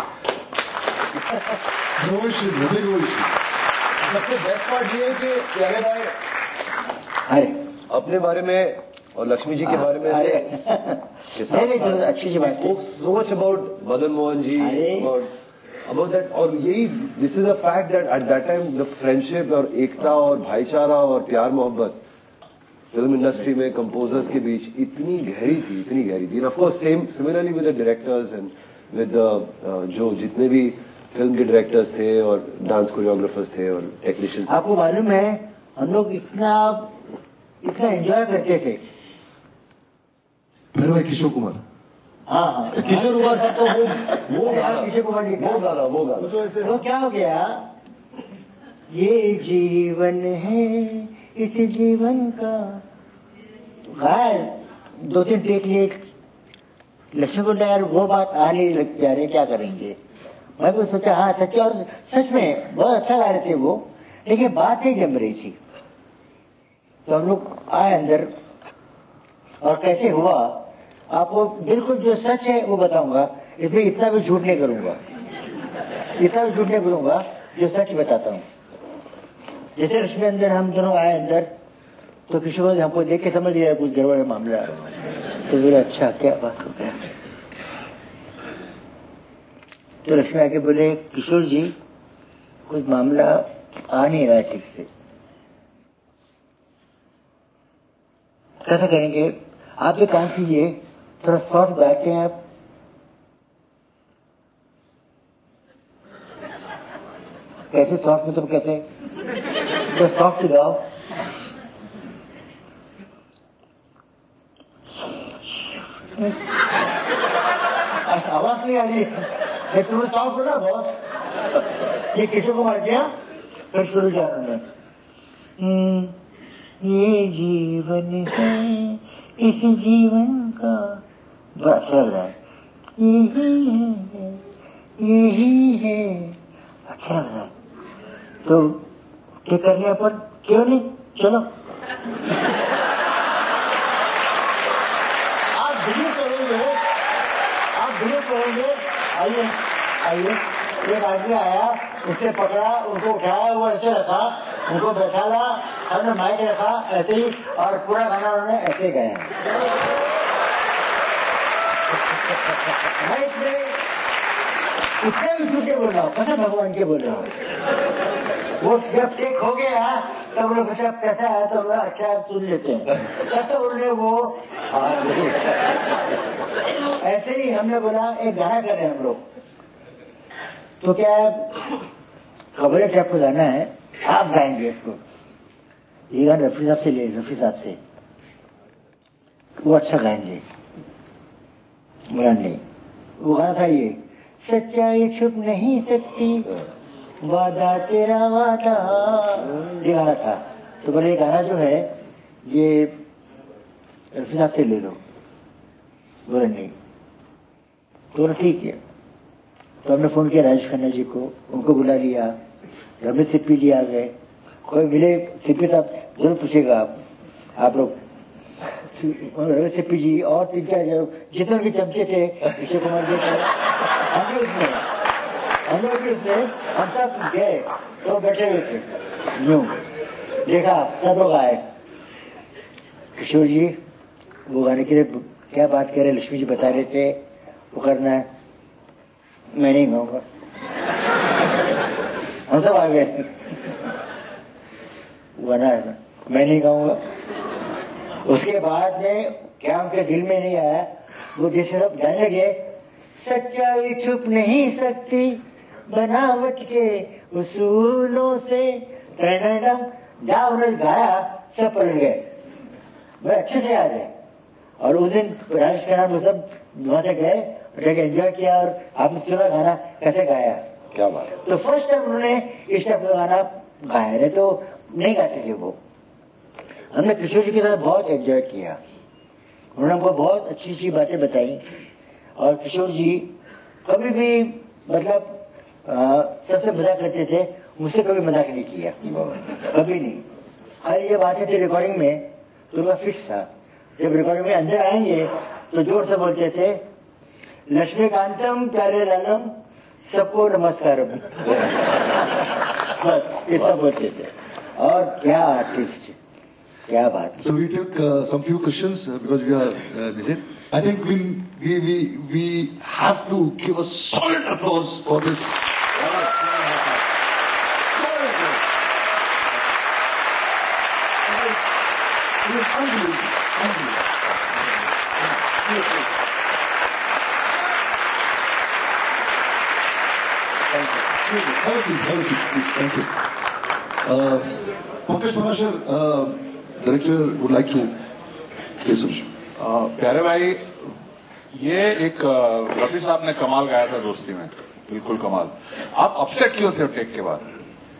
सबसे बेस्ट पार्ट ये है कि प्यारे भाई अरे अपने बारे में और लक्ष्मी जी के बारे में अरे के नहीं नहीं तो अच्छी सी बात है। So much about Madan Mohan ji अरे। अबाउट दैट और यही this is a fact that at that time the friendship और एकता और भाईचारा और प्यार मोहब्बत फिल्म इंडस्ट्री में कंपोजर्स के बीच इतनी गहरी थी इतनी गहरी थी। Of course same similarly with the directors and with जो जितने भी फिल्म के डायरेक्टर्स थे और डांस कोरियोग्राफर्स थे और टेक्नीशियंस। आपको मालूम है हम लोग इतना इतना एंजॉय करते थे। फिर भाई किशोर कुमार हाँ हाँ किशोर कुमार साहब तो वो वो गाना किशोर कुमार जी वो गाना वो गाना तो क्या हो गया ये जीवन है इस जीवन का गाय दो तीन टेक लिए लक्ष्मी को यार वो बात आ नहीं लग प्यारे क्या करेंगे। मैं भी सोचा हाँ सच और सच में बहुत अच्छा गा रहे थे वो लेकिन बात नहीं जम रही थी। तो हम लोग आए अंदर और कैसे हुआ, आपको बिल्कुल जो सच है वो बताऊंगा, इसमें इतना भी झूठ नहीं करूंगा, इतना भी झूठ नहीं करूंगा, जो सच बताता हूँ। जैसे रश्मि अंदर हम दोनों आए अंदर, तो किशोर ने हमको देख के समझ लिया कुछ गड़बड़ है मामला, तो बोले अच्छा क्या बात हो गया। तो रश्मि आके बोले किशोर जी कुछ मामला आ नहीं रहा ठीक से, कैसा करेंगे आप, एक काम कीजिए थोड़ा सॉफ्ट गाते हैं आप। कैसे सॉफ्ट मतलब कैसे, तो सॉफ्ट गाओ। आवाज नहीं आ रही है, तुम्हें सॉफ्ट बोला बॉस, ये किसी को मार दिया। फिर शुरू किया उन्होंने, ये जीवन है इस जीवन का, बड़ा अच्छा लग रहा है, यही है यही है, अच्छा लग रहा है। तो क्या करने अपन, क्यों नहीं, चलो आप बिलीव करोगे, आप बिलीव करोगे। आइए आइए, एक आदमी आया, उसने पकड़ा, उनको उठाया, वो ऐसे रखा, उनको बैठाला, हमने माइक रखा ऐसे ही, और पूरा गाना उन्होंने ऐसे गाया। माइक में उसने भी झूठे बोल रहा हूँ, पता भगवान के बोल रहा हूँ। वो जब टेक हो गया तब लोग पूछा कैसा है, तो बोला अच्छा आप सुन लेते हैं, तो बोले वो ऐसे ही। हमने बोला एक गाना कर रहे हैं हम लोग, तो क्या खबर है कि आपको गाना है, आप गाएंगे इसको, ये गाना रफी साहब से ले, रफी साहब से, वो अच्छा गाएंगे। बोला नहीं, वो गाना था ये, सच्चाई छुप नहीं सकती, वादा तेरा वादा, ये गाना था। तो बोले ये गाना जो है ये रफी साहब से ले लो। बोले नहीं, तो ठीक है। तो हमने फोन किया राजेश खन्ना जी को, उनको बुला लिया, रमेश सिप्पी जी आ गए, कोई मिले सिप्पी साहब जरूर पूछेगा आप आप लोग, रमेश सिप्पी जी और तीन चार जितने भी चमचे थे, किशोर कुमार जी थे, हम लोग उसमें हम लोग भी उसमें हम सब गए, तो बैठे हुए थे, यूं देखा सब लोग आए। किशोर जी वो गाने के लिए क्या बात कर रहे, लक्ष्मी जी बता रहे थे वो करना है, मैं नहीं गाऊंगा, हम सब आ गए, गाना मैं नहीं गाऊंगा। उसके बाद में क्या उनके दिल में नहीं आया, वो जैसे सब गाने लगे, सच्चाई छुप नहीं सकती बनावट के उसूलों से, जहाँ उन्होंने गाया सब पलट गए, बड़े अच्छे से याद है। और उस दिन राजेश खन्ना हम सब वहां से गए, एंजॉय किया, और आपने सुना गाना कैसे गाया, क्या बात। तो फर्स्ट टाइम उन्होंने इस टाइप का गाना गाया, रहे तो नहीं गाते थे वो। हमने किशोर जी के साथ बहुत एंजॉय किया, उन्होंने हमको बहुत अच्छी अच्छी बातें बताई, और किशोर जी कभी भी मतलब सबसे मजाक करते थे, मुझसे कभी मजाक नहीं किया, कभी नहीं। हाँ ये बातें थी रिकॉर्डिंग में तो उनका फिक्स था, जब रिकॉर्डिंग में अंदर आएंगे तो जोर से बोलते थे, लक्ष्मीकांतम प्यारे लालम सबको नमस्कार, बस इतना बोलते थे। और क्या आर्टिस्ट, क्या बात। So we took uh, some few questions uh, because we are uh, needed. I think we we we we have to give a solid applause for this. Solid applause. It is unbelievable. Unbelievable. Thank you. Have a seat. Have a seat, please. Thank you. Uh, Pankaj Mahashar, uh, director, would like to say something. प्यारे भाई, ये एक रफी साहब ने कमाल गाया था दोस्ती में, बिल्कुल कमाल। आप अपसेट क्यों थे टेक के बाद?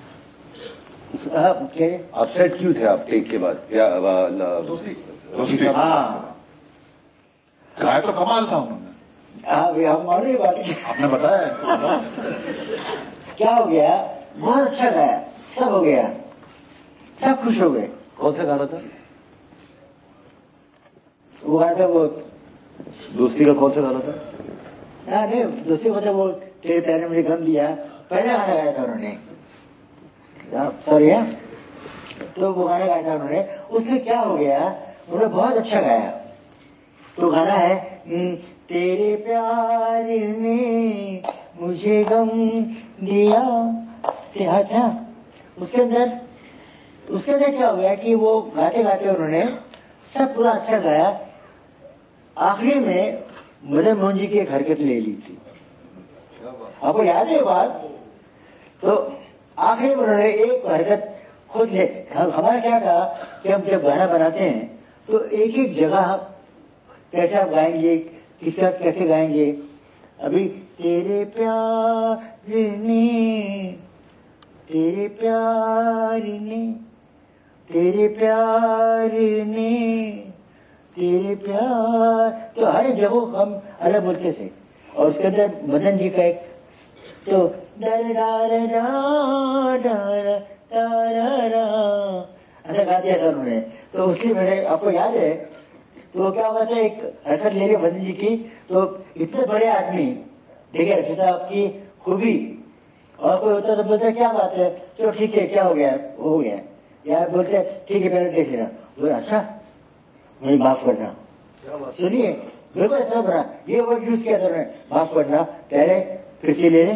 अपसेट क्यों थे आप टेक के बाद? या दोस्ती दोस्ती हाँ गाया तो कमाल था उन्होंने, हम और ये बात आपने बताया। क्या हो गया, बहुत अच्छा गाया, सब हो गया, सब खुश हो गए। कौन सा गाना था? वो गाना था वो दोस्ती का कौन सा गाना था? हाँ नहीं दोस्ती मतलब वो तेरे प्यार ने मुझे गम दिया, पहला गाना गाया था उन्होंने, सॉरी है, तो वो गाना गाया था उन्होंने। उसमें क्या हो गया, उन्होंने बहुत अच्छा गाया। तो गाना है तेरे प्यार ने मुझे गम दिया, क्या था उसके अंदर। उसके अंदर क्या हो गया कि वो गाते गाते उन्होंने सब पूरा अच्छा गाया। आखिरी में मदन मोहन जी की एक हरकत ले ली थी, आपको याद है बात? तो आखिरी में उन्होंने एक हरकत खुद ले, हमारा क्या था कि हम जब गाना बनाते हैं तो एक एक जगह कैसे आप गाएंगे, किसका कैसे गाएंगे। अभी तेरे प्यार ने तेरे प्यार ने तेरे प्यार ने तेरे प्यार, तो हर एक जगह हम अलग बोलते थे। और उसके अंदर मदन जी का एक तो डर डार ऐसा गा दिया था उन्होंने। तो उसकी मैंने, आपको याद है तो क्या हुआ था, एक हरकत ले ली मदन जी की, तो इतने बड़े आदमी देखे रखे साहब की खूबी, और कोई होता तो बोलते क्या बात है, चलो ठीक है क्या हो गया, हो गया, या बोलते ठीक है पहले देख लेना, बोले अच्छा मुझे माफ करना। सुनिए बिल्कुल ऐसा बना, ये वर्ड यूज किया था उन्होंने, माफ करना, पहले फिर से ले लें।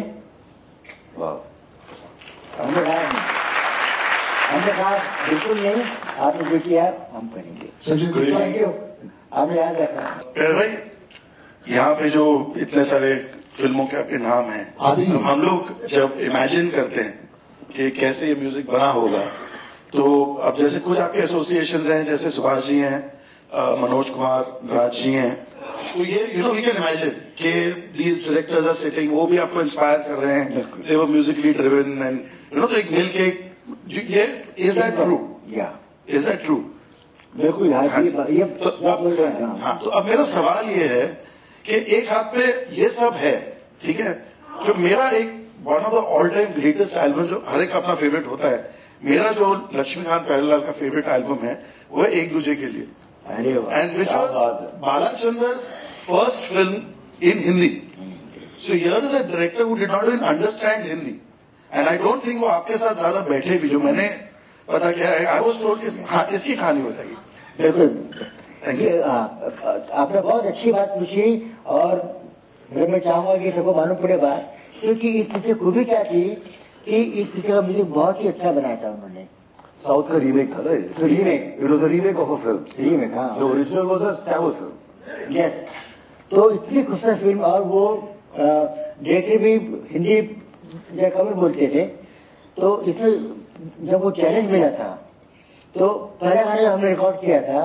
हमने कहा हमने कहा बिल्कुल नहीं, आपने जो किया हम करेंगे। थैंक यू, आपने याद रखा। प्यारे भाई, यहाँ पे जो इतने सारे फिल्मों के आपके नाम हैं, तो हम लोग जब इमेजिन करते हैं कि कैसे ये म्यूजिक बना होगा, तो अब जैसे कुछ आपके एसोसिएशंस हैं, जैसे सुभाष जी हैं, मनोज कुमार राज जी हैं, तो ये you know we can imagine कि दीज डायरेक्टर्स आर सिटिंग, वो भी आपको इंस्पायर कर रहे हैं, they were musically driven and you know, तो एक मिल के ये, इज दैट ट्रू? या इज दैट ट्रू? बिल्कुल। हाँ, हाँ, ये तो अब, हाँ, तो अब मेरा सवाल ये है कि एक हाथ पे ये सब है, ठीक है, जो मेरा एक one of the all time greatest album, जो हर एक का अपना फेवरेट होता है, मेरा जो लक्ष्मीकांत प्यारेलाल का फेवरेट एल्बम है वो है एक Duje Ke Liye, and which was Balachander's first film in Hindi. So here is a director who did not even understand Hindi, and I don't think वो आपके साथ ज्यादा बैठे भी, जो मैंने पता क्या है, आई वाज टोल्ड कि हाँ इसकी कहानी बताइए। बिल्कुल, ये आपने बहुत अच्छी बात पूछी, और मैं चाहूंगा कि सबको मालूम पड़े बात, क्योंकि इस पिक्चर खूबी क्या थी कि इस पिक्चर का म्यूजिक बहुत ही अच्छा बनाया था उन्होंने। साउथ का रीमेक था ना, remake, it was a remake of a film, remake, हाँ, the original was a Tamil film. Yes, तो इतनी खूबसूरत फिल्म, और वो डायरेक्टर भी हिंदी कमर बोलते थे। तो इसमें जब वो चैलेंज मिला था, तो पहला गाना हमने रिकॉर्ड किया था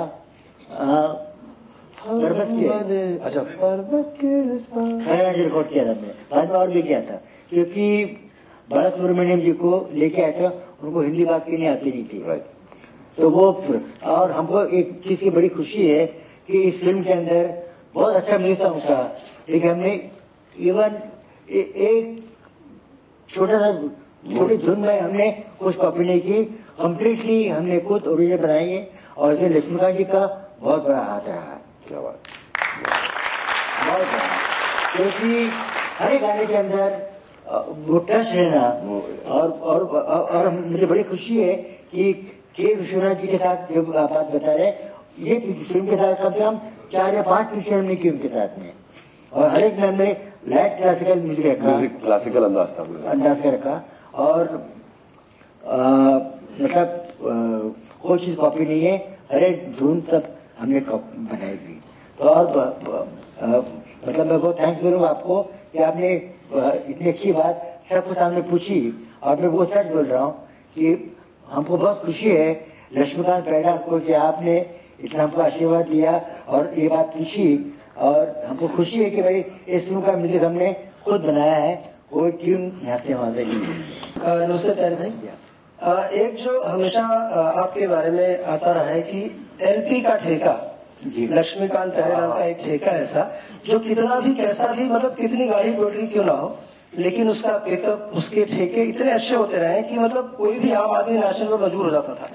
पर्वत के, अच्छा पर्वत के पहला गाना रिकॉर्ड किया था हमने, बाद में और भी किया था, क्योंकि बाला सुब्रमण्यम जी को लेके आया था, उनको हिंदी बात करनी आती नहीं थी, राइट। तो वो, और हमको एक चीज की बड़ी खुशी है कि इस फिल्म के अंदर बहुत अच्छा म्यूजिक था उनका, लेकिन हमने इवन एक छोटा सा छोटी धुन में हमने कुछ कॉपी नहीं की, कम्प्लीटली हमने खुद ओरिजिनल बनाई है, और इसमें लक्ष्मीकांत जी का बहुत बड़ा हाथ रहा है। क्या बात, बहुत बड़ा, क्योंकि हर एक गाने के अंदर वो टच रहना, और और और मुझे बड़ी खुशी है कि के विश्वनाथ जी के साथ जब आप बात बता रहे, ये फिल्म के साथ कम से कम चार या पांच पिक्चर हमने की उनके साथ में, और हर एक में हमने लाइट क्लासिकल म्यूजिक रखा, म्यूजिक क्लासिकल अंदाज था, अंदाज का रखा, और आ, मतलब कोई चीज कॉपी नहीं है, हर एक धुन सब हमने बनाई हुई। तो और आ, मतलब मैं बहुत थैंक्स करूंगा आपको कि आपने इतनी अच्छी बात सबको सामने पूछी, और मैं वो सच बोल रहा हूँ कि हमको बहुत खुशी है लक्ष्मीकांत प्यारेलाल को कि आपने इतना हमको आशीर्वाद दिया और ये बात पूछी, और हमको खुशी है कि भाई इस फिल्म का म्यूजिक हमने खुद बनाया है, कोई ट्यून यहाँ से वहां से नहीं। नमस्ते प्यारे भाई, आ, एक जो हमेशा आपके बारे में आता रहा है कि एलपी का ठेका, लक्ष्मीकांत प्यारेलाल का एक ठेका ऐसा जो कितना भी कैसा भी, मतलब कितनी गाड़ी पोटरी क्यों ना हो, लेकिन उसका पिकअप, उसके ठेके इतने अच्छे होते रहे कि मतलब कोई भी आम आदमी नाचने पर मजबूर हो जाता था।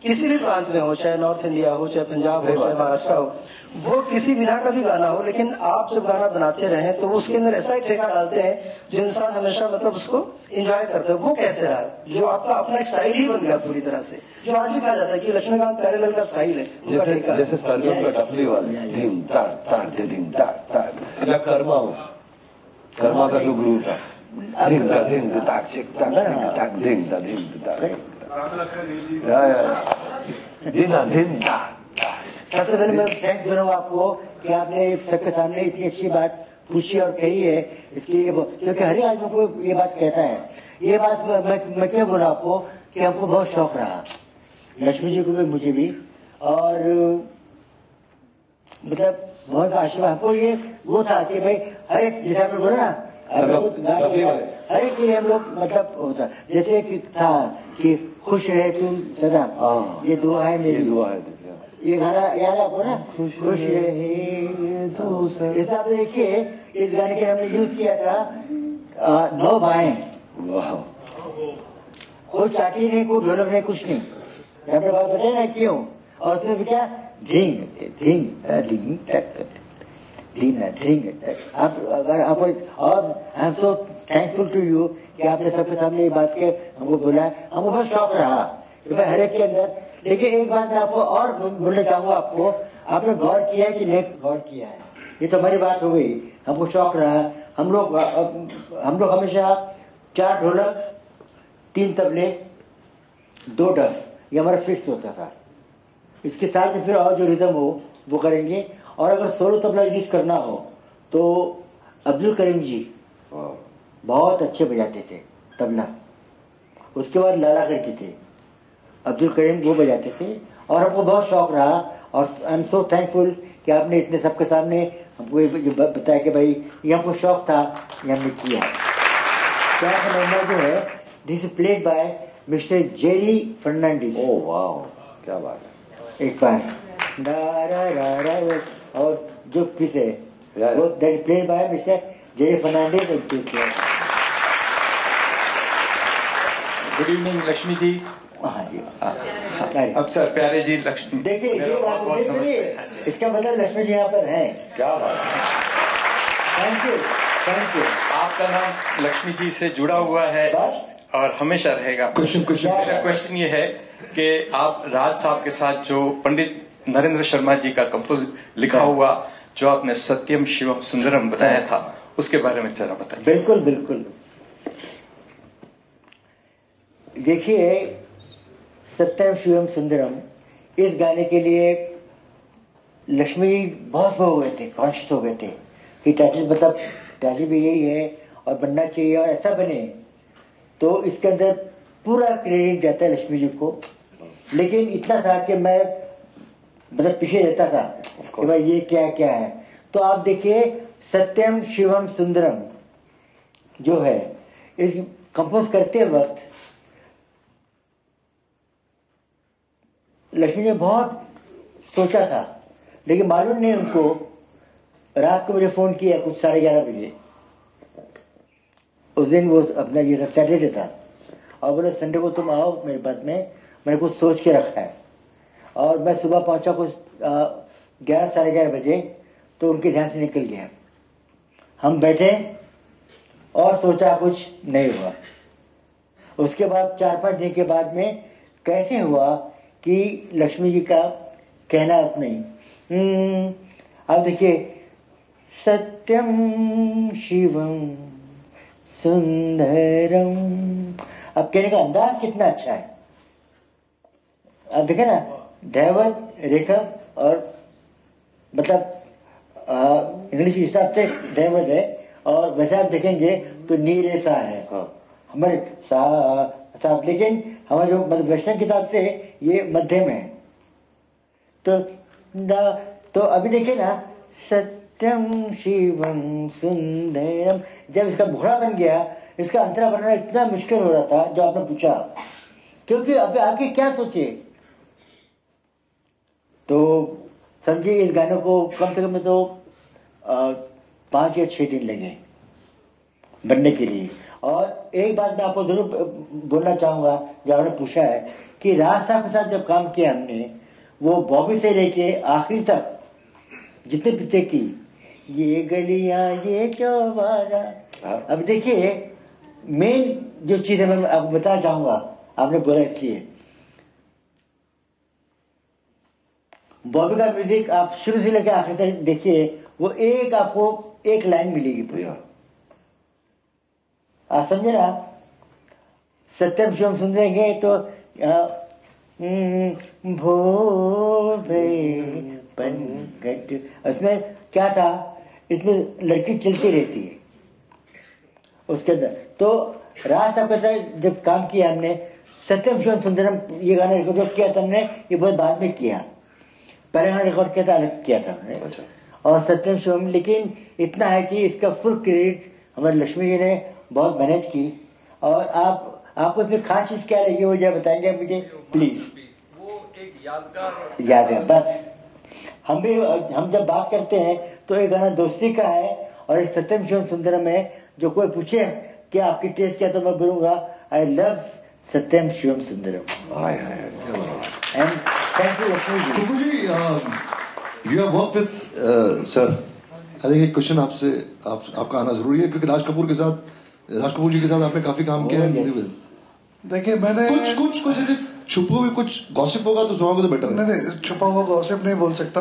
किसी भी प्रांत में हो, चाहे नॉर्थ इंडिया हो, चाहे पंजाब हो, चाहे महाराष्ट्र हो, वो किसी विधा का भी गाना हो, लेकिन आप जब गाना बनाते रहे तो उसके अंदर ऐसा एक ठेका डालते हैं जो इंसान हमेशा मतलब उसको एंजॉय करता है। वो कैसे रहा, जो आपका अपना स्टाइल ही बन गया पूरी तरह से, जो आज भी कहा जाता है कि लक्ष्मीकांत प्यारेलाल का स्टाइल है, उनका जैसे ठेका। जैसे सरगम का डफली वाले धिम ताड़ ताड़ दे धिम ताड़ ताड़, या कर्मा हो, कर्मा का जो ग्रुप था धिम ता धिम ताड़ चिक ताड़ धिम ताड़ धिम ता धिम ताड़, या या धिम धिम ताड़। सबसे पहले मैं थैंक्स करूँ आपको कि आपने सबके सामने इतनी अच्छी बात पूछी और कही है, इसके लिए, क्योंकि हर एक आदमी को ये बात कहता है। ये बात मैं, मैं क्या बोला आपको कि हमको बहुत शौक रहा, लक्ष्मी जी को भी, मुझे भी, और मतलब बहुत आशीर्वाद हमको ये वो था कि भाई हर एक, जैसे आपने बोला ना, हर एक के हम लोग मतलब होता, जैसे कि था कि खुश रहे तुम सदा, ये दुआ है मेरी, दुआ है, ये गाना याद आपको ना, खुश खुश रहे तो सदा। आप देखिए इस गाने के हमने यूज किया था नौ बाएं, कोई चाटी नहीं, कोई ढोलक नहीं, कुछ नहीं, हमने बात बताया ना क्यों, और उसमें भी क्या धिंग धिंग धिंग धिंग धिंग। आप अगर आप, और I am so thankful to you कि आपने सबके सामने ये बात के हमको बोला, हमको बहुत शौक रहा हर एक के अंदर। लेकिन एक बात मैं आपको और बोलना चाहूंगा, आपको आपने गौर किया है कि नहीं गौर किया है, ये तो हमारी बात हो गई, हमको शौक रहा। हम लोग हम लोग हमेशा चार ढोलक, तीन तबले, दो डफ, ये हमारा फिक्स होता था। इसके साथ में फिर और जो रिदम हो वो करेंगे, और अगर सोलो तबला यूज करना हो तो अब्दुल करीम जी बहुत अच्छे बजाते थे तबला। उसके बाद लाला करके थे, अब्दुल करीम वो बजाते थे, और हमको बहुत शौक रहा। और आई एम सो थैंकफुल कि आपने इतने सबके सामने हमको ये बताया कि भाई ये हमको शौक था, ये हमने किया। क्या नंबर जो है, this is played by mister Jerry Fernandes. Oh वाह, क्या बात है। एक बार रा रा रा रा, और जो पीस है वो that played by mister Jerry Fernandes. Good evening Lakshmi ji. हाँ जी, अब सर प्यारे जी, लक्ष्मी देखिए ये बात बहुत नमस्ते। इसका मतलब लक्ष्मी जी यहाँ पर हैं। क्या बात है, थैंक यू थैंक यू। आपका नाम लक्ष्मी जी से जुड़ा हुआ है और हमेशा रहेगा। क्वेश्चन क्वेश्चन मेरा क्वेश्चन ये है कि आप राज साहब के साथ जो पंडित नरेंद्र शर्मा जी का कंपोज लिखा हुआ जो आपने सत्यम शिवम सुंदरम बताया था, उसके बारे में जरा बताइए। बिल्कुल बिल्कुल। देखिए सत्यम शिवम सुंदरम, इस गाने के लिए लक्ष्मी जी बहुत हो गए थे, कॉन्शियस हो गए थे कि टाइटल मतलब टाइटल भी यही है और बनना चाहिए और ऐसा बने, तो इसके अंदर पूरा क्रेडिट जाता है लक्ष्मी जी को। लेकिन इतना था कि मैं मतलब पीछे रहता था कि भाई ये क्या क्या है। तो आप देखिए सत्यम शिवम सुंदरम जो है, इस कंपोज करते वक्त लक्ष्मी ने बहुत सोचा था, लेकिन मालूम नहीं उनको, रात को मुझे फोन किया कुछ साढ़े ग्यारह बजे, उस दिन वो अपना ये सैटरडे था, और बोले संडे को तुम आओ मेरे पास में, मैंने कुछ सोच के रखा है। और मैं सुबह पहुंचा कुछ ग्यारह साढ़े ग्यारह बजे, तो उनके ध्यान से निकल गया। हम बैठे और सोचा, कुछ नहीं हुआ। उसके बाद चार पांच दिन के बाद में कैसे हुआ कि लक्ष्मी जी का कहना नहीं। अब देखिए सत्यम शिवम सुंदरम, अब कहने का अंदाज कितना अच्छा है। अब देखे ना, दैवत रेखा और मतलब इंग्लिश के हिसाब से दैवत है, और वैसे आप देखेंगे तो नी रे सा है। हाँ। हमारे सा साहब, लेकिन हमारे जो मतलब वैष्णव किताब से ये मध्यम है। तो तो अभी देखिए ना, सत्यम शिवम सुंदरम, जब इसका मुखड़ा बन गया, इसका अंतरा बनाना इतना मुश्किल हो रहा था जो आपने पूछा, क्योंकि अभी आगे क्या सोचे। तो समझिए इस गाने को कम से कम तो पांच या छह दिन लगे बनने के लिए, और एक बात मैं आपको जरूर बोलना चाहूंगा, जो आपने पूछा है कि राज साहब के साथ जब काम किया हमने, वो बॉबी से लेके आखिरी तक जितने पिक्चर की, ये गलियां ये चौबारा, अब देखिए मेन जो चीज है मैं आपको बताना चाहूंगा, आपने बोला इसलिए बॉबी का म्यूजिक आप शुरू से लेकर आखिर तक देखिए, वो एक आपको एक लाइन मिलेगी पूरी, आप समझे ना। सत्यम शिवम सुन रहेंगे तो भोरे पंकज, इसमें क्या था, इसमें लड़की चलती रहती है उसके अंदर। तो राज साहब के साथ जब काम किया हमने, सत्यम शिवम सुंदरम ये गाना रिकॉर्ड किया था हमने, ये बहुत बाद में किया, पहले गाना रिकॉर्ड किया था, अलग किया था हमने। अच्छा। और सत्यम शिवम, लेकिन इतना है कि इसका फुल क्रेडिट हमारे लक्ष्मी जी ने बहुत मेहनत की। और आप आपको इसमें खास चीज क्या लगी, वो जरा बताएंगे मुझे प्लीज। वो एक यादगार याद है बस। हम भी हम जब बात करते हैं तो एक गाना दोस्ती का है और एक सत्यम शिवम सुंदरम है। जो कोई पूछे कि आपकी टेस्ट क्या, तो मैं बोलूंगा I love Satyam Shivam Sundaram. And thank you Lakshmi ji. Kuku ji, you have work with sir, I think एक क्वेश्चन आपसे आप, आपका आना जरूरी है, क्योंकि राज कपूर के साथ राज कपूर जी के साथ आपने काफी काम किया है। देखिए मैंने कुछ कुछ कुछ ऐसे छुपा हुआ कुछ गॉसिप होगा तो सुनाओगे तो बेटर है। नहीं नहीं, छुपा हुआ गॉसिप नहीं बोल सकता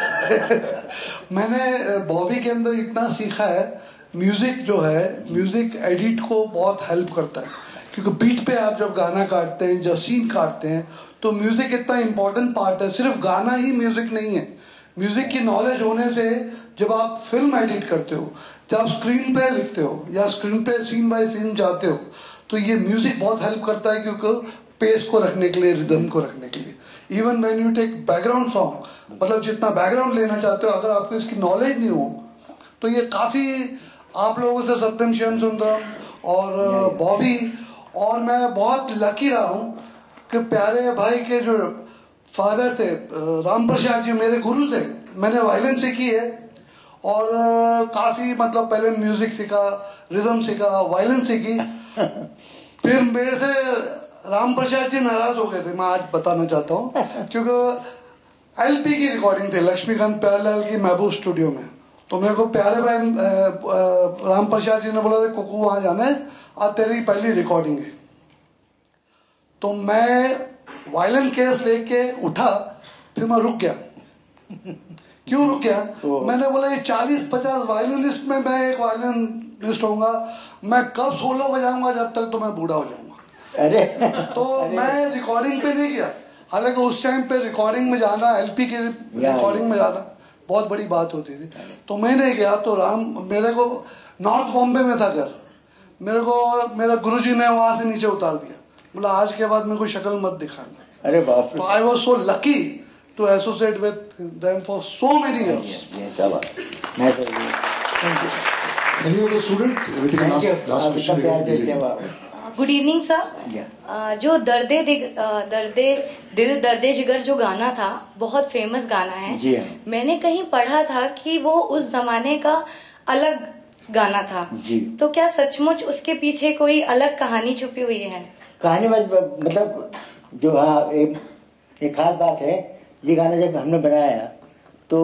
मैंने बॉबी के अंदर इतना सीखा है, म्यूजिक जो है, म्यूजिक एडिट को बहुत हेल्प करता है, क्योंकि बीट पे आप जब गाना काटते हैं, जब सीन काटते हैं, तो म्यूजिक इतना इंपॉर्टेंट पार्ट है। सिर्फ गाना ही म्यूजिक नहीं है, म्यूजिक की नॉलेज होने से जब आप फिल्म एडिट करते हो, जब आप स्क्रीन पे लिखते हो या स्क्रीन पे सीन बाय सीन जाते हो, तो ये म्यूजिक बहुत हेल्प करता है, क्योंकि पेस को रखने के लिए, रिदम को रखने के लिए। Even when you take background song, मतलब जितना बैकग्राउंड लेना चाहते हो, अगर आपको इसकी नॉलेज नहीं हो तो ये काफी आप लोगों से सत्यम शिवम सुंदरम और बॉबी, और मैं बहुत लकी रहा हूँ कि प्यारे भाई के जो फादर थे राम प्रसाद जी मेरे गुरु थे, मैंने वायलिन सीखी है और काफी मतलब पहले म्यूजिक सीखा, रिदम सीखा, वायलिन सीखी। फिर मेरे से राम प्रसाद जी नाराज हो गए थे, मैं आज बताना चाहता हूँ, क्योंकि एलपी की रिकॉर्डिंग थी लक्ष्मीकांत प्यारेलाल की महबूब स्टूडियो में। तो मेरे को प्यारे भाई राम प्रसाद जी ने बोला था कुकू वहां जाना है, आज तेरी पहली रिकॉर्डिंग है। तो मैं वायलिन केस लेके उठा, फिर मैं रुक गया। क्यों रुक गया? मैंने बोला ये चालीस पचास वायलिनिस्ट में मैं एक वायलिनिस्ट होऊंगा, मैं कब सोलो बजाऊंगा जब तक तो मैं बूढ़ा हो जाऊंगा। अरे तो अरे। मैं रिकॉर्डिंग पे नहीं गया, हालांकि उस टाइम पे रिकॉर्डिंग में जाना, एलपी की रिकॉर्डिंग में जाना बहुत बड़ी बात होती थी। तो मैं नहीं गया। तो राम, मेरे को नॉर्थ बॉम्बे में था घर, मेरे को मेरा गुरुजी ने वहां से नीचे उतार दिया, बोला आज के बाद मेरे को शक्ल मत दिखाना। अरे बाप रे। तो I was so lucky to associate with them for so many years. Any other student? We take last last question. Good evening sir. जो दर्दे दर्दे दिल दर्दे जिगर जो गाना था, बहुत फेमस गाना है। जी हाँ। मैंने कहीं पढ़ा था कि वो उस जमाने का अलग गाना था जी। तो क्या सचमुच उसके पीछे कोई अलग कहानी छुपी हुई है? कहानी मतलब जो हाँ एक, एक खास बात है, ये गाना जब हमने बनाया तो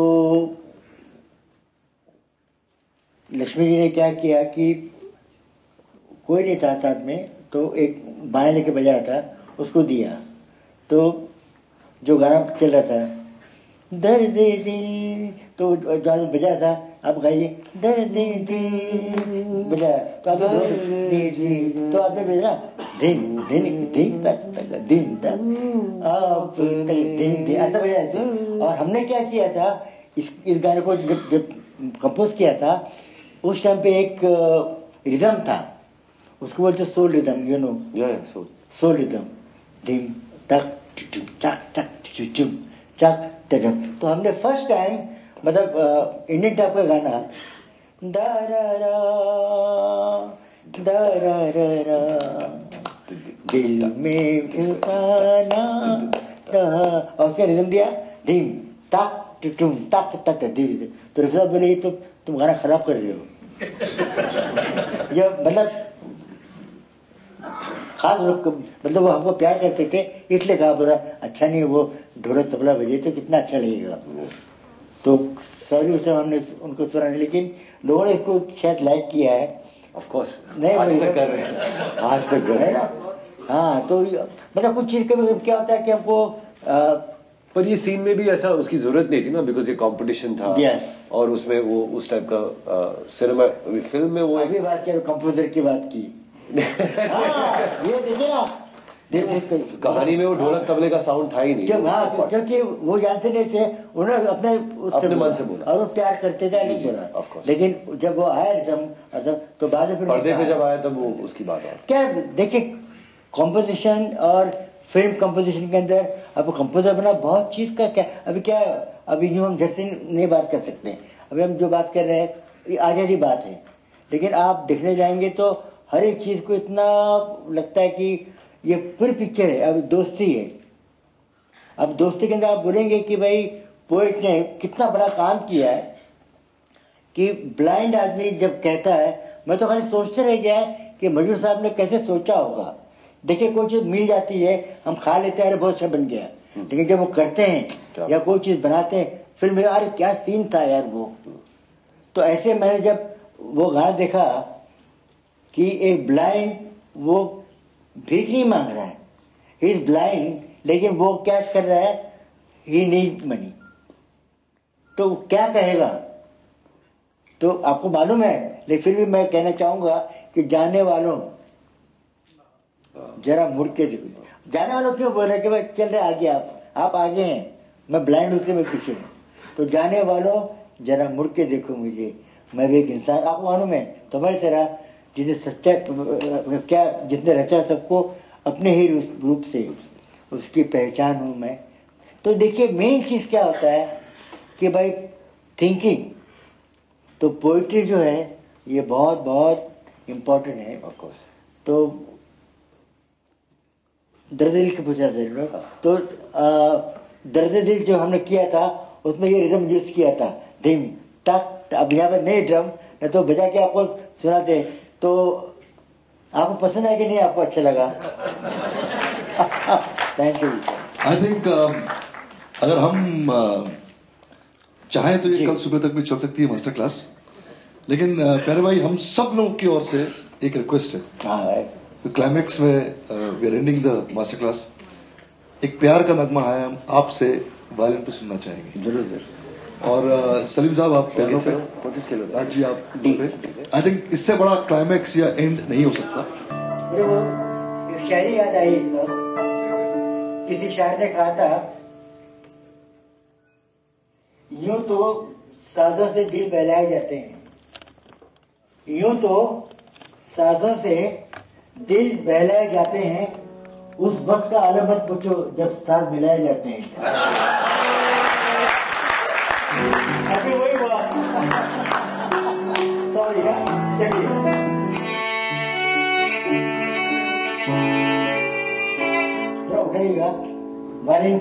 लक्ष्मी जी ने क्या किया कि कोई नहीं था साथ में, तो एक बाएं लेके बजा रहा था, उसको दिया। तो जो गाना चल रहा था दर्द दिल, तो जो बजा था आप गाइए दर्द दिल बजा, तो आपने तो आपने भेजा दिन दिन दिन तक दिन तक आप दिन दिन ऐसा बजाया था। और हमने क्या किया था, इस इस गाने को जब जब कंपोज किया था, उस टाइम पे एक रिदम था, उसको बोलते soul rhythm, you know soul soul rhythm, धिम तक चक चक चुम चक टम। तो हमने फर्स्ट टाइम मतलब इंडियन टाइप का गाना दारा दारा दिल में ठिकाना, और उसका रिदम दिया धिम तक टुम तक तक धीरे। तो रिफा बोले तो तुम गाना खराब कर रहे हो। ये मतलब खास लोग मतलब वो हमको प्यार करते थे इसलिए कहा बोला अच्छा नहीं वो ढोलक तबला बजे तो कितना अच्छा लगेगा। तो सॉरी उस समय हमने उनको सुना नहीं, लेकिन लोगों ने इसको शायद लाइक किया है। ऑफ कोर्स नहीं आज तक कर रहे हैं, आज तक कर रहे हैं। हाँ तो मतलब कुछ चीज कभी क्या होता है कि हमको आ, पर ये सीन में भी ऐसा उसकी जरूरत नहीं थी ना, बिकॉज ये कंपटीशन था। yes. और उसमें वो उस टाइप का सिनेमा फिल्म में वो अभी बात किया कंपोजर की बात की। हाँ, ये देखिए ना कहानी में वो ढोलक तबले का साउंड था ही नहीं। क्यों? हाँ, क्योंकि वो जानते नहीं थे, उन्होंने अपने अपने मन से बोला और वो प्यार करते थे नहीं बोला। लेकिन जब वो आया एकदम तो बाद में पर्दे पे जब आया तब वो उसकी बात है। क्या देखिए कॉम्पोजिशन और फिल्म कंपोजिशन के अंदर अब कंपोजर बना बहुत चीज का क्या अभी क्या अभी यूं हम झट से नहीं बात कर सकते। अभी हम जो बात कर रहे हैं ये आजादी बात है, लेकिन आप देखने जाएंगे तो हर एक चीज को इतना लगता है कि ये पूरी पिक्चर है। अब दोस्ती है, अब दोस्ती के अंदर आप बोलेंगे कि भाई पोएट ने कितना बड़ा काम किया है कि ब्लाइंड आदमी जब कहता है, मैं तो खाली सोचते रह गया है कि मजूर साहब ने कैसे सोचा होगा। देखिए कोई चीज मिल जाती है हम खा लेते हैं, अरे बहुत अच्छा बन गया, लेकिन जब वो करते हैं या कोई चीज बनाते हैं फिल्म में, अरे क्या सीन था यार वो। तो ऐसे मैंने जब वो गाना देखा कि एक ब्लाइंड वो भीख नहीं मांग रहा है, ही इज ब्लाइंड, लेकिन वो क्या कर रहा है, ही नीड मनी, तो क्या कहेगा। तो आपको मालूम है, लेकिन फिर भी मैं कहना चाहूंगा कि जाने वालों जरा मुड़ के देखो। जाने वालों क्यों बोल रहे कि भाई चल रहे आगे, आप आप आगे हैं, मैं ब्लाइंड उससे मैं पीछे हूँ। तो जाने वालों जरा मुड़ के देखो मुझे, मैं भी एक इंसान, आपको मालूम है तुम्हारी तरह जिसने सच्चा क्या जिसने रचा सबको अपने ही रूप से, उसकी पहचान हूं मैं। तो देखिए मेन चीज क्या होता है कि भाई थिंकिंग, तो पोइट्री जो है ये बहुत बहुत इम्पोर्टेंट है। ऑफ कोर्स तो दर्द दिल के पूछा था तो दर्द दिल जो हमने किया था उसमें ये रिदम यूज किया था, धिम तक। अब यहाँ पे नहीं ड्रम न तो बजा के आपको सुनाते, तो आपको पसंद है कि नहीं, आपको अच्छा लगा? Thank you. आई थिंक अगर हम uh, चाहें तो ये कल सुबह तक भी चल सकती है मास्टर क्लास, लेकिन uh, प्यारे भाई हम सब लोगों की ओर से एक रिक्वेस्ट है। हाँ, क्लाइमेक्स में we are ending the master class, एक प्यार का नगमा है, हम आपसे वायलिन पे सुनना चाहेंगे। जरूर जरूर। और uh, सलीम साहब आप पियानो पे, राज जी आप डी पे। आई थिंक इससे बड़ा क्लाइमेक्स या एंड नहीं हो सकता। मेरे को एक शायरी याद आई इस वक्त, किसी शायर ने कहा था, यूं तो साजों से दिल बहलाए जाते हैं, यूं तो साजों से दिल बहलाए जाते हैं, उस वक्त का आलम मत पूछो जब साथ मिलाए जाते हैं। अभी वही बात सॉरी यार, चलिए तो उठाइएगा वायलिन।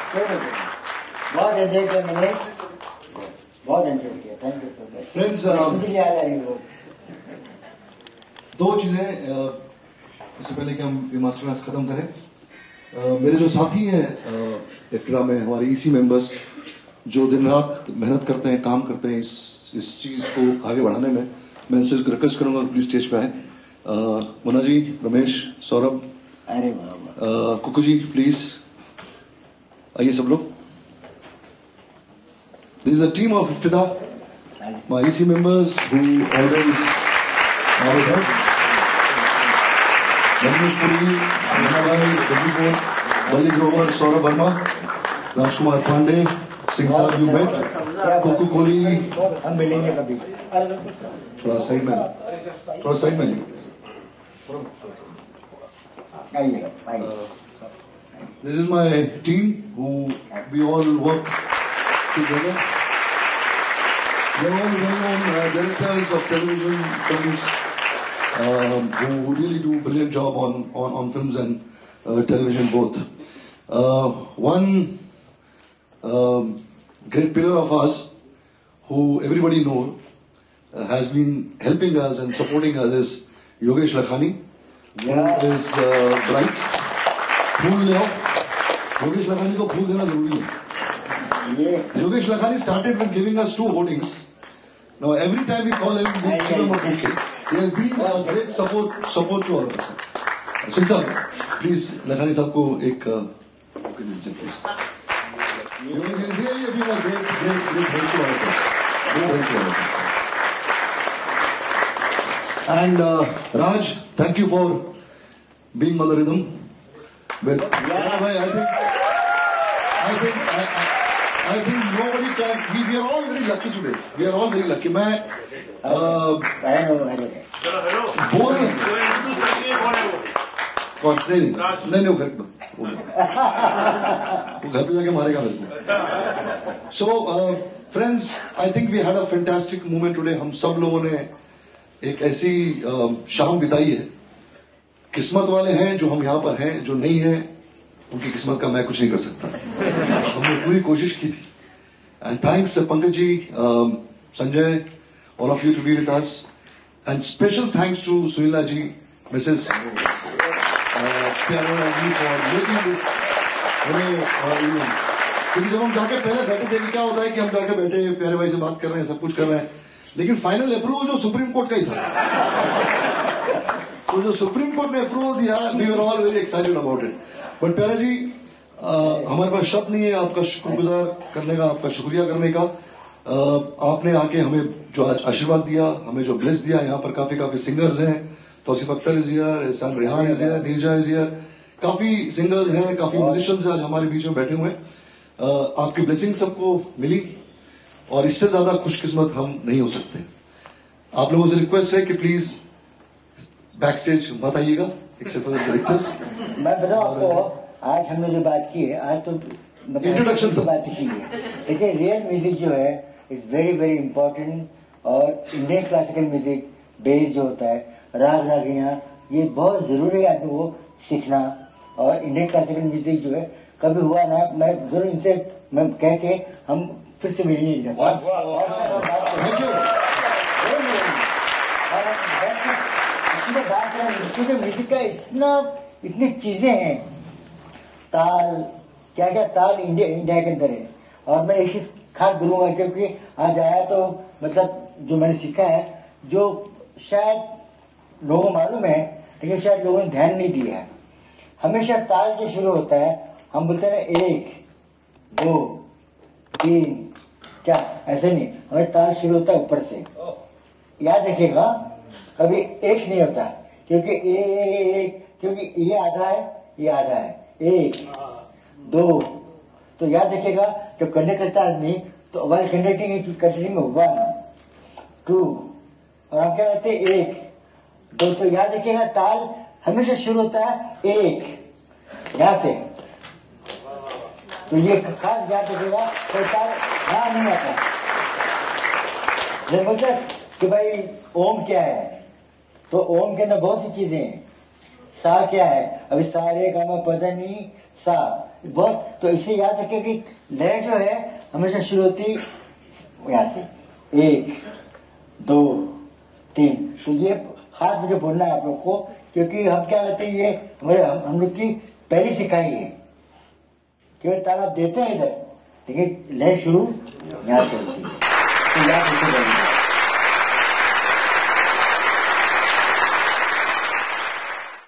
बहुत एंजॉय किया मैंने, बहुत एंजॉय किया। Thank you so much friends. मुझे याद आ रही है दो चीजें इससे पहले कि हम ये मास्टर क्लास खत्म करें। uh, मेरे जो साथी हैं इफ्तरा में, हमारे ईसी मेंबर्स जो दिन रात मेहनत करते हैं, काम करते हैं इस इस चीज को आगे बढ़ाने में, मैं उनसे रिक्वेस्ट करूंगा प्लीज स्टेज पे आए। मुन्ना जी, रमेश, सौरभ, अरे कुकू जी प्लीज आइए सब लोग। This is a team of Iftida, my EC members who always are with us. Ramesh Puri, Munna Bhai, Balli बल्ली ग्रोवर, सौरभ वर्मा, राजकुमार पांडे, सिंह साहब, यू मेट कोको कोहली। हम मिलेंगे कभी। थोड़ा साइड में, थोड़ा साइड में आइए आइए। This is my team who we all work together. They're all well-known uh, directors of television films um, who really do a brilliant job on, on, on films and uh, television both. Uh, one um, great pillar of us who everybody knows uh, has been helping us and supporting us is Yogesh Lakhani, who is uh, bright. फूल ले आओ। योगेश लखानी को फूल देना जरूरी है। Yogesh Lakhani started with giving us two hoardings. Now every time we call him, we give him a bouquet. He has been a great support support to all of us. Singh साहब, please लखानी साहब को एक bouquet दे दीजिए please. Yogesh has really been a great great great help to all of us. Great help to all of us. And uh, Raj, thank you for being Mother Rhythm. With yeah. I think, I think, I, I, I think nobody can. We, we are all very lucky today. We are all very lucky. मैं बोल कौन नहीं नहीं नहीं घर पे वो घर पे जाके मारेगा मेरे को। So uh, friends, I think we had a fantastic moment today. हम सब लोगों ने एक ऐसी uh, शाम बिताई है। किस्मत वाले हैं जो हम यहाँ पर हैं, जो नहीं है उनकी किस्मत का मैं कुछ नहीं कर सकता। हमने पूरी कोशिश की थी। And thanks Pankaj ji, Sanjay, all of you to be with us, and special thanks to Sunila ji, Mrs Pyara ji for making this. क्योंकि जब हम जाके पहले बैठे थे, क्या होता है कि हम जाके बैठे प्यारे भाई से बात कर रहे हैं, सब कुछ कर रहे हैं, लेकिन फाइनल अप्रूवल जो सुप्रीम कोर्ट का ही था। तो जो सुप्रीम कोर्ट ने अप्रूवल दिया, we are all very excited about it. But Pyara ji, आ, हमारे पास शब्द नहीं है आपका शुक्रगुजार करने का, आपका शुक्रिया करने का। आ, आपने आके हमें जो आज आशीर्वाद दिया, हमें जो ब्लेस दिया। यहाँ पर काफी काफी सिंगर्स हैं, Tausif Akhtar is here, Ehsaan Rehan is here, Neeraja is here, काफी सिंगर्स हैं, काफी म्यूजिशियंस आज हमारे बीच में बैठे हुए हैं। आपकी ब्लेसिंग सबको मिली और इससे ज्यादा खुशकिस्मत हम नहीं हो सकते। आप लोगों से रिक्वेस्ट है कि प्लीज बैक स्टेज मत आइएगा, एक्सेप्ट फॉर द डायरेक्टर्स। मैं बताऊं आपको, आज हमने जो बात की है, आज तो इंट्रोडक्शन तो बात की है, लेकिन रियल म्यूजिक जो है इज वेरी वेरी इंपॉर्टेंट। और इंडियन क्लासिकल म्यूजिक बेस जो होता है, राग रागियां, ये बहुत जरूरी है आदमी को सीखना। और इंडियन क्लासिकल म्यूजिक जो है कभी हुआ ना, मैं जरूर इनसे मैं कह के हम फिर से मिलेंगे। क्योंकि म्यूजिक का इतना इतनी चीजें हैं, ताल, क्या क्या ताल इंडिया इंडिया के अंदर है। और मैं एक चीज खास बोलूंगा, क्योंकि आज आया तो मतलब जो मैंने सीखा है, जो शायद लोगों को मालूम है लेकिन शायद लोगों ने ध्यान नहीं दिया है। हमेशा ताल जो शुरू होता है, हम बोलते हैं ना एक दो तीन चार, ऐसे नहीं, हमें ताल शुरू होता है ऊपर से। याद रखिएगा, कभी एक नहीं होता, क्योंकि एक, क्योंकि ये आधा है, ये आधा है, एक दो। तो याद रखिएगा, जब कंडक्ट करता है आदमी तो while conducting is conducting one two, और हम क्या कहते हैं एक दो। तो याद रखिएगा, ताल हमेशा शुरू होता है एक यहां से। तो ये खास याद रखिएगा, तो ताल यहां नहीं आता। जब बोलते कि भाई ओम क्या है, तो ओम के अंदर बहुत सी चीजें हैं। सा क्या है, अभी सा रे गा मा पा धा नी सा, बहुत तो इसे याद रखिए कि लय जो है हमेशा शुरू होती यहाँ से, एक दो तीन, तो ये हाथ मुझे बोलना है आप लोग को, क्योंकि हम क्या करते हैं, ये हमारे हम, हम लोग की पहली सिखाई है, केवल ताल आप देते हैं इधर, लेकिन लय शुरू यहाँ से होती है, तो याद रखिए।